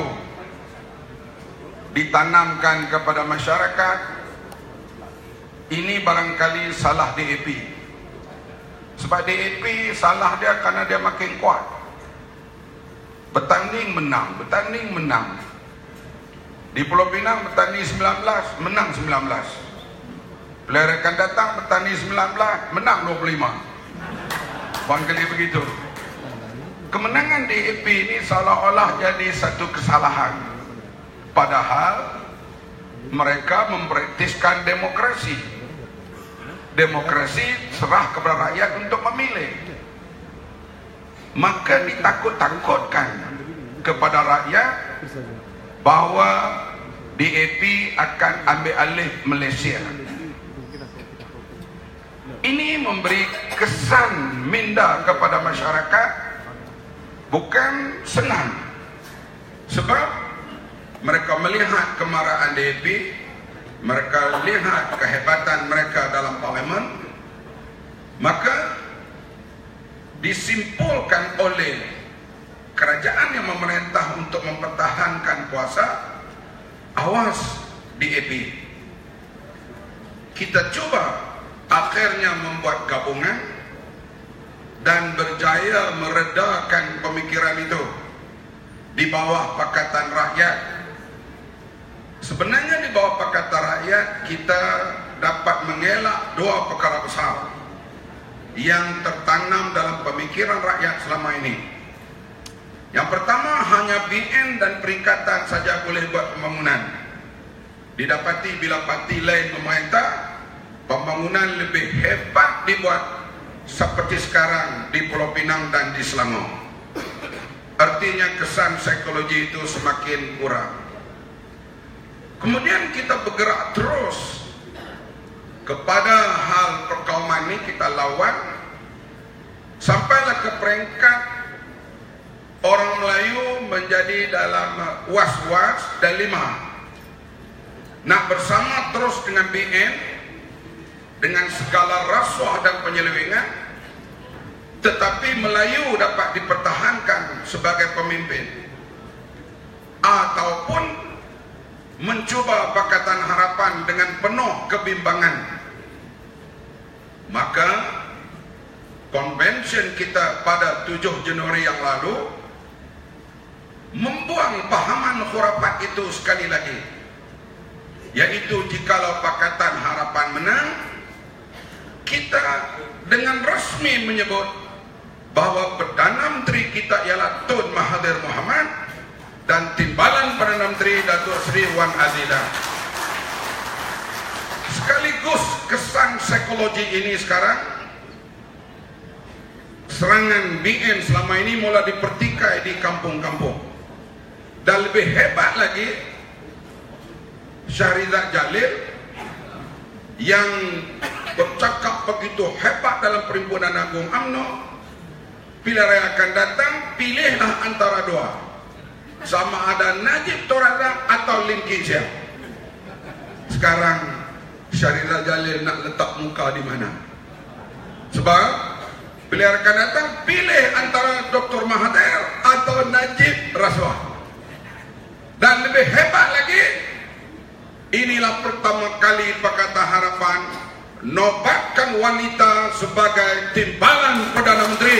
ditanamkan kepada masyarakat, ini barangkali salah D A P. Sebab D A P salah dia karena dia makin kuat. Bertanding menang, bertanding menang. Di Pulau Pinang bertanding sembilan belas, menang sembilan belas. Pilihan akan datang bertanding sembilan belas, menang dua puluh lima. Barangkali begitu. Kemenangan D A P ini seolah-olah jadi satu kesalahan. Padahal mereka mempraktiskan demokrasi. Demokrasi serah kepada rakyat untuk memilih. Maka ditakut-takutkan kepada rakyat bahawa D A P akan ambil alih Malaysia. Ini memberi kesan minda kepada masyarakat bukan senang. Sebab mereka melihat kemarahan D A P, mereka lihat kehebatan mereka dalam parlimen, maka disimpulkan oleh kerajaan yang memerintah untuk mempertahankan kuasa, awas D A P. Kita cuba akhirnya membuat gabungan dan berjaya meredakan pemikiran itu di bawah Pakatan Rakyat. Sebenarnya di bawah Pakatan Rakyat kita dapat mengelak dua perkara besar yang tertanam dalam pemikiran rakyat selama ini. Yang pertama, hanya B N dan Perikatan saja boleh buat pembangunan. Didapati bila parti lain memerintah, pembangunan lebih hebat dibuat seperti sekarang di Pulau Pinang dan di Selangor. Artinya kesan psikologi itu semakin kurang. Kemudian kita bergerak terus kepada hal perkauman ini, kita lawan sampailah ke peringkat orang Melayu menjadi dalam was-was dan lima. Nak bersama terus dengan B N dengan segala rasuah dan penyelewengan, tetapi Melayu dapat dipertahankan sebagai pemimpin, ataupun mencuba Pakatan Harapan dengan penuh kebimbangan. Maka konvensyen kita pada tujuh Januari yang lalu membuang pahaman khurafat itu sekali lagi, yaitu jikalau Pakatan Harapan menang, kita dengan resmi menyebut bahawa Perdana Menteri kita ialah Tun Mahathir Mohamad dan timbalan Perdana Menteri Datuk Seri Wan Aziza. Sekaligus kesan psikologi ini sekarang serangan B N selama ini mula dipertikai di kampung-kampung. Dan lebih hebat lagi, Syahrizad Jalil yang bercakap begitu hebat dalam Perhimpunan Agung U M N O, pilihan raya akan datang, pilihlah antara dua, sama ada Najib Torazak atau Lim Kee Siang. Sekarang Syahrizad Jalil nak letak muka di mana? Sebab pilihan akan datang, pilih antara Doktor Mahathir atau Najib Razak. Dan lebih hebat lagi, inilah pertama kali Pakatan Harapan nobatkan wanita sebagai timbalan Perdana Menteri.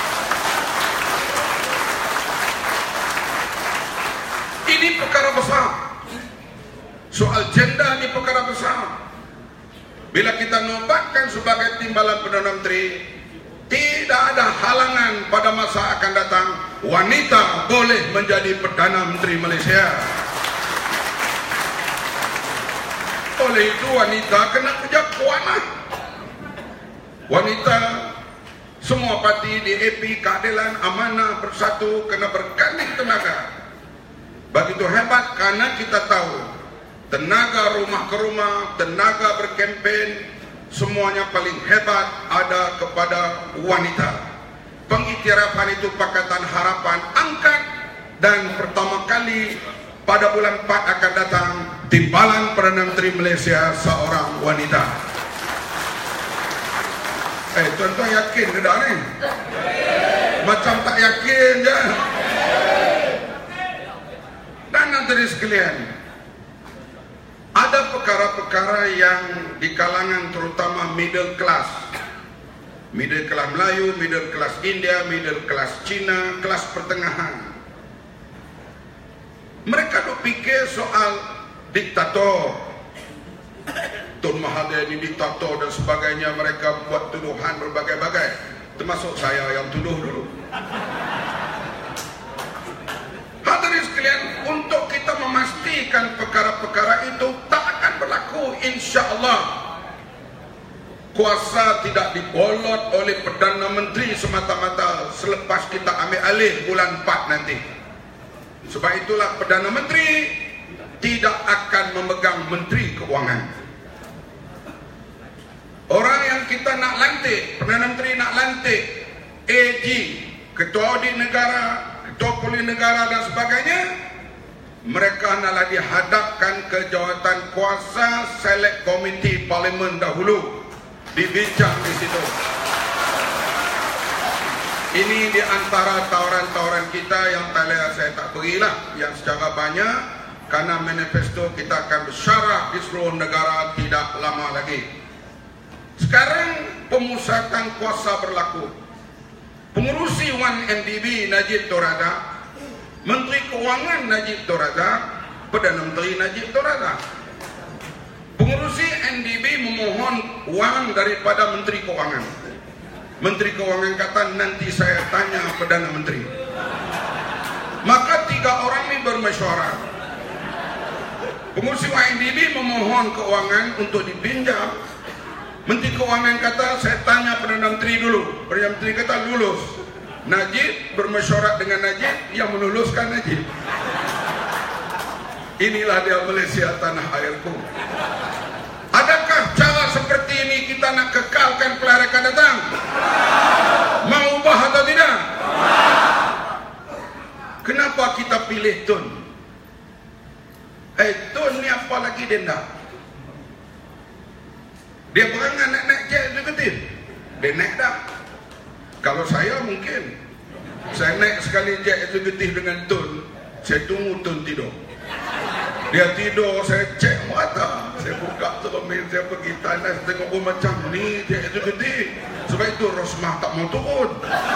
Ini perkara besar. Soal gender ini perkara besar. Bila kita nobatkan sebagai timbalan Perdana Menteri, tidak ada halangan pada masa akan datang wanita boleh menjadi Perdana Menteri Malaysia. Oleh itu wanita kena kerja kuat. Wanita semua parti di A P, Keadilan, Amanah, Bersatu kena berganding tenaga. Begitu hebat karena kita tahu tenaga rumah ke rumah, tenaga berkempen, semuanya paling hebat ada kepada wanita. Pengiktirafan itu Pakatan Harapan angkat, dan pertama kali pada bulan empat akan datang timbalan Perdana Menteri Malaysia seorang wanita. Eh, tuan-tuan yakin ke tak ni? Macam tak yakin je. Dan hadirin sekalian, ada perkara-perkara yang di kalangan terutama middle class, middle class Melayu, middle class India, middle class Cina, kelas pertengahan, mereka duk fikir soal diktator, Tun Mahathir ini diktator dan sebagainya. Mereka buat tuduhan berbagai-bagai, termasuk saya yang tuduh dulu. Hadirin sekalian, untuk kita memastikan perkara-perkara itu tak akan berlaku, insya-Allah, kuasa tidak dibolot oleh Perdana Menteri semata-mata selepas kita ambil alih bulan empat nanti. Sebab itulah Perdana Menteri tidak akan memegang Menteri Keuangan. Orang yang kita nak lantik, Perdana Menteri nak lantik A G, Ketua Audit Negara, Ketua Polis Negara dan sebagainya, mereka naklah dihadapkan ke jawatan kuasa Select Komiti Parlimen dahulu, dibincang di situ. Ini di antara tawaran-tawaran kita yang talian saya tak berilah, yang secara banyak, karena manifesto kita akan bersyarah di seluruh negara tidak lama lagi. Sekarang pemusatan kuasa berlaku. Pengurusi satu M D B Najib Torazak, Menteri Keuangan Najib Torazak, Perdana Menteri Najib Torazak. Pengurusi N D B memohon wang daripada Menteri Keuangan. Menteri Keuangan kata nanti saya tanya Perdana Menteri. Maka tiga orang ini bermesyuarat. Pengurusi N D B memohon keuangan untuk dipinjam. Menteri Keuangan kata saya tanya Perdana Menteri dulu. Perdana Menteri kata lulus. Najib bermesyuarat dengan Najib, yang meluluskan Najib. Inilah dia Malaysia tanah airku. Adakah cara seperti ini kita nak kekalkan pilihan akan datang? Mau ubah atau tidak? Kenapa kita pilih Tun? Eh, Tun ni apa lagi dia nak? Dia berangan nak naik jet eksekutif. Dia naik dah. Kalau saya mungkin, saya naik sekali jet eksekutif dengan Tun, saya tunggu Tun tidur. Dia tidur, saya cek mata, saya buka cermin, saya pergi tandas, tengok oh, macam ni jet eksekutif. Sebab itu Rosmah tak mau turun.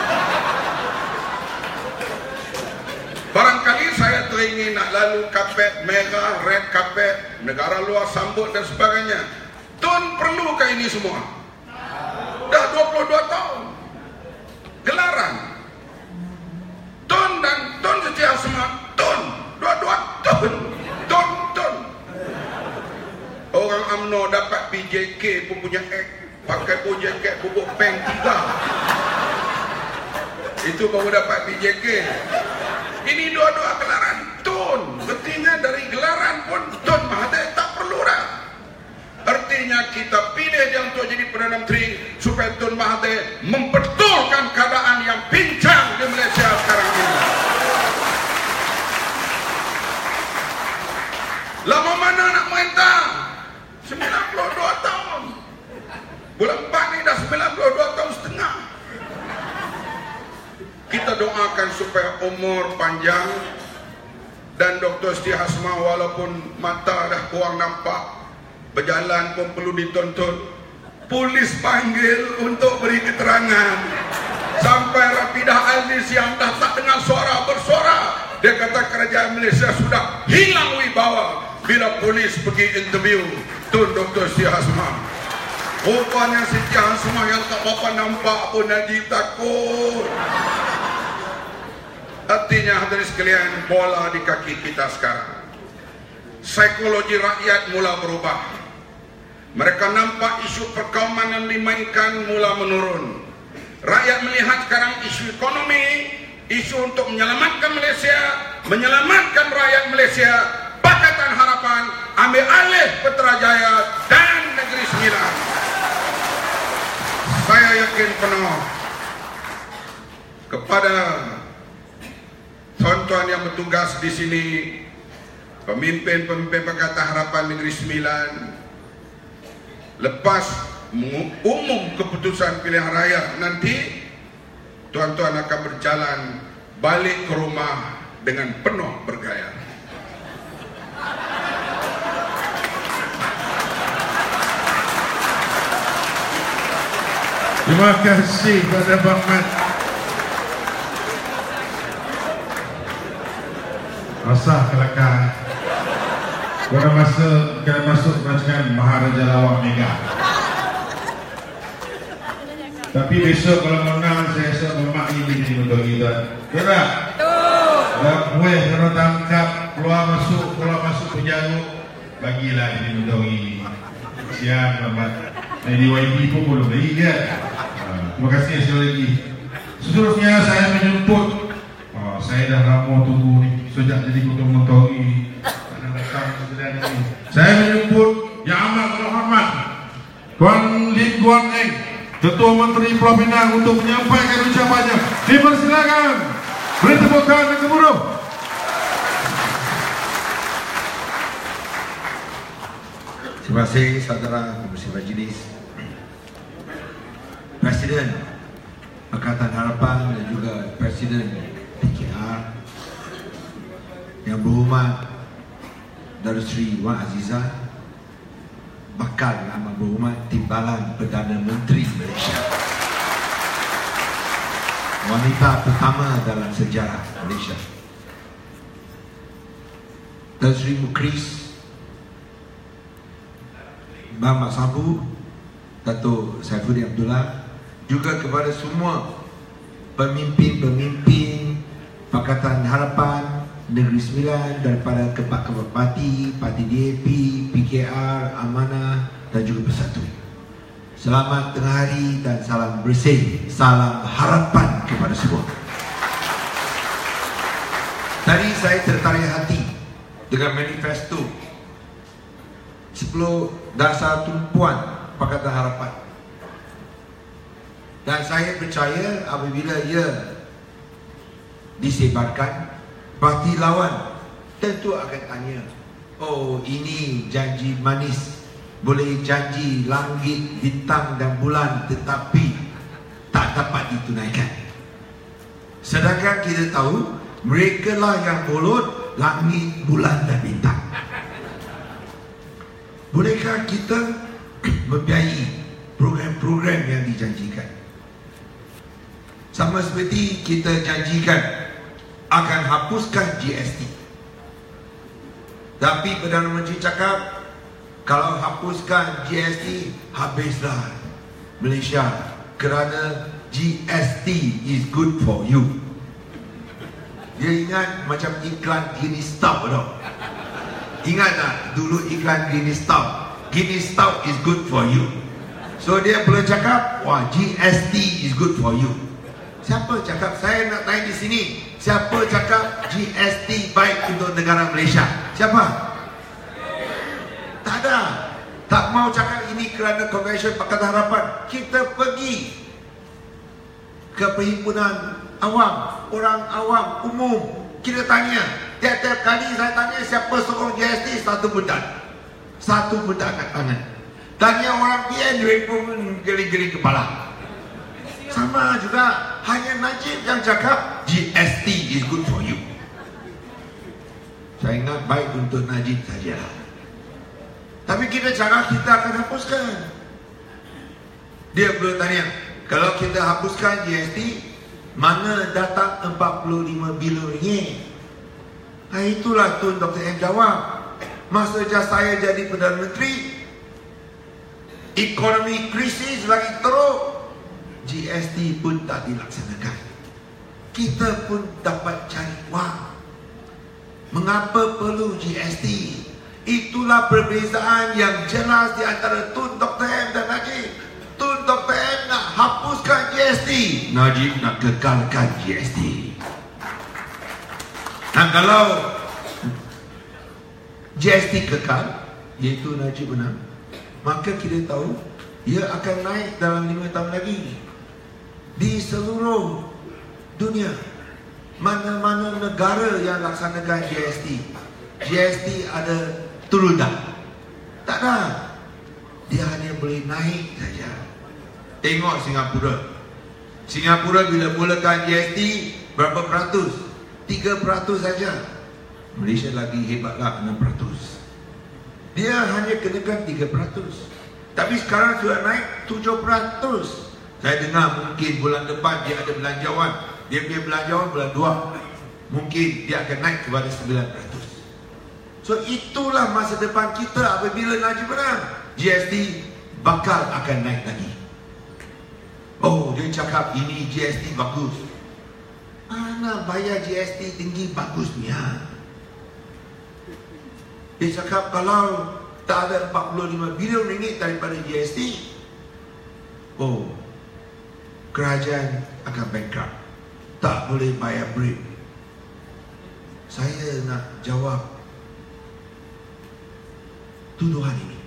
Barangkali saya teringin nak lalu kapet merah, red carpet, negara luar sambut dan sebagainya. Tun perlukah ini semua? Dah dua puluh dua tahun gelaran Tun dan Tun Setia Semak, Tun dua-dua Tun Tun Tun. Orang U M N O dapat P J K pun punya act, pakai baju jaket bubuk peng tiga. Itu baru dapat P J K. Ini dua-dua gelaran Tun. Artinya dari gelaran pun Tun Mahathir tak perlu dah. Artinya kita pilih dia untuk jadi Perdana Menteri supaya Tun Mahathir membetulkan keadaan yang pincang di Malaysia sekarang ini. Lama mana nak mentang? sembilan puluh dua tahun. Bulan empat ni dah sembilan puluh dua tahun setengah. Kita doakan supaya umur panjang dan Doktor Siti Hasmah walaupun mata dah kurang nampak, berjalan pun perlu dituntut. Polis panggil untuk beri keterangan. Sampai Rafidah Aziz yang dah tak dengar suara bersuara, dia kata kerajaan Malaysia sudah hilang wibawa bila polis pergi interview Tun Doktor Siti Hasmah. Rupanya Siti Hasmah yang tak berapa nampak pun Najib takut. Artinya hadirin sekalian, bola di kaki kita sekarang. Psikologi rakyat mula berubah. Mereka nampak isu perkauman yang dimainkan mula menurun. Rakyat melihat sekarang isu ekonomi, isu untuk menyelamatkan Malaysia, menyelamatkan rakyat Malaysia. Pakatan Harapan ambil alih Putrajaya dan Negeri Sembilan. Saya yakin penuh kepada tuan-tuan yang bertugas di sini, pemimpin-pemimpin Pakatan Harapan Negeri Sembilan, lepas umum keputusan pilihan raya nanti, tuan-tuan akan berjalan balik ke rumah dengan penuh bergaya. Terima kasih kepada Bang Mat. Asah kelakar. Kena masa kena masuk rancangan Maharaja Lawak Mega. Tapi besok kalau menang saya rasa memang ini untuk kita. Betul? Dan boleh kena tangkap, keluar masuk, keluar masuk penjara, bagilah ini untuk ini. Siap Selamat. Jadi Y P pun belum lagi kan. Terima kasih sekali lagi. Seterusnya saya menjemput. Oh, saya dah lama tunggu ni sejak jadi ketua menteri. Saya menjemput Yang Amat Berhormat Tuan Lim Guan Eng, Ketua Menteri Pulau Pinang untuk menyampaikan ucapannya. Dipersilakan. Beri tepukan dan gemuruh. Terima kasih saudara Pengerusi Majlis, Presiden Pakatan Harapan dan juga Presiden P K R, Yang Berhormat Datuk Seri Wan Azizah, Bakal Yang Amat Berhormat Timbalan Perdana Menteri Malaysia, wanita pertama dalam sejarah Malaysia, Datuk Seri Mukris Muhammad Sabu, Datuk Saifuddin Abdullah, juga kepada semua pemimpin-pemimpin Pakatan Harapan Negeri Sembilan daripada keempat-keempat parti, Parti D A P, P K R, Amanah dan juga Bersatu. Selamat tengah hari dan salam bersih, salam harapan kepada semua. Tadi saya tertarik hati dengan manifesto sepuluh dasar tumpuan Pakatan Harapan. Dan saya percaya apabila ia disebarkan, parti lawan tentu akan tanya, oh ini janji manis, boleh janji langit, bintang dan bulan tetapi tak dapat ditunaikan. Sedangkan kita tahu mereka lah yang mulut langit, bulan dan bintang. Bolehkah kita membiayai program-program yang dijanjikan? Sama seperti kita janjikan akan hapuskan G S T. Tapi Perdana Menteri cakap kalau hapuskan G S T, habislah Malaysia kerana G S T is good for you. Dia ingat macam iklan Guinness Stout tau. Ingat tak dulu iklan Guinness Stout? Guinness Stout is good for you. So dia boleh cakap, wah G S T is good for you. Siapa cakap saya nak tanya di sini? Siapa cakap G S T baik untuk negara Malaysia? Siapa? Tak ada. Tak mau cakap ini kerana Konvensyen Pakatan Harapan. Kita pergi ke perhimpunan awam, orang awam, umum. Kita tanya. Tiap-tiap kali saya tanya siapa sokong G S T, satu pun tak. Satu pun tak angkat tangan. Tanya orang P N, dia pun geli-geli kepala. Sama juga, hanya Najib yang cakap G S T is good for you. Saya ingat baik untuk Najib saja. Tapi kita cakap kita akan hapuskan. Dia perlu tanya, kalau kita hapuskan G S T, mana datang empat puluh lima bilion ringgit? Nah, itulah Tun Doktor M jawab. Masa saya jadi Perdana Menteri, ekonomi krisis lagi teruk, G S T pun tak dilaksanakan. Kita pun dapat cari wang. Mengapa perlu G S T? Itulah perbezaan yang jelas di antara Tun Doktor M dan Najib. Tun Doktor M nak hapuskan G S T, Najib nak kekalkan G S T. Dan kalau G S T kekal, iaitu Najib menang, maka kita tahu ia akan naik dalam lima tahun lagi. Di seluruh dunia, mana-mana negara yang laksanakan G S T, G S T ada turun dah. Tak ada. Dia hanya boleh naik saja. Tengok Singapura. Singapura bila mulakan G S T berapa peratus? tiga peratus saja. Malaysia lagi hebatlah enam peratus. Dia hanya kenakan tiga peratus. Tapi sekarang sudah naik tujuh peratus. Saya dengar mungkin bulan depan dia ada belanjawan. Dia punya belanjawan bulan dua. Mungkin dia akan naik kepada sembilan peratus. So itulah masa depan kita apabila Najib menang. G S T bakal akan naik lagi. Oh, dia cakap ini G S T bagus. Mana bayar G S T tinggi bagusnya? Dia cakap kalau tak ada empat puluh lima bilion ringgit daripada G S T, oh, kerajaan akan bankrupt. Tak boleh bayar break. Saya nak jawab tuduhan ini.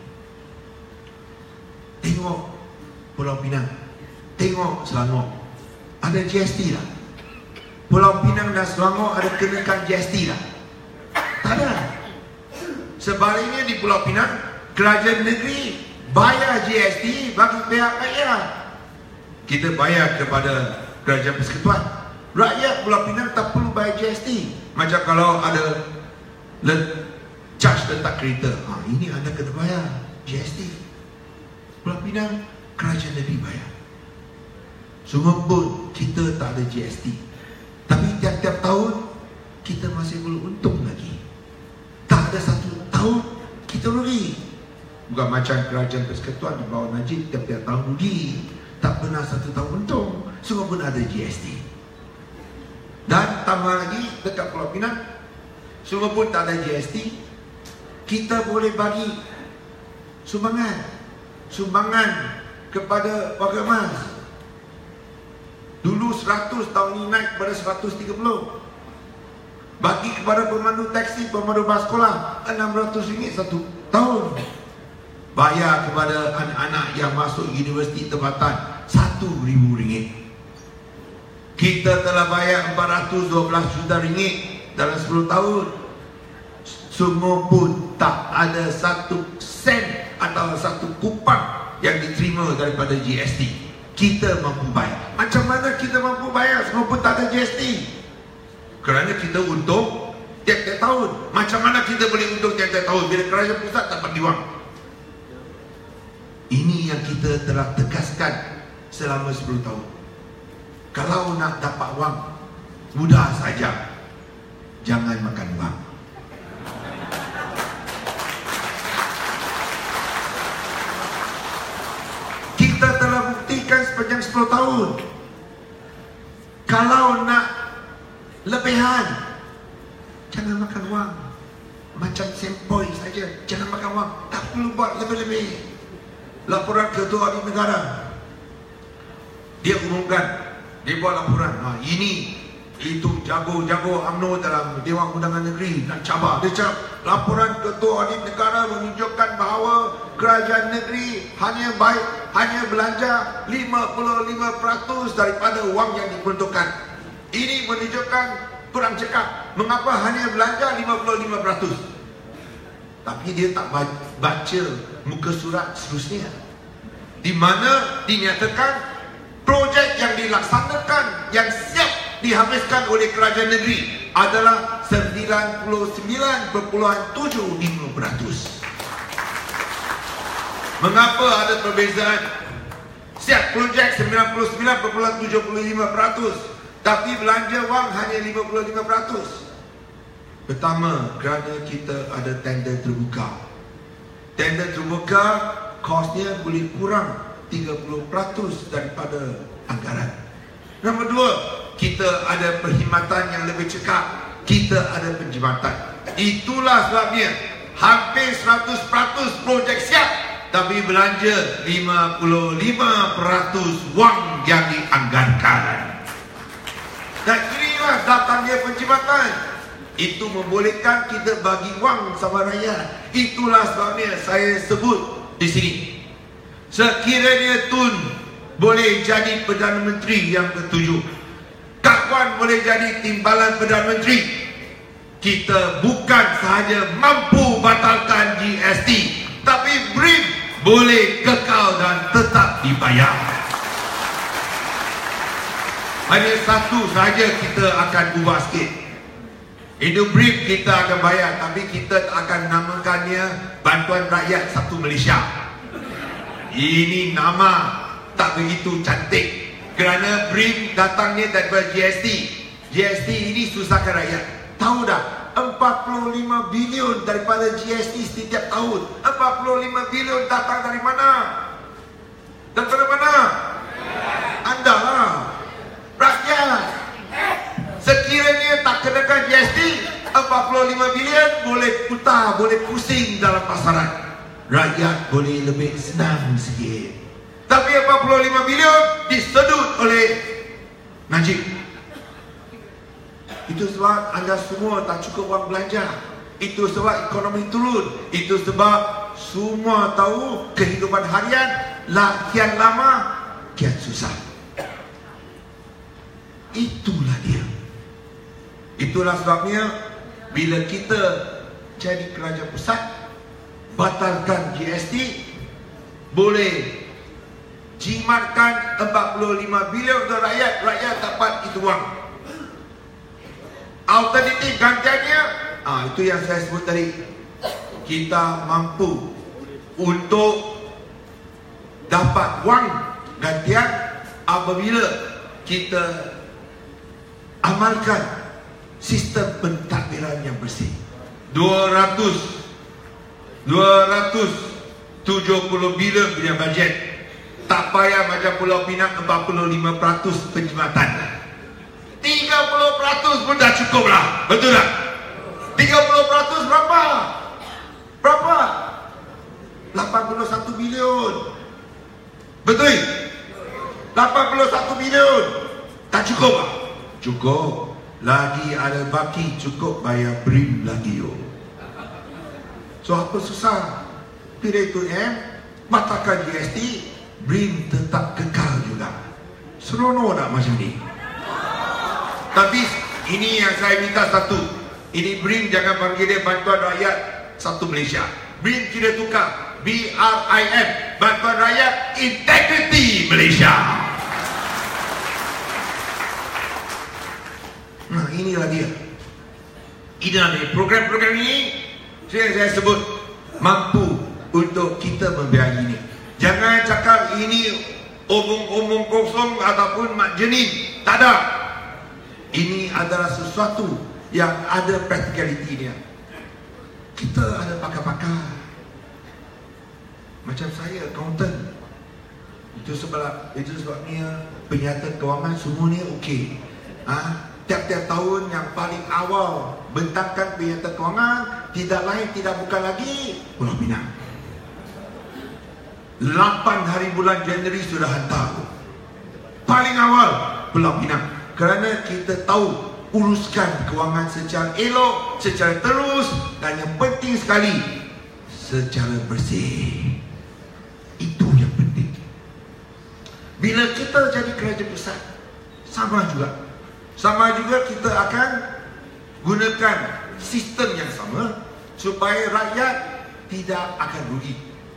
Tengok Pulau Pinang, tengok Selangor, ada G S T lah. Pulau Pinang dan Selangor ada kenakan G S T lah. Tak ada. Sebaliknya di Pulau Pinang, kerajaan negeri bayar G S T bagi pihak rakyat. Kita bayar kepada kerajaan persekutuan. Rakyat Pulau Pinang tak perlu bayar G S T. Macam kalau ada charge letak kereta, ha, ini anda kena bayar G S T. Pulau Pinang, kerajaan negeri bayar. Semua pun kita tak ada G S T. Tapi tiap-tiap tahun kita masih belum untung lagi. Tak ada satu tahun kita rugi. Bukan macam kerajaan persekutuan di bawah Najib tiap-tiap tahun rugi. Tak pernah satu tahun untung. Semua pun ada G S T. Dan tambah lagi dekat Pulau Pinang, semua pun tak ada G S T. Kita boleh bagi sumbangan. Sumbangan kepada warga emas. Dulu seratus, tahun ini naik kepada seratus tiga puluh. Bagi kepada pemandu taksi, pemandu bas sekolah, enam ratus ringgit satu tahun. Bayar kepada anak-anak yang masuk universiti tempatan, satu ribu ringgit. Kita telah bayar empat ratus dua belas juta ringgit dalam sepuluh tahun. Semua pun tak ada satu sen atau satu kupang yang diterima daripada G S T. Kita mampu bayar. Macam mana kita mampu bayar? Semua pun tak ada G S T. Kerana kita untung tiap-tiap tahun. Macam mana kita boleh untung tiap-tiap tahun bila kerajaan pusat tak bagi wang? Ini yang kita telah tegaskan selama sepuluh tahun. Kalau nak dapat wang, mudah saja. Jangan makan wang. Kita telah buktikan sepanjang sepuluh tahun. Kalau nak lebihan, jangan makan wang. Macam sempoi saja, jangan makan wang. Tak perlu buat lebih-lebih. Laporan Ketua Audit Negara, dia umumkan dia buat laporan. Ha, ini itu jago-jago UMNO dalam Dewan Undangan Negeri dan cabar. Dia cakap laporan Ketua Audit Negara menunjukkan bahawa kerajaan negeri hanya baik hanya belanja lima puluh lima peratus daripada wang yang diperuntukkan. Ini menunjukkan kurang cekap. Mengapa hanya belanja lima puluh lima peratus? Tapi dia tak baca muka surat seterusnya, di mana dinyatakan projek yang dilaksanakan yang siap dihabiskan oleh kerajaan negeri adalah sembilan puluh sembilan perpuluhan tujuh lima peratus. Mengapa ada perbezaan? Siap projek sembilan puluh sembilan perpuluhan tujuh lima peratus, tapi belanja wang hanya lima puluh lima peratus. Pertama, kerana kita ada tender terbuka. Tender terbuka kosnya boleh kurang tiga puluh peratus daripada anggaran. Nombor dua, kita ada perkhidmatan yang lebih cekap. Kita ada penjimatan. Itulah sebabnya hampir seratus peratus projek siap, tapi belanja lima puluh lima peratus wang yang dianggarkan. Dan inilah datangnya penjimatan. Itu membolehkan kita bagi wang sama rakyat. Itulah sebabnya saya sebut di sini, sekiranya Tun boleh jadi Perdana Menteri yang ketujuh, Kak Wan boleh jadi timbalan Perdana Menteri, kita bukan sahaja mampu batalkan G S T, tapi B R I M boleh kekal dan tetap dibayar. Hanya satu sahaja kita akan ubah sikit. Itu B R I M kita akan bayar, tapi kita akan namakannya Bantuan Rakyat Satu Malaysia. Ini nama tak begitu cantik, kerana B R I M datangnya daripada G S T. G S T ini susahkan rakyat. Tahu dah, empat puluh lima bilion daripada G S T setiap tahun. Empat puluh lima bilion datang dari mana? Daripada mana? Anda lah, rakyat. Sekiranya tak kenakan G S T, empat puluh lima bilion boleh putar, boleh pusing dalam pasaran. Rakyat boleh lebih senang sikit. Tapi empat puluh lima bilion disedut oleh Najib. Itu sebab anda semua tak cukup wang belanja. Itu sebab ekonomi turun. Itu sebab semua tahu kehidupan harian lah kian lama, kian susah. Itulah dia. Itulah sebabnya bila kita jadi kerajaan pusat, batalkan G S T, boleh jimatkan empat puluh lima bilion untuk rakyat, rakyat dapat itu wang. Alternatif gantiannya, ah, itu yang saya sebut tadi, kita mampu untuk dapat wang gantian apabila kita amalkan sistem pentadbiran yang bersih. dua ratus tujuh puluh bilion punya bajet, tak payah macam Pulau Pinang empat puluh lima peratus penjimatan. tiga puluh peratus pun dah cukup lah, betul tak? tiga puluh peratus berapa? Berapa? lapan puluh satu bilion. Betul? lapan puluh satu bilion. Tak cukup tak? Cukup. Lagi ada baki, cukup bayar B R I M lagi yo. So apa susah? Pilih tu M, batalkan G S T, B R I M tetap kekal juga. Seronok tak macam ni? Tapi ini yang saya minta satu, ini B R I M jangan panggil dia Bantuan Rakyat Satu Malaysia. B R I M kita tukar B R I M, Bantuan Rakyat Integrity Malaysia. Nah, inilah dia. Inilah dia. Program-program ini saya, saya sebut mampu untuk kita membiayai ini. Jangan cakap ini omong-omong kosong ataupun mak jenin. Tak ada. Ini adalah sesuatu yang ada practicality-nya. Kita ada pakar-pakar. Macam saya, accountant. Itu sebab itu sebabnya penyiasatan kewangan semua ni okey. Ha? Tiap-tiap tahun yang paling awal bentangkan penyiasatan kewangan tidak lain tidak bukan lagi Pulau Pinang. lapan hari bulan Januari sudah hantar. Paling awal Pulau Pinang. Kerana kita tahu uruskan kewangan secara elok, secara terus, dan yang penting sekali secara bersih. Itu yang penting. Bila kita jadi kerajaan pusat, sama juga Sama juga kita akan gunakan sistem yang sama supaya rakyat tidak akan rugi.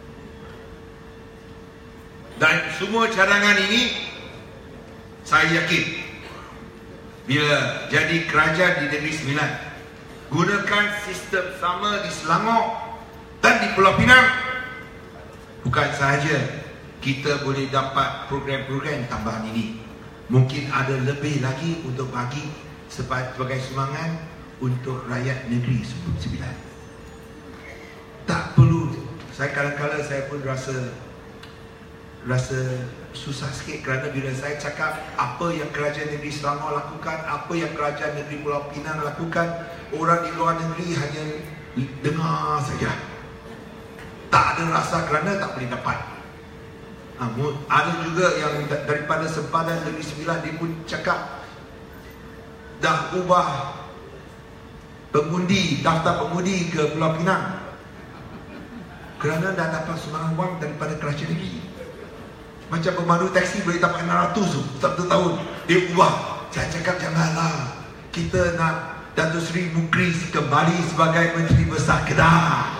Dan semua cadangan ini saya yakin bila jadi kerajaan di Negeri Sembilan, gunakan sistem sama di Selangor dan di Pulau Pinang, bukan sahaja kita boleh dapat program-program tambahan ini, mungkin ada lebih lagi untuk bagi sebagai sumbangan untuk rakyat negeri Sembilan. Tak perlu, saya kadang-kadang saya pun rasa rasa susah sikit kerana bila saya cakap apa yang kerajaan negeri Selangor lakukan, apa yang kerajaan negeri Pulau Pinang lakukan, orang di luar negeri hanya dengar saja, tak ada rasa kerana tak boleh dapat. Namun ada juga yang daripada sempadan Negeri Sembilan, dia pun cakap dah ubah pengundi, daftar pengundi ke Pulau Pinang kerana dah dapat sumbangan wang daripada kerajaan negeri. Macam pemandu taksi boleh dapat enam ratus tu satu tahun, dia ubah. Saya cakap janganlah, kita nak Datuk Seri Mukris kembali sebagai Menteri Besar Kedah.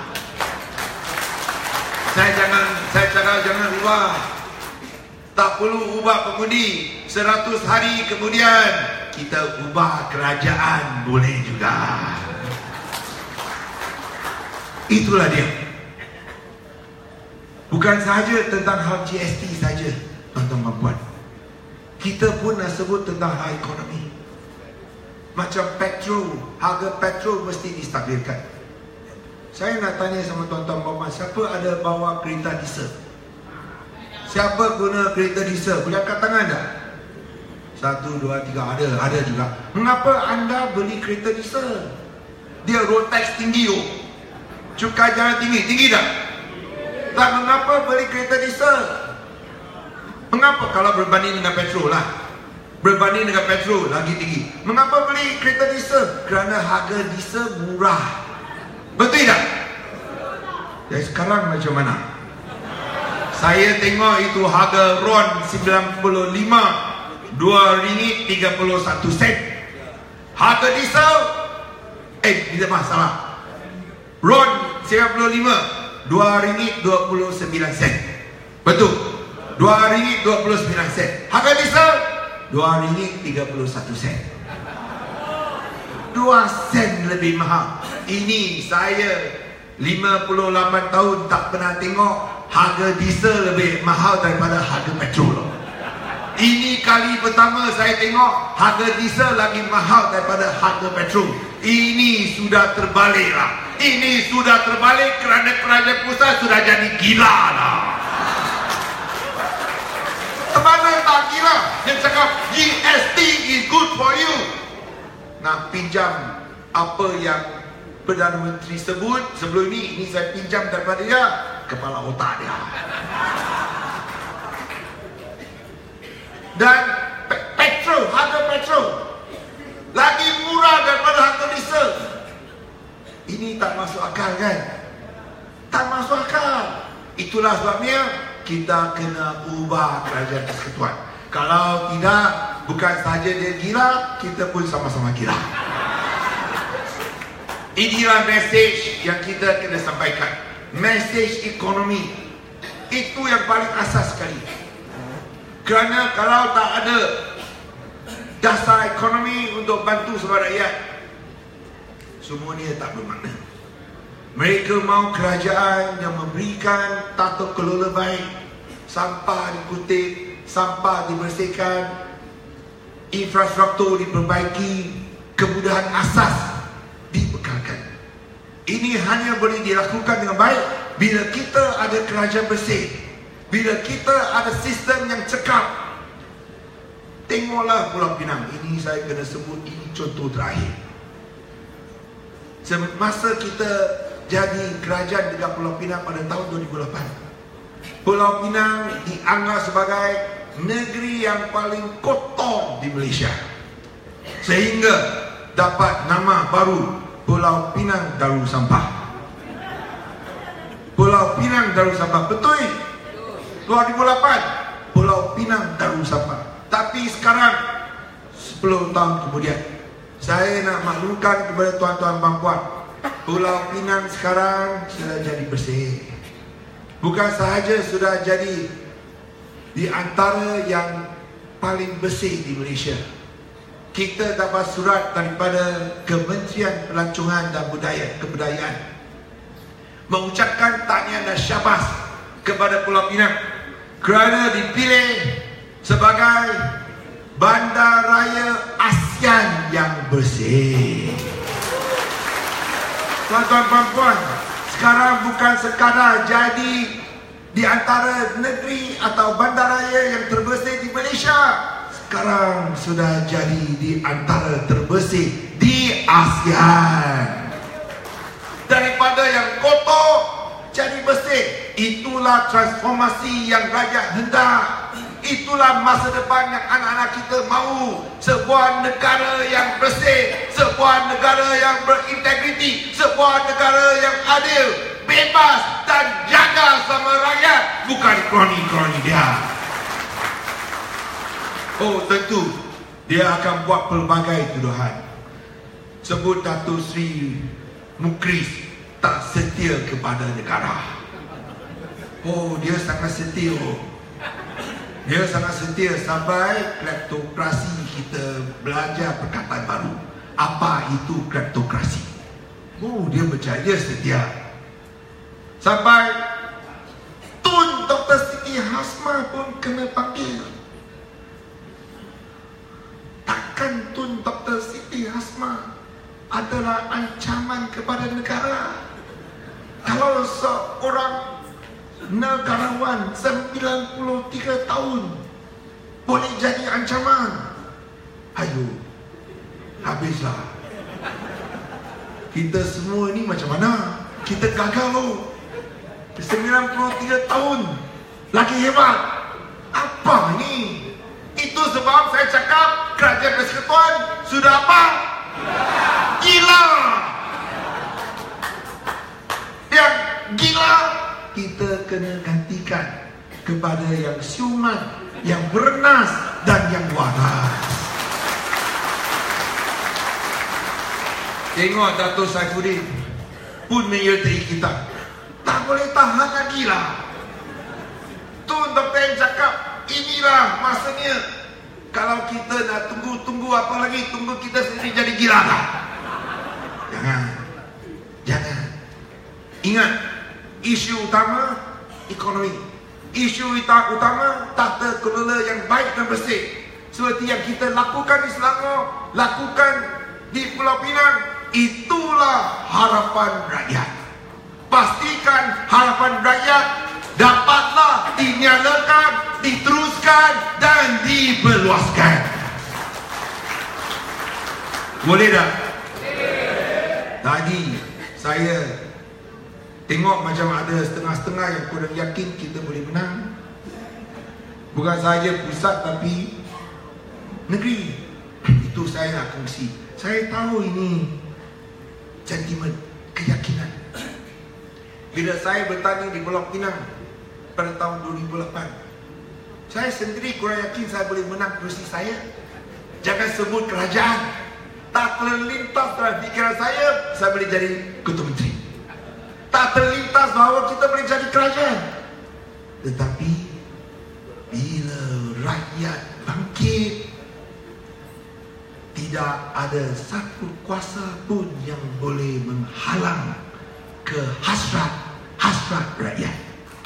Saya jangan, saya cakap jangan ubah. Tak perlu ubah pengundi. Seratus hari kemudian kita ubah kerajaan boleh juga. Itulah dia. Bukan sahaja tentang hal G S T saja, tuan-tuan dan puan. Kita pun nak sebut tentang hal ekonomi. Macam petrol, harga petrol mesti distabilkan. Saya nak tanya sama tuan-tuan puan, siapa ada bawa kereta diesel? Siapa guna kereta diesel? Boleh angkat tangan tak? Satu, dua, tiga, ada, ada juga. Mengapa anda beli kereta diesel? Dia road tax tinggi oh. Cukai jalan tinggi, tinggi tak? Tak, mengapa beli kereta diesel? Mengapa? Kalau berbanding dengan petrol lah, berbanding dengan petrol lagi tinggi. Mengapa beli kereta diesel? Kerana harga diesel murah. Betul tak? Dan sekarang macam mana? Saya tengok itu harga RON sembilan puluh lima, dua ringgit tiga puluh satu sen. Harga diesel, eh tidak masalah, RON sembilan puluh lima, dua ringgit dua puluh sembilan sen. Betul, dua ringgit dua puluh sembilan sen. Harga diesel dua ringgit tiga puluh satu sen. Dua sen lebih mahal. Ini saya lima puluh lapan tahun tak pernah tengok harga diesel lebih mahal daripada harga petrol. Ini kali pertama saya tengok harga diesel lagi mahal daripada harga petrol. Ini sudah terbalik lah. Ini sudah terbalik kerana kerajaan pusat sudah jadi gila lah. Mana tak gila? Dia cakap G S T is good for you. Nak pinjam apa yang Perdana Menteri sebut sebelum ini, ini saya pinjam daripada dia, kepala otak dia. Dan pe- petrol, harga petrol lagi murah daripada harga diesel. Ini tak masuk akal kan? Tak masuk akal. Itulah sebabnya kita kena ubah kerajaan persekutuan. Kalau tidak, bukan sahaja dia gila, kita pun sama-sama gila. Inilah mesej yang kita kena sampaikan. Mesej ekonomi. Itu yang paling asas sekali. Kerana kalau tak ada dasar ekonomi untuk bantu semua rakyat, semua ni tak bermakna. Mereka mau kerajaan yang memberikan tata kelola baik, sampah dikutip, sampah dibersihkan, infrastruktur diperbaiki, kemudahan asas dibekalkan. Ini hanya boleh dilakukan dengan baik bila kita ada kerajaan bersih, bila kita ada sistem yang cekap. Tengoklah Pulau Pinang. Ini saya kena sebut, ini contoh terakhir. Semasa kita jadi kerajaan dekat Pulau Pinang pada tahun dua ribu lapan, Pulau Pinang dianggap sebagai negeri yang paling kotor di Malaysia, sehingga dapat nama baru Pulau Pinang Darul Sampah. Pulau Pinang Darul Sampah, betul? dua ribu lapan Pulau Pinang Darul Sampah. Tapi sekarang sepuluh tahun kemudian, saya nak maklumkan kepada tuan-tuan dan puan, Pulau Pinang sekarang sudah jadi bersih. Bukan sahaja sudah jadi di antara yang paling bersih di Malaysia. Kita dapat surat daripada Kementerian Pelancongan dan Budaya Kebudayaan mengucapkan tahniah dan syabas kepada Pulau Pinang kerana dipilih sebagai bandaraya ASEAN yang bersih. Tuan-tuan dan puan, sekarang bukan sekadar jadi di antara negeri atau bandaraya yang terbersih di Malaysia, sekarang sudah jadi di antara terbersih di ASEAN. Daripada yang kotor jadi bersih, itulah transformasi yang rakyat hendak. Itulah masa depan yang anak-anak kita mahu. Sebuah negara yang bersih, sebuah negara yang berintegriti, sebuah negara yang adil, bebas dan jaga sama rakyat, bukan kroni-kroni dia. Oh tentu dia akan buat pelbagai tuduhan. Sebut Datuk Seri Mukris tak setia kepada negara. Oh dia sangat setia. Dia sangat setia sampai kleptokrasi. Kita belajar perkataan baru. Apa itu kleptokrasi? Oh dia berjaya setia. Sampai Tun Doktor Siti Hasmah pun kena panggil. Takkan Tun Doktor Siti Hasmah adalah ancaman kepada negara? Kalau seorang negarawan sembilan puluh tiga tahun boleh jadi ancaman, ayo, habislah. Kita semua ni macam mana? Kita gagal loh. sembilan puluh tiga tahun lagi hebat. Apa ni? Itu sebab saya cakap kerajaan persekutuan sudah apa? Gila. Yang gila kita kena gantikan kepada yang siuman, yang bernas dan yang waras. Tengok Datuk Saifuddin pun menyertai kita. Tak boleh tahan lagi lah. Tun Doktor M cakap, inilah masanya. Kalau kita nak tunggu-tunggu apa lagi, tunggu kita sendiri jadi gila tak? Jangan. Jangan. Ingat, isu utama ekonomi. Isu utama tata kelola yang baik dan bersih. Seperti yang kita lakukan di Selangor, lakukan di Pulau Pinang. Itulah harapan rakyat. Pastikan harapan rakyat dapatlah dinyalakan, diteruskan dan diperluaskan. Boleh tak? Tadi saya tengok macam ada setengah-setengah yang kurang yakin kita boleh menang. Bukan sahaja pusat tapi negeri. Itu saya nak kongsi. Saya tahu ini sentimen, keyakinan. Bila saya bertanding di Pulau Pinang pada tahun dua ribu lapan, saya sendiri kurang yakin saya boleh menang kerusi saya. Jangan sebut kerajaan. Tak terlintas dalam fikiran saya, saya boleh jadi Ketua Menteri. Tak terlintas bahawa kita boleh jadi kerajaan. Tetapi bila rakyat bangkit, tidak ada satu kuasa pun yang boleh menghalang kehasrat hasrat rakyat.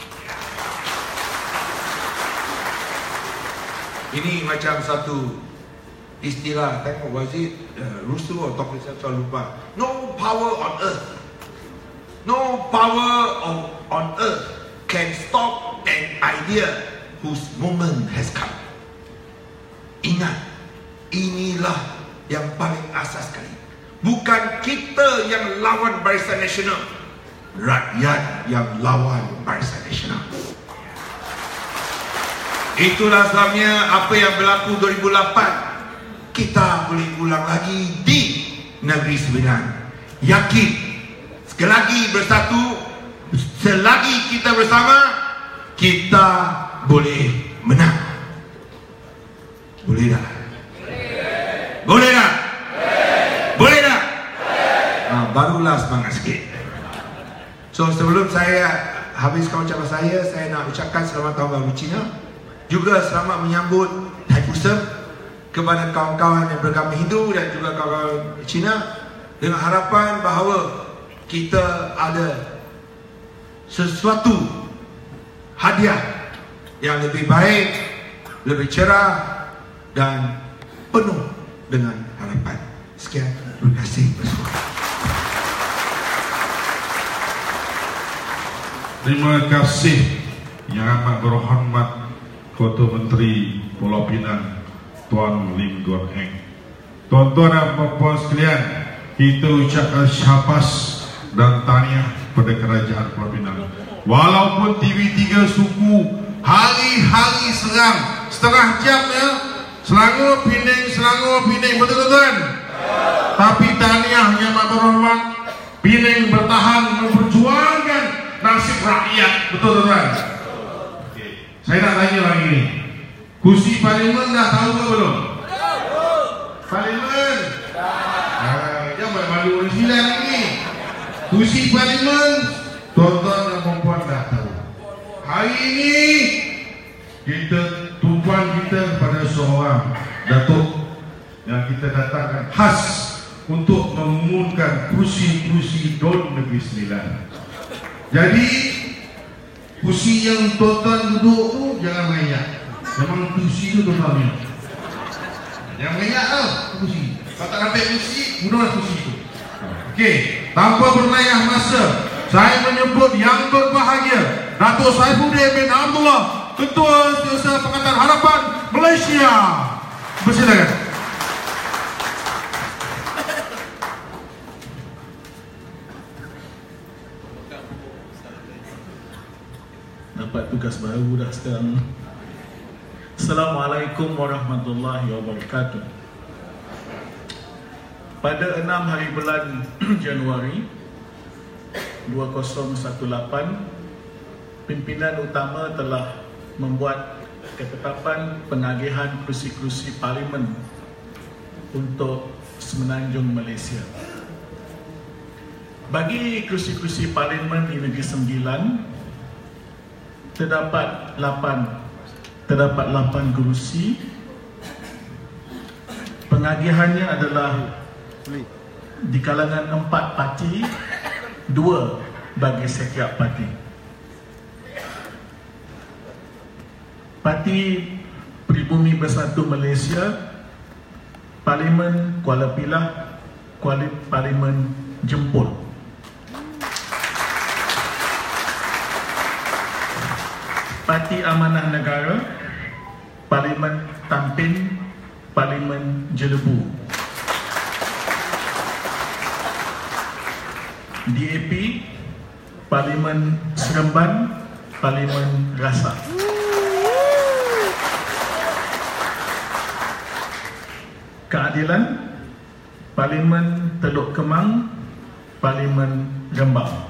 Ini macam satu istilah, tengok Wazir uh, Rusu atau saya selalu lupa. No power on earth, no power on, on earth can stop an idea whose moment has come. Ingat, inilah yang paling asas sekali. Bukan kita yang lawan Barisan Nasional, rakyat yang lawan Barisan Nasional. Itulah sebabnya apa yang berlaku dua ribu lapan kita boleh ulang lagi di Negeri Sembilan. Yakin, sekali lagi bersatu, selagi kita bersama, kita boleh menang. Boleh tak? Boleh tak? Boleh tak? Nah, barulah semangat sikit. So sebelum saya habiskan ucapan saya, saya nak ucapkan selamat tahun baru Cina. Juga selamat menyambut Thaipusam kepada kawan-kawan yang beragama Hindu dan juga kawan-kawan Cina, dengan harapan bahawa kita ada sesuatu hadiah yang lebih baik, lebih cerah dan penuh dengan harapan. Sekian, terima kasih. Terima kasih yang amat berhormat Ketua Menteri Pulau Pinang Tuan Lim Guan Eng. Tuan-tuan dan puan-puan sekalian, kita ucapkan syabas dan tahniah pada Kerajaan Pulau Pinang. Walaupun T V tiga suku hari-hari serang setengah jam ya, Selangor Pinang, Selangor Pinang, betul tuan? Tapi tahniah yang amat berhormat, Pinang bertahan memperjuangkan nasib rakyat, betul tuan? Saya nak tanya lagi ni, kursi parlimen dah tahu ke belum? Parlimen? Ah, jangan malu orang sembilan lagi. Kursi parlimen, tuan-tuan dan perempuan dah tahu. Hari ini kita tumpuan kita kepada seorang Datuk yang kita datangkan khas untuk mengumumkan kursi-kursi Don Negeri Sembilan. Jadi kursi yang tuan-tuan duduk tu jangan layak. Memang kursi tu tuan-tuan ni. Yang layak tau kursi. Kalau tak dapat kursi, guna kursi tu. Okey, tanpa berlayah masa, saya menyebut yang berbahagia Datuk Saifuddin bin Abdullah, Ketua Setiausaha Pakatan Harapan Malaysia. Bersilakan. Dapat tugas baru dah sekarang. Assalamualaikum warahmatullahi wabarakatuh. Pada enam hari bulan Januari dua ribu lapan belas, pimpinan utama telah membuat ketetapan pengagihan kursi-kursi parlimen untuk Semenanjung Malaysia. Bagi kursi-kursi parlimen di Negeri Sembilan, terdapat lapan terdapat lapan kursi. Pengagihannya adalah di kalangan empat parti, dua bagi setiap parti. Parti Pribumi Bersatu Malaysia, Parlimen Kuala Pilah, Kuala Parlimen Jempol. Parti Amanah Negara, Parlimen Tampin, Parlimen Jelebu. D A P, Parlimen Seremban, Parlimen Rasa. Keadilan, Parlimen Teluk Kemang, Parlimen Rembang.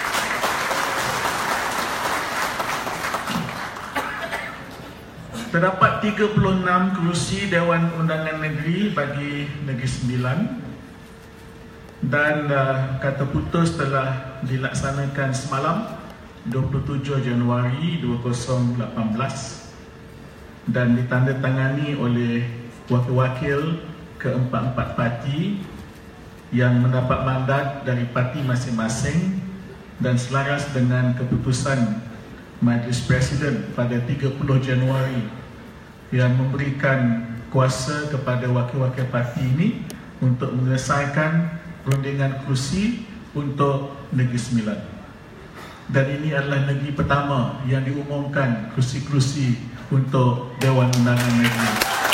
Terdapat tiga puluh enam kerusi Dewan Undangan Negeri bagi Negeri Sembilan, dan uh, kata putus telah dilaksanakan semalam dua puluh tujuh Januari dua ribu lapan belas dan ditandatangani oleh wakil-wakil keempat-empat parti yang mendapat mandat dari parti masing-masing dan selaras dengan keputusan Majlis Presiden pada tiga puluh Januari yang memberikan kuasa kepada wakil-wakil parti ini untuk menyelesaikan perundingan kerusi untuk Negeri Sembilan. Dan ini adalah negeri pertama yang diumumkan kerusi-kerusi untuk Dewan Undangan Negeri.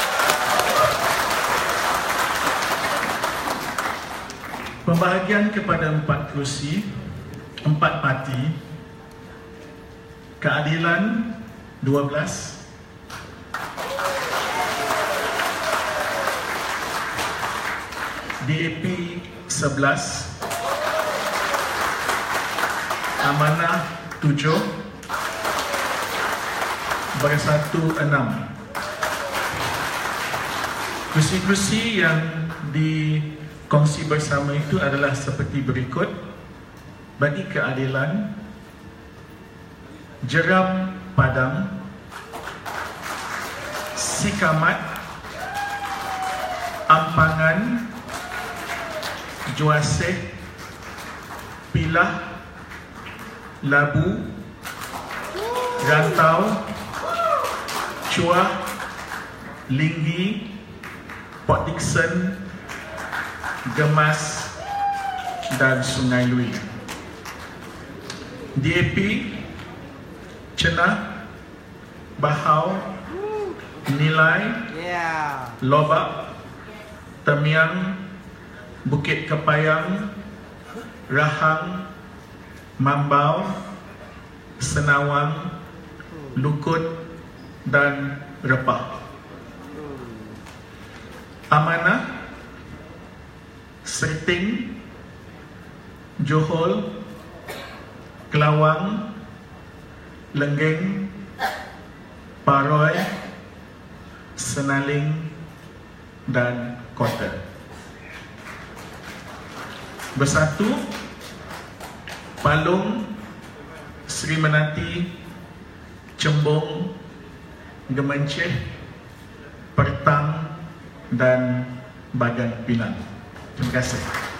Pembahagian kepada empat kerusi, empat parti. Keadilan dua belas, D A P sebelas, Amanah tujuh, Bersatu enam. Kursi-kursi yang dikongsi bersama itu adalah seperti berikut. Bagi keadilan, Jeram Padang, Sikamat, Ampangan, Juaseh, Pilah, Labu, Rantau, Chua, Linggi, Port Dickson, Gemas dan Sungai Lui. D A P Cenah, Bahau, Nilai, Lobak, Temiang, Bukit Kepayang, Rahang, Mambau, Senawang, Lukut dan Repah. Amanah, Serting, Johor, Kelawang, Lenggeng, Paroi, Senaling dan Kota. Bersatu, Palung, Sri Menati, Cembung, Gemenceh, Pertang dan Bagan Pinang. Terima kasih.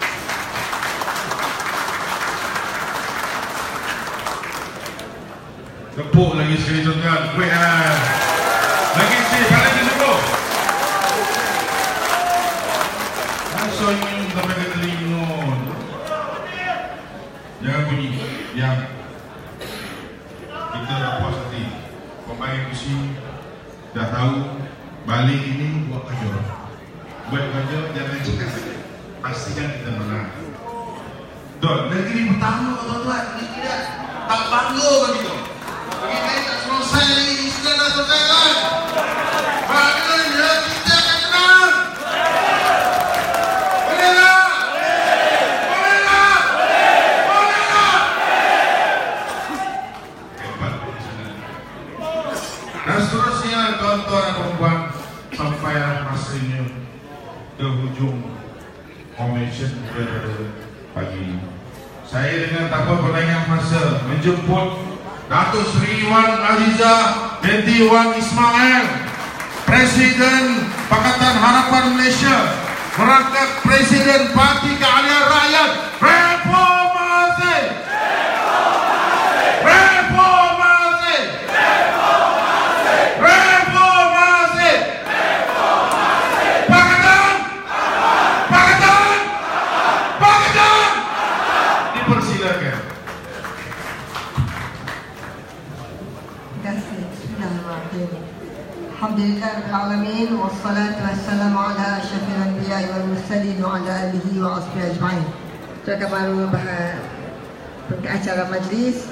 Tepuk lagi sekali tuan-tuan. Quick hand. Lagi sikit, balik ke sebuah. Langsung ini sampai ke telingun. Jangan bunyi. Diam. Kita dah puas hati. Pemain kursi dah tahu balik ini buat kerja. Buat kerja jangan cakap saja. Pastikan kita menang. Tuan, negeri pertama tuan-tuan. Ini tidak tak bangga begitu. Bagi saya tak selesai lagi, Islam dah selesai kan? Maknanya kita akan menang. Boleh tak? Boleh tak? Boleh tak? Hebat. Dan seterusnya tuan-tuan dan perempuan, sampai masanya ke hujung convention pada pagi ini. Saya dengan tanpa perlengah masa menjemput Datuk Seri Wan Azizah binti Wan Ismail, Presiden Pakatan Harapan Malaysia, merangkap Presiden Parti Keadilan Rakyat Reformasi. Reformasi. Reformasi. Pakatan. Pakatan. Pakatan. Dipersilakan. Alhamdulillahirrahmanirrahim. Wassalatu wassalamu ala asyrafil anbiya'i wal mursalin wa ala alihi wa ashabihi ajma'in. Tuan-tuan baru pengacara majlis,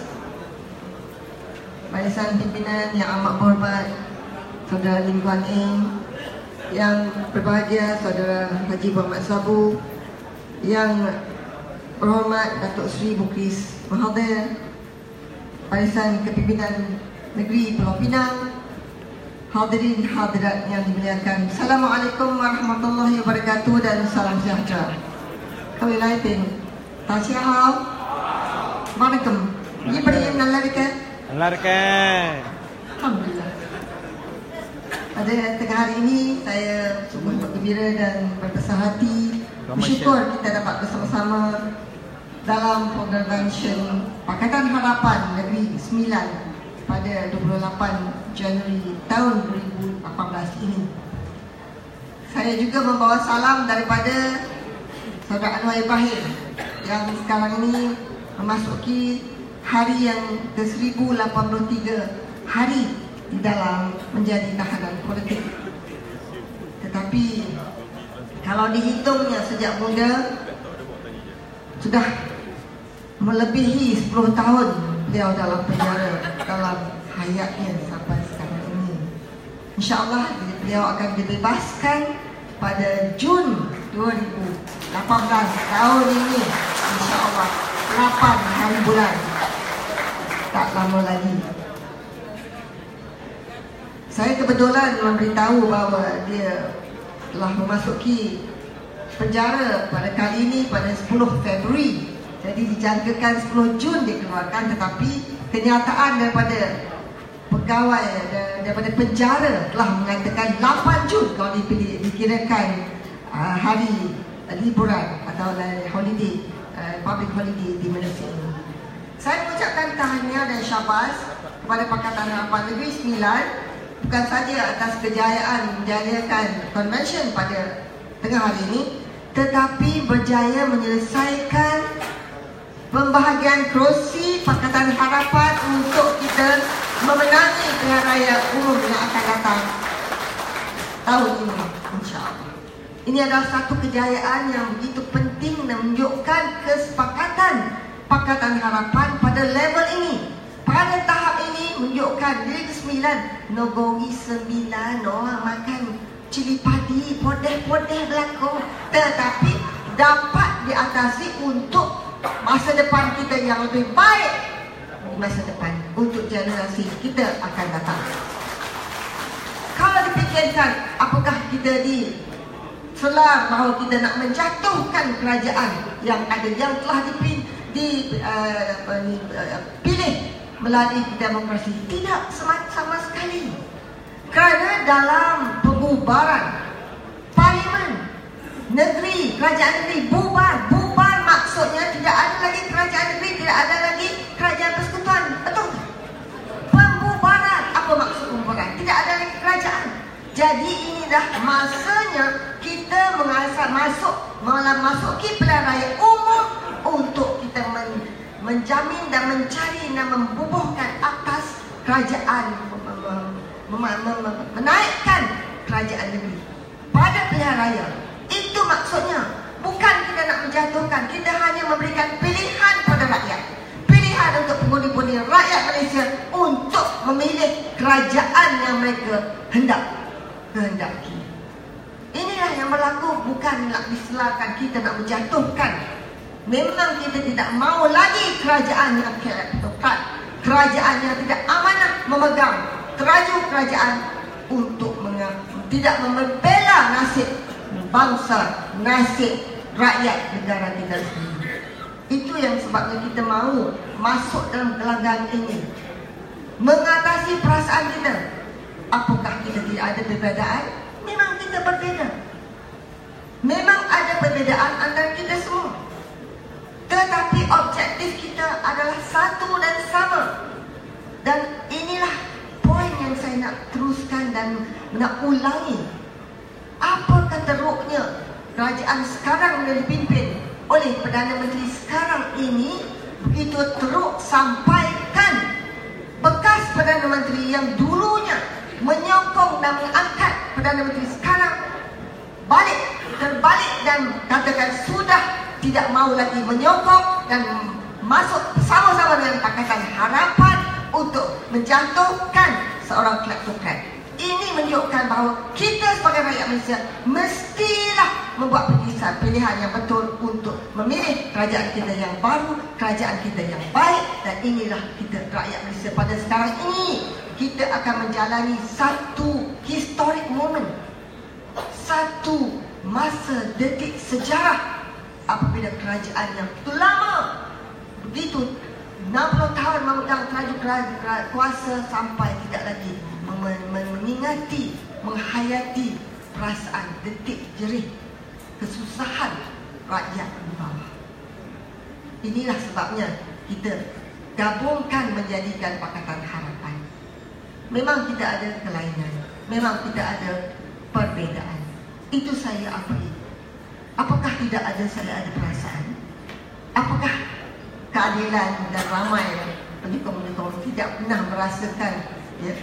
barisan pimpinan yang amat berhormat Saudara Lim Guan Eng, yang berbahagia Saudara Haji Muhammad Sabu, yang berhormat Datuk Seri Bukris Mahathir, barisan kepimpinan negeri Pulau Pinang, hadirin hadirat yang dimuliakan. Assalamualaikum warahmatullahi wabarakatuh dan salam sejahtera. Kami lain Tasihau. Waalaikum. Ini beri menalarikan. Menalarikan. Alhamdulillah. Pada tengah hari ini saya sungguh bergembira dan berbesar hati, bersyukur kita dapat bersama-sama dalam convention Pakatan Harapan Negeri sembilan pada dua puluh lapan Januari tahun dua ribu lapan belas ini. Saya juga membawa salam daripada Saudara Anwar Ibrahim yang sekarang ini memasuki hari yang ke seribu lapan puluh tiga hari di dalam menjadi tahanan politik. Tetapi kalau dihitungnya sejak muda, sudah melebihi sepuluh tahun beliau dalam penjara dalam hayatnya sampai sekarang ini. InsyaAllah beliau akan dibebaskan pada Jun dua ribu lapan belas tahun ini, insya-Allah lapan hari bulan. Tak lama lagi. Saya kebetulan memberitahu bahawa dia telah memasuki penjara pada kali ini pada sepuluh Februari. Jadi dijangkakan sepuluh Jun dikeluarkan, tetapi kenyataan daripada pegawai daripada penjara telah mengatakan lapan Jun kalau dipilih, dikirakan uh, hari uh, liburan atau uh, holiday, uh, public holiday di Malaysia ini. Saya mengucapkan tahniah dan syabas kepada Pakatan Harapan Negeri Sembilan, bukan saja atas kejayaan menjayakan konvensyen pada tengah hari ini, tetapi berjaya menyelesaikan pembahagian kerusi Pakatan Harapan untuk kita memenangi pilihan raya umum yang akan datang tahun ini, insya-Allah. Ini adalah satu kejayaan yang begitu penting dan menunjukkan kesepakatan Pakatan Harapan pada level ini. Pada tahap ini menunjukkan Negeri Sembilan, Negeri Sembilan orang makan cili padi, podeh-podeh berlaku, tetapi dapat diatasi untuk masa depan kita yang lebih baik di masa depan untuk generasi kita akan datang. Kalau dipikirkan apakah kita di selar bahawa kita nak menjatuhkan kerajaan yang ada, yang telah dipilih di, uh, uh, pilih melalui demokrasi, tidak sama, sama sekali. Kerana dalam pembubaran parlimen negeri, kerajaan negeri bubar, bubar maksudnya tidak ada lagi kerajaan negeri, tidak ada lagi kerajaan persekutuan, betul? Pembubaran, apa maksud pembubaran? Tidak ada lagi kerajaan. Jadi ini dah masanya kita mengasah masuk, memasuki pilihan raya umum untuk kita men, menjamin dan mencari dan membubuhkan atas kerajaan, mem, mem, mem, mem, menaikkan kerajaan negeri pada pilihan raya. Itu maksudnya. Bukan kita nak menjatuhkan, kita hanya memberikan pilihan pada rakyat, pilihan untuk pengundi-undi rakyat Malaysia untuk memilih kerajaan yang mereka hendak kehendaki. Inilah yang berlaku, bukan nak diselarkan kita nak menjatuhkan. Memang kita tidak mahu lagi kerajaan yang kleptokrat, kerajaan yang tidak amanah memegang teraju kerajaan untuk tidak membela nasib bangsa, nasib rakyat negara kita sendiri. Itu yang sebabnya kita mahu masuk dalam gelanggang ini, mengatasi perasaan kita. Apakah kita tidak ada perbezaan? Memang kita berbeza. Memang ada perbezaan antara kita semua, tetapi objektif kita adalah satu dan sama. Dan inilah poin yang saya nak teruskan dan nak ulangi. Apa keteruknya kerajaan sekarang yang dipimpin oleh Perdana Menteri sekarang ini begitu teruk sampaikan bekas Perdana Menteri yang dulunya menyokong dan mengangkat Perdana Menteri sekarang balik, terbalik dan katakan sudah tidak mahu lagi menyokong dan masuk bersama-sama dengan Pakatan Harapan untuk menjatuhkan seorang kleptokrat. Ini menunjukkan bahawa kita sebagai rakyat Malaysia mestilah membuat pilihan, pilihan yang betul untuk memilih kerajaan kita yang baru, kerajaan kita yang baik. Dan inilah kita rakyat Malaysia pada sekarang ini. Kita akan menjalani satu historic moment, satu masa detik sejarah apabila kerajaan yang begitu lama, begitu enam puluh tahun memegang teraju kuasa sampai tidak lagi mengingati, menghayati perasaan detik jerih kesusahan rakyat di bawah. Inilah sebabnya kita gabungkan menjadikan Pakatan Harapan. Memang tidak ada kelainan, memang tidak ada perbezaan. Itu saya akui. Apakah tidak ada saya ada perasaan? Apakah keadilan dan ramai penyokong-penyokong tidak pernah merasakan ya,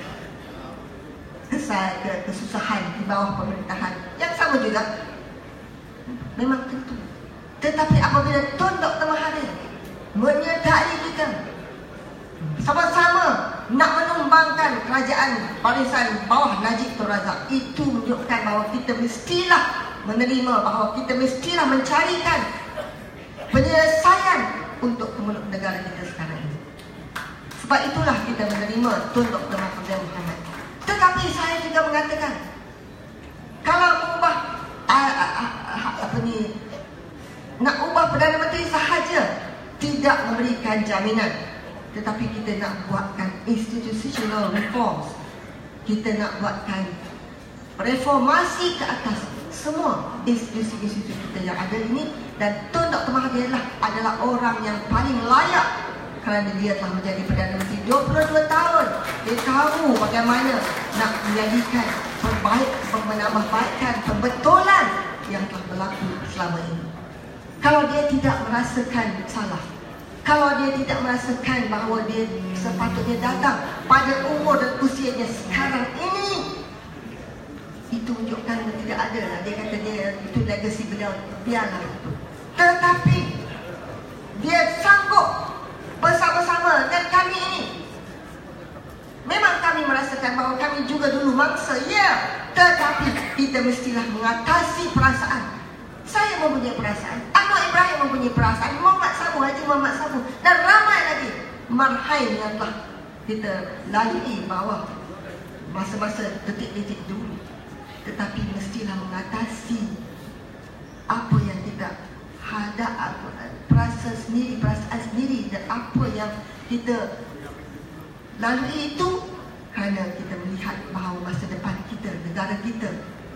kesusahan di bawah pemerintahan yang sama juga? Memang tentu. Tetapi apabila Tun Doktor Mahathir menyertai kita sama-sama nak menumbangkan kerajaan barisan bawah Najib Tun Razak, itu menunjukkan bahawa kita mestilah menerima bahawa kita mestilah mencarikan penyelesaian untuk kemeluk negara kita sekarang ini. Sebab itulah kita menerima Tun Doktor Mahathir Mohamad. Tetapi saya juga mengatakan, kalau ubah uh, uh, uh, apa ni, nak ubah Perdana Menteri sahaja tidak memberikan jaminan, tetapi kita nak buatkan institutional reforms. Kita nak buatkan reformasi ke atas semua institusi-institusi kita yang ada ini. Dan Tun Doktor Mahathir adalah orang yang paling layak, kerana dia telah menjadi Perdana Menteri dua puluh dua tahun. Dia tahu bagaimana nak menjadikan perbaik, menambahbaikkan pembetulan yang telah berlaku selama ini. Kalau dia tidak merasakan salah, kalau dia tidak merasakan bahawa dia sepatutnya datang pada umur dan usianya sekarang ini, itu tunjukkan tidak ada lah. Dia kata dia itu legacy beliau, biarlah itu. Tetapi dia sanggup bersama-sama dengan kami ini. Memang kami merasakan bahawa kami juga dulu mangsa, ya, tetapi kita mestilah mengatasi perasaan. Saya mempunyai perasaan, Anwar Ibrahim mempunyai perasaan, Muhammad Sabu, Haji Muhammad Sabu, dan ramai lagi marhain yang telah kita lalui bawah masa-masa detik-detik dulu. Tetapi mestilah mengatasi apa yang kita hadap, perasaan sendiri, perasaan sendiri, dan apa yang kita lalui itu, kerana kita melihat bahawa masa depan kita, negara kita,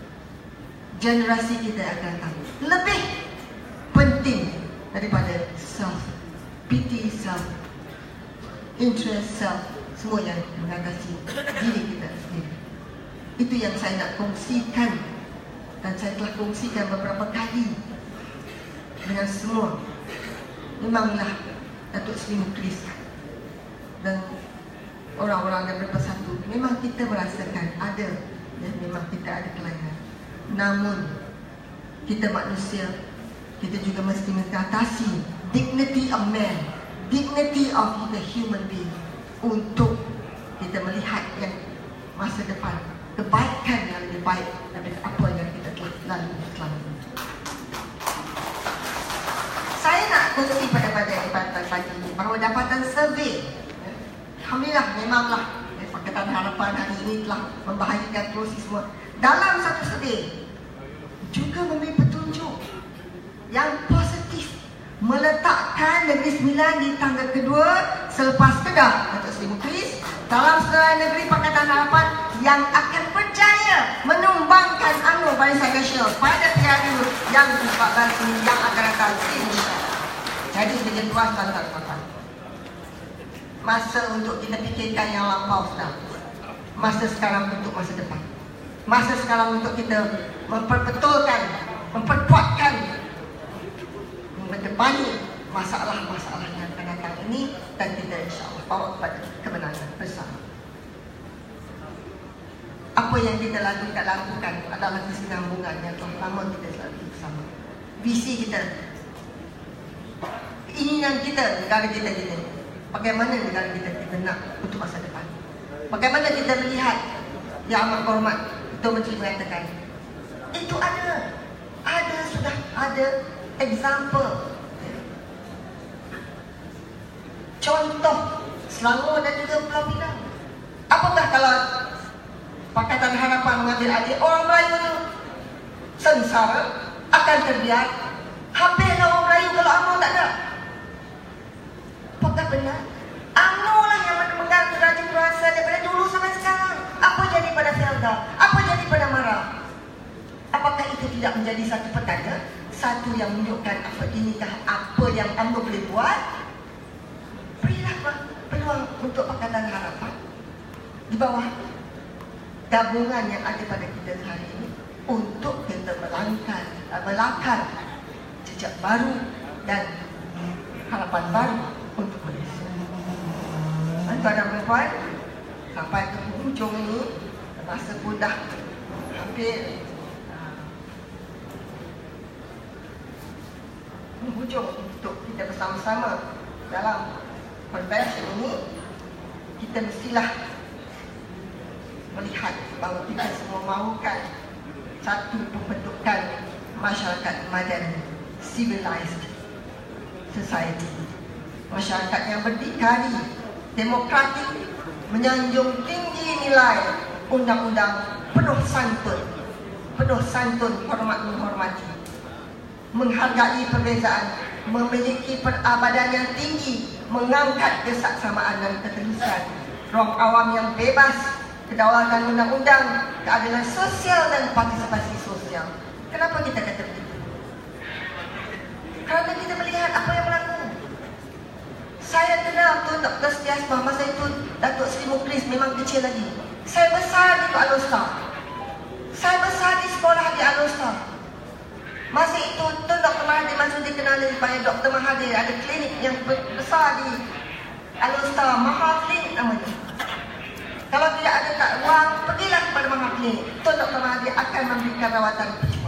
generasi kita akan datang lebih penting daripada self pity, self interest, self semua yang mengatasi diri kita sendiri. Itu yang saya nak kongsikan, dan saya telah kongsikan beberapa kali dengan semua. Memanglah Datuk Seri Mukhlis dan orang-orang yang berpersatu, memang kita merasakan ada, ya, memang kita ada kelainan. Namun kita manusia, kita juga mesti mengatasi dignity of man, dignity of the human being, untuk kita melihat yang masa depan, kebaikan yang lebih baik daripada apa yang kita telah lalui selama ini. Saya nak kongsi pada pada dapatan pagi ini bahawa dapatan survey, alhamdulillah, memanglah Pakatan Harapan hari ini telah membahagikan proses semua. Dalam satu survey juga memberi petunjuk yang positif, meletakkan Negeri Sembilan di tangga kedua selepas Kedah Datuk Seri Mukhlis dalam seluruh negeri Pakatan Harapan yang akan berjaya menumbangkan UMNO Barisan Nasional pada Piala yang empat belas yang akan datang, insya-Allah. Jadi sedikit puas tuan-tuan. Masa untuk kita fikirkan yang lampau sudah. Masa sekarang untuk masa depan. Masa sekarang untuk kita memperbetulkan, memperkuatkan, mendepani masalah-masalah yang akan datang ini, dan kita insya-Allah bawa kepada kemenangan bersama. Apa yang kita lakukan, lakukan adalah kesinambungan yang telah lama kita lalui bersama. Visi kita, keinginan kita, negara kita ini, bagaimana negara kita kita nak untuk masa depan. Bagaimana kita melihat, yang amat hormat Ketua Menteri mengatakan, itu ada, ada sudah ada example, contoh Selangor dan juga Pulau Pinang. Apakah kalau Pakatan Harapan mengambil alih, orang Melayu itu sengsara, akan terbiar, habislah orang Melayu kalau UMNO tak ada. Apakah benar? UMNO lah yang memegang raja kuasa daripada dulu sampai sekarang. Apa jadi pada Felda? Apa jadi pada Mara? Apakah itu tidak menjadi satu petanda, satu yang menunjukkan apa inikah apa yang UMNO boleh buat? Berilah peluang untuk Pakatan Harapan di bawah gabungan yang ada pada kita hari ini untuk kita melangkah, melangkah jejak baru dan harapan baru untuk Malaysia. Tuan dan puan, sampai ke hujung ini, masa pun dah hampir hujung untuk kita bersama-sama dalam konvensi ini. Kita mestilah melihat bahawa kita semua mahukan satu pembentukan masyarakat madani, civilized society. Masyarakat yang berdikari, demokratik, menyanjung tinggi nilai undang-undang, penuh santun, penuh santun, hormat menghormati, menghargai perbezaan, memiliki perabadian yang tinggi, mengangkat kesaksamaan dan keterusan, ruang awam yang bebas, kedaulatan undang-undang, keadilan sosial dan partisipasi sosial. Kenapa kita kata begitu? Kerana kita melihat apa yang berlaku. Saya kenal Tun Doktor Setiasma masa itu Datuk Seri Mukris memang kecil lagi. Saya besar di Al-Usta. Saya besar di sekolah di Al-Usta. Masa itu Tun Doktor Mahathir masih dikenali sebagai Doktor Mahathir. Ada klinik yang besar di Al-Usta, Mahal Klinik namanya. Kalau tidak ada tak wang, pergilah kepada Mahal Klinik. Tun Doktor Mahathir akan memberikan rawatan percuma.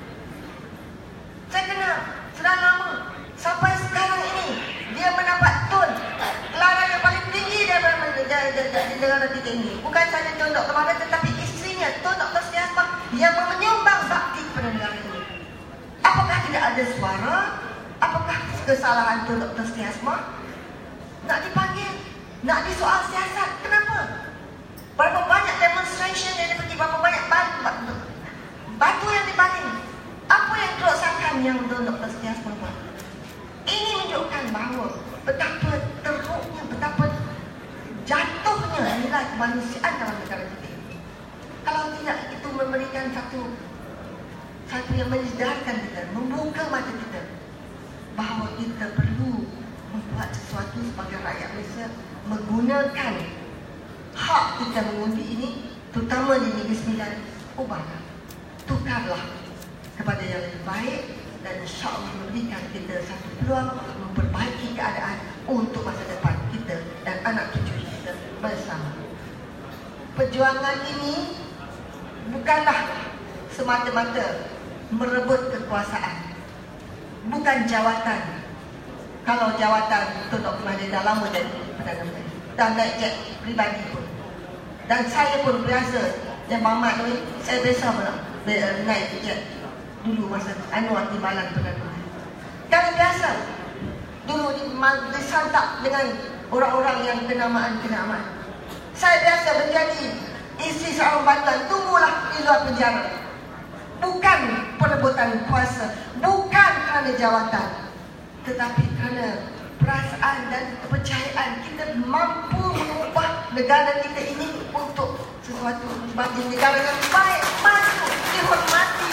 Saya kenal, sudah lama. Sampai sekarang ini dia mendapat tun gelaran yang paling tinggi daripada di negara kita ini. Bukan sahaja Tun Doktor Mahathir, tetapi isterinya Tun Doktor Setiasma yang menyumbang bakti kepada negara ini. Apakah tidak ada suara? Apakah kesalahan Tun Doktor Setiasma? Nak dipanggil, nak disoal siasat. Kenapa? Berapa banyak demonstration yang dipergi, berapa banyak batu, batu yang dibaling. Apa yang kerosakan yang Tun Doktor Setiasma buat? Ini menunjukkan bahawa betapa teruknya, betapa jatuhnya nilai kemanusiaan dalam negara kita ini. Kalau tidak, itu memberikan satu satu yang menyedarkan kita, membuka mata kita bahawa kita perlu membuat sesuatu sebagai rakyat Malaysia, menggunakan hak kita mengundi ini, terutama di Negeri Sembilan. Ubahlah, tukarlah kepada yang lebih baik, dan insya-Allah memberikan kita satu peluang memperbaiki keadaan untuk masa depan kita dan anak cucu kita bersama. Perjuangan ini bukanlah semata-mata merebut kekuasaan, bukan jawatan. Kalau jawatan Tun Doktor Mahathir dah lama jadi Perdana Menteri, dah naik jet pribadi pun. Dan saya pun biasa, yang Mamat tu, saya biasa pun naik jet dulu masa Anwar Timbalan Perdana Menteri. Kan biasa dulu disantap dengan orang-orang yang kenamaan-kenamaan. Saya biasa menjadi isteri seorang bantuan, tunggulah di luar penjara. Bukan perebutan kuasa, bukan kerana jawatan, tetapi kerana perasaan dan kepercayaan kita mampu mengubah negara kita ini untuk sesuatu bagi negara yang baik, maju, dihormati.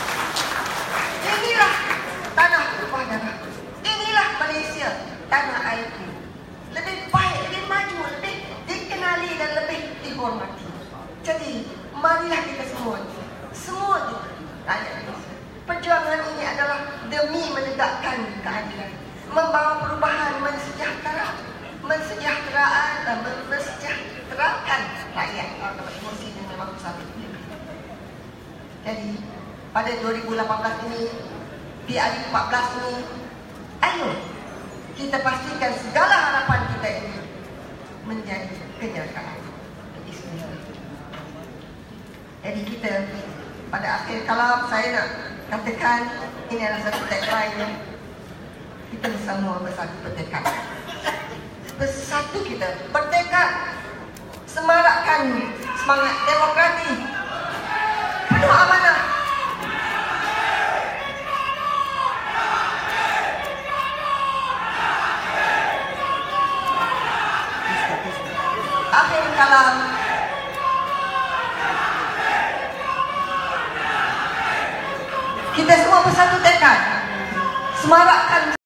Inilah tanah tumpah darah. Inilah Malaysia, tanah airku. Lebih baik, lebih maju, lebih dikenali dan lebih dihormati. Jadi, marilah kita semua, semua kita, rakyat Malaysia. Perjuangan ini adalah demi menegakkan keadilan, membawa perubahan, mensejahtera, mensejahteraan dan mensejahterakan rakyat. Kalau emosi ini memang satu. Jadi, pada dua ribu lapan belas ini, P R U empat belas ini, ayo kita pastikan segala harapan kita ini menjadi kenyataan. Jadi kita pada akhir kalam saya nak katakan ini adalah satu tagline, kita bersama bersatu bertekad. Bersatu kita bertekad semarakkan semangat demokratik, penuh amanah. Akhir kalam, kita semua bersatu tekad semarakkan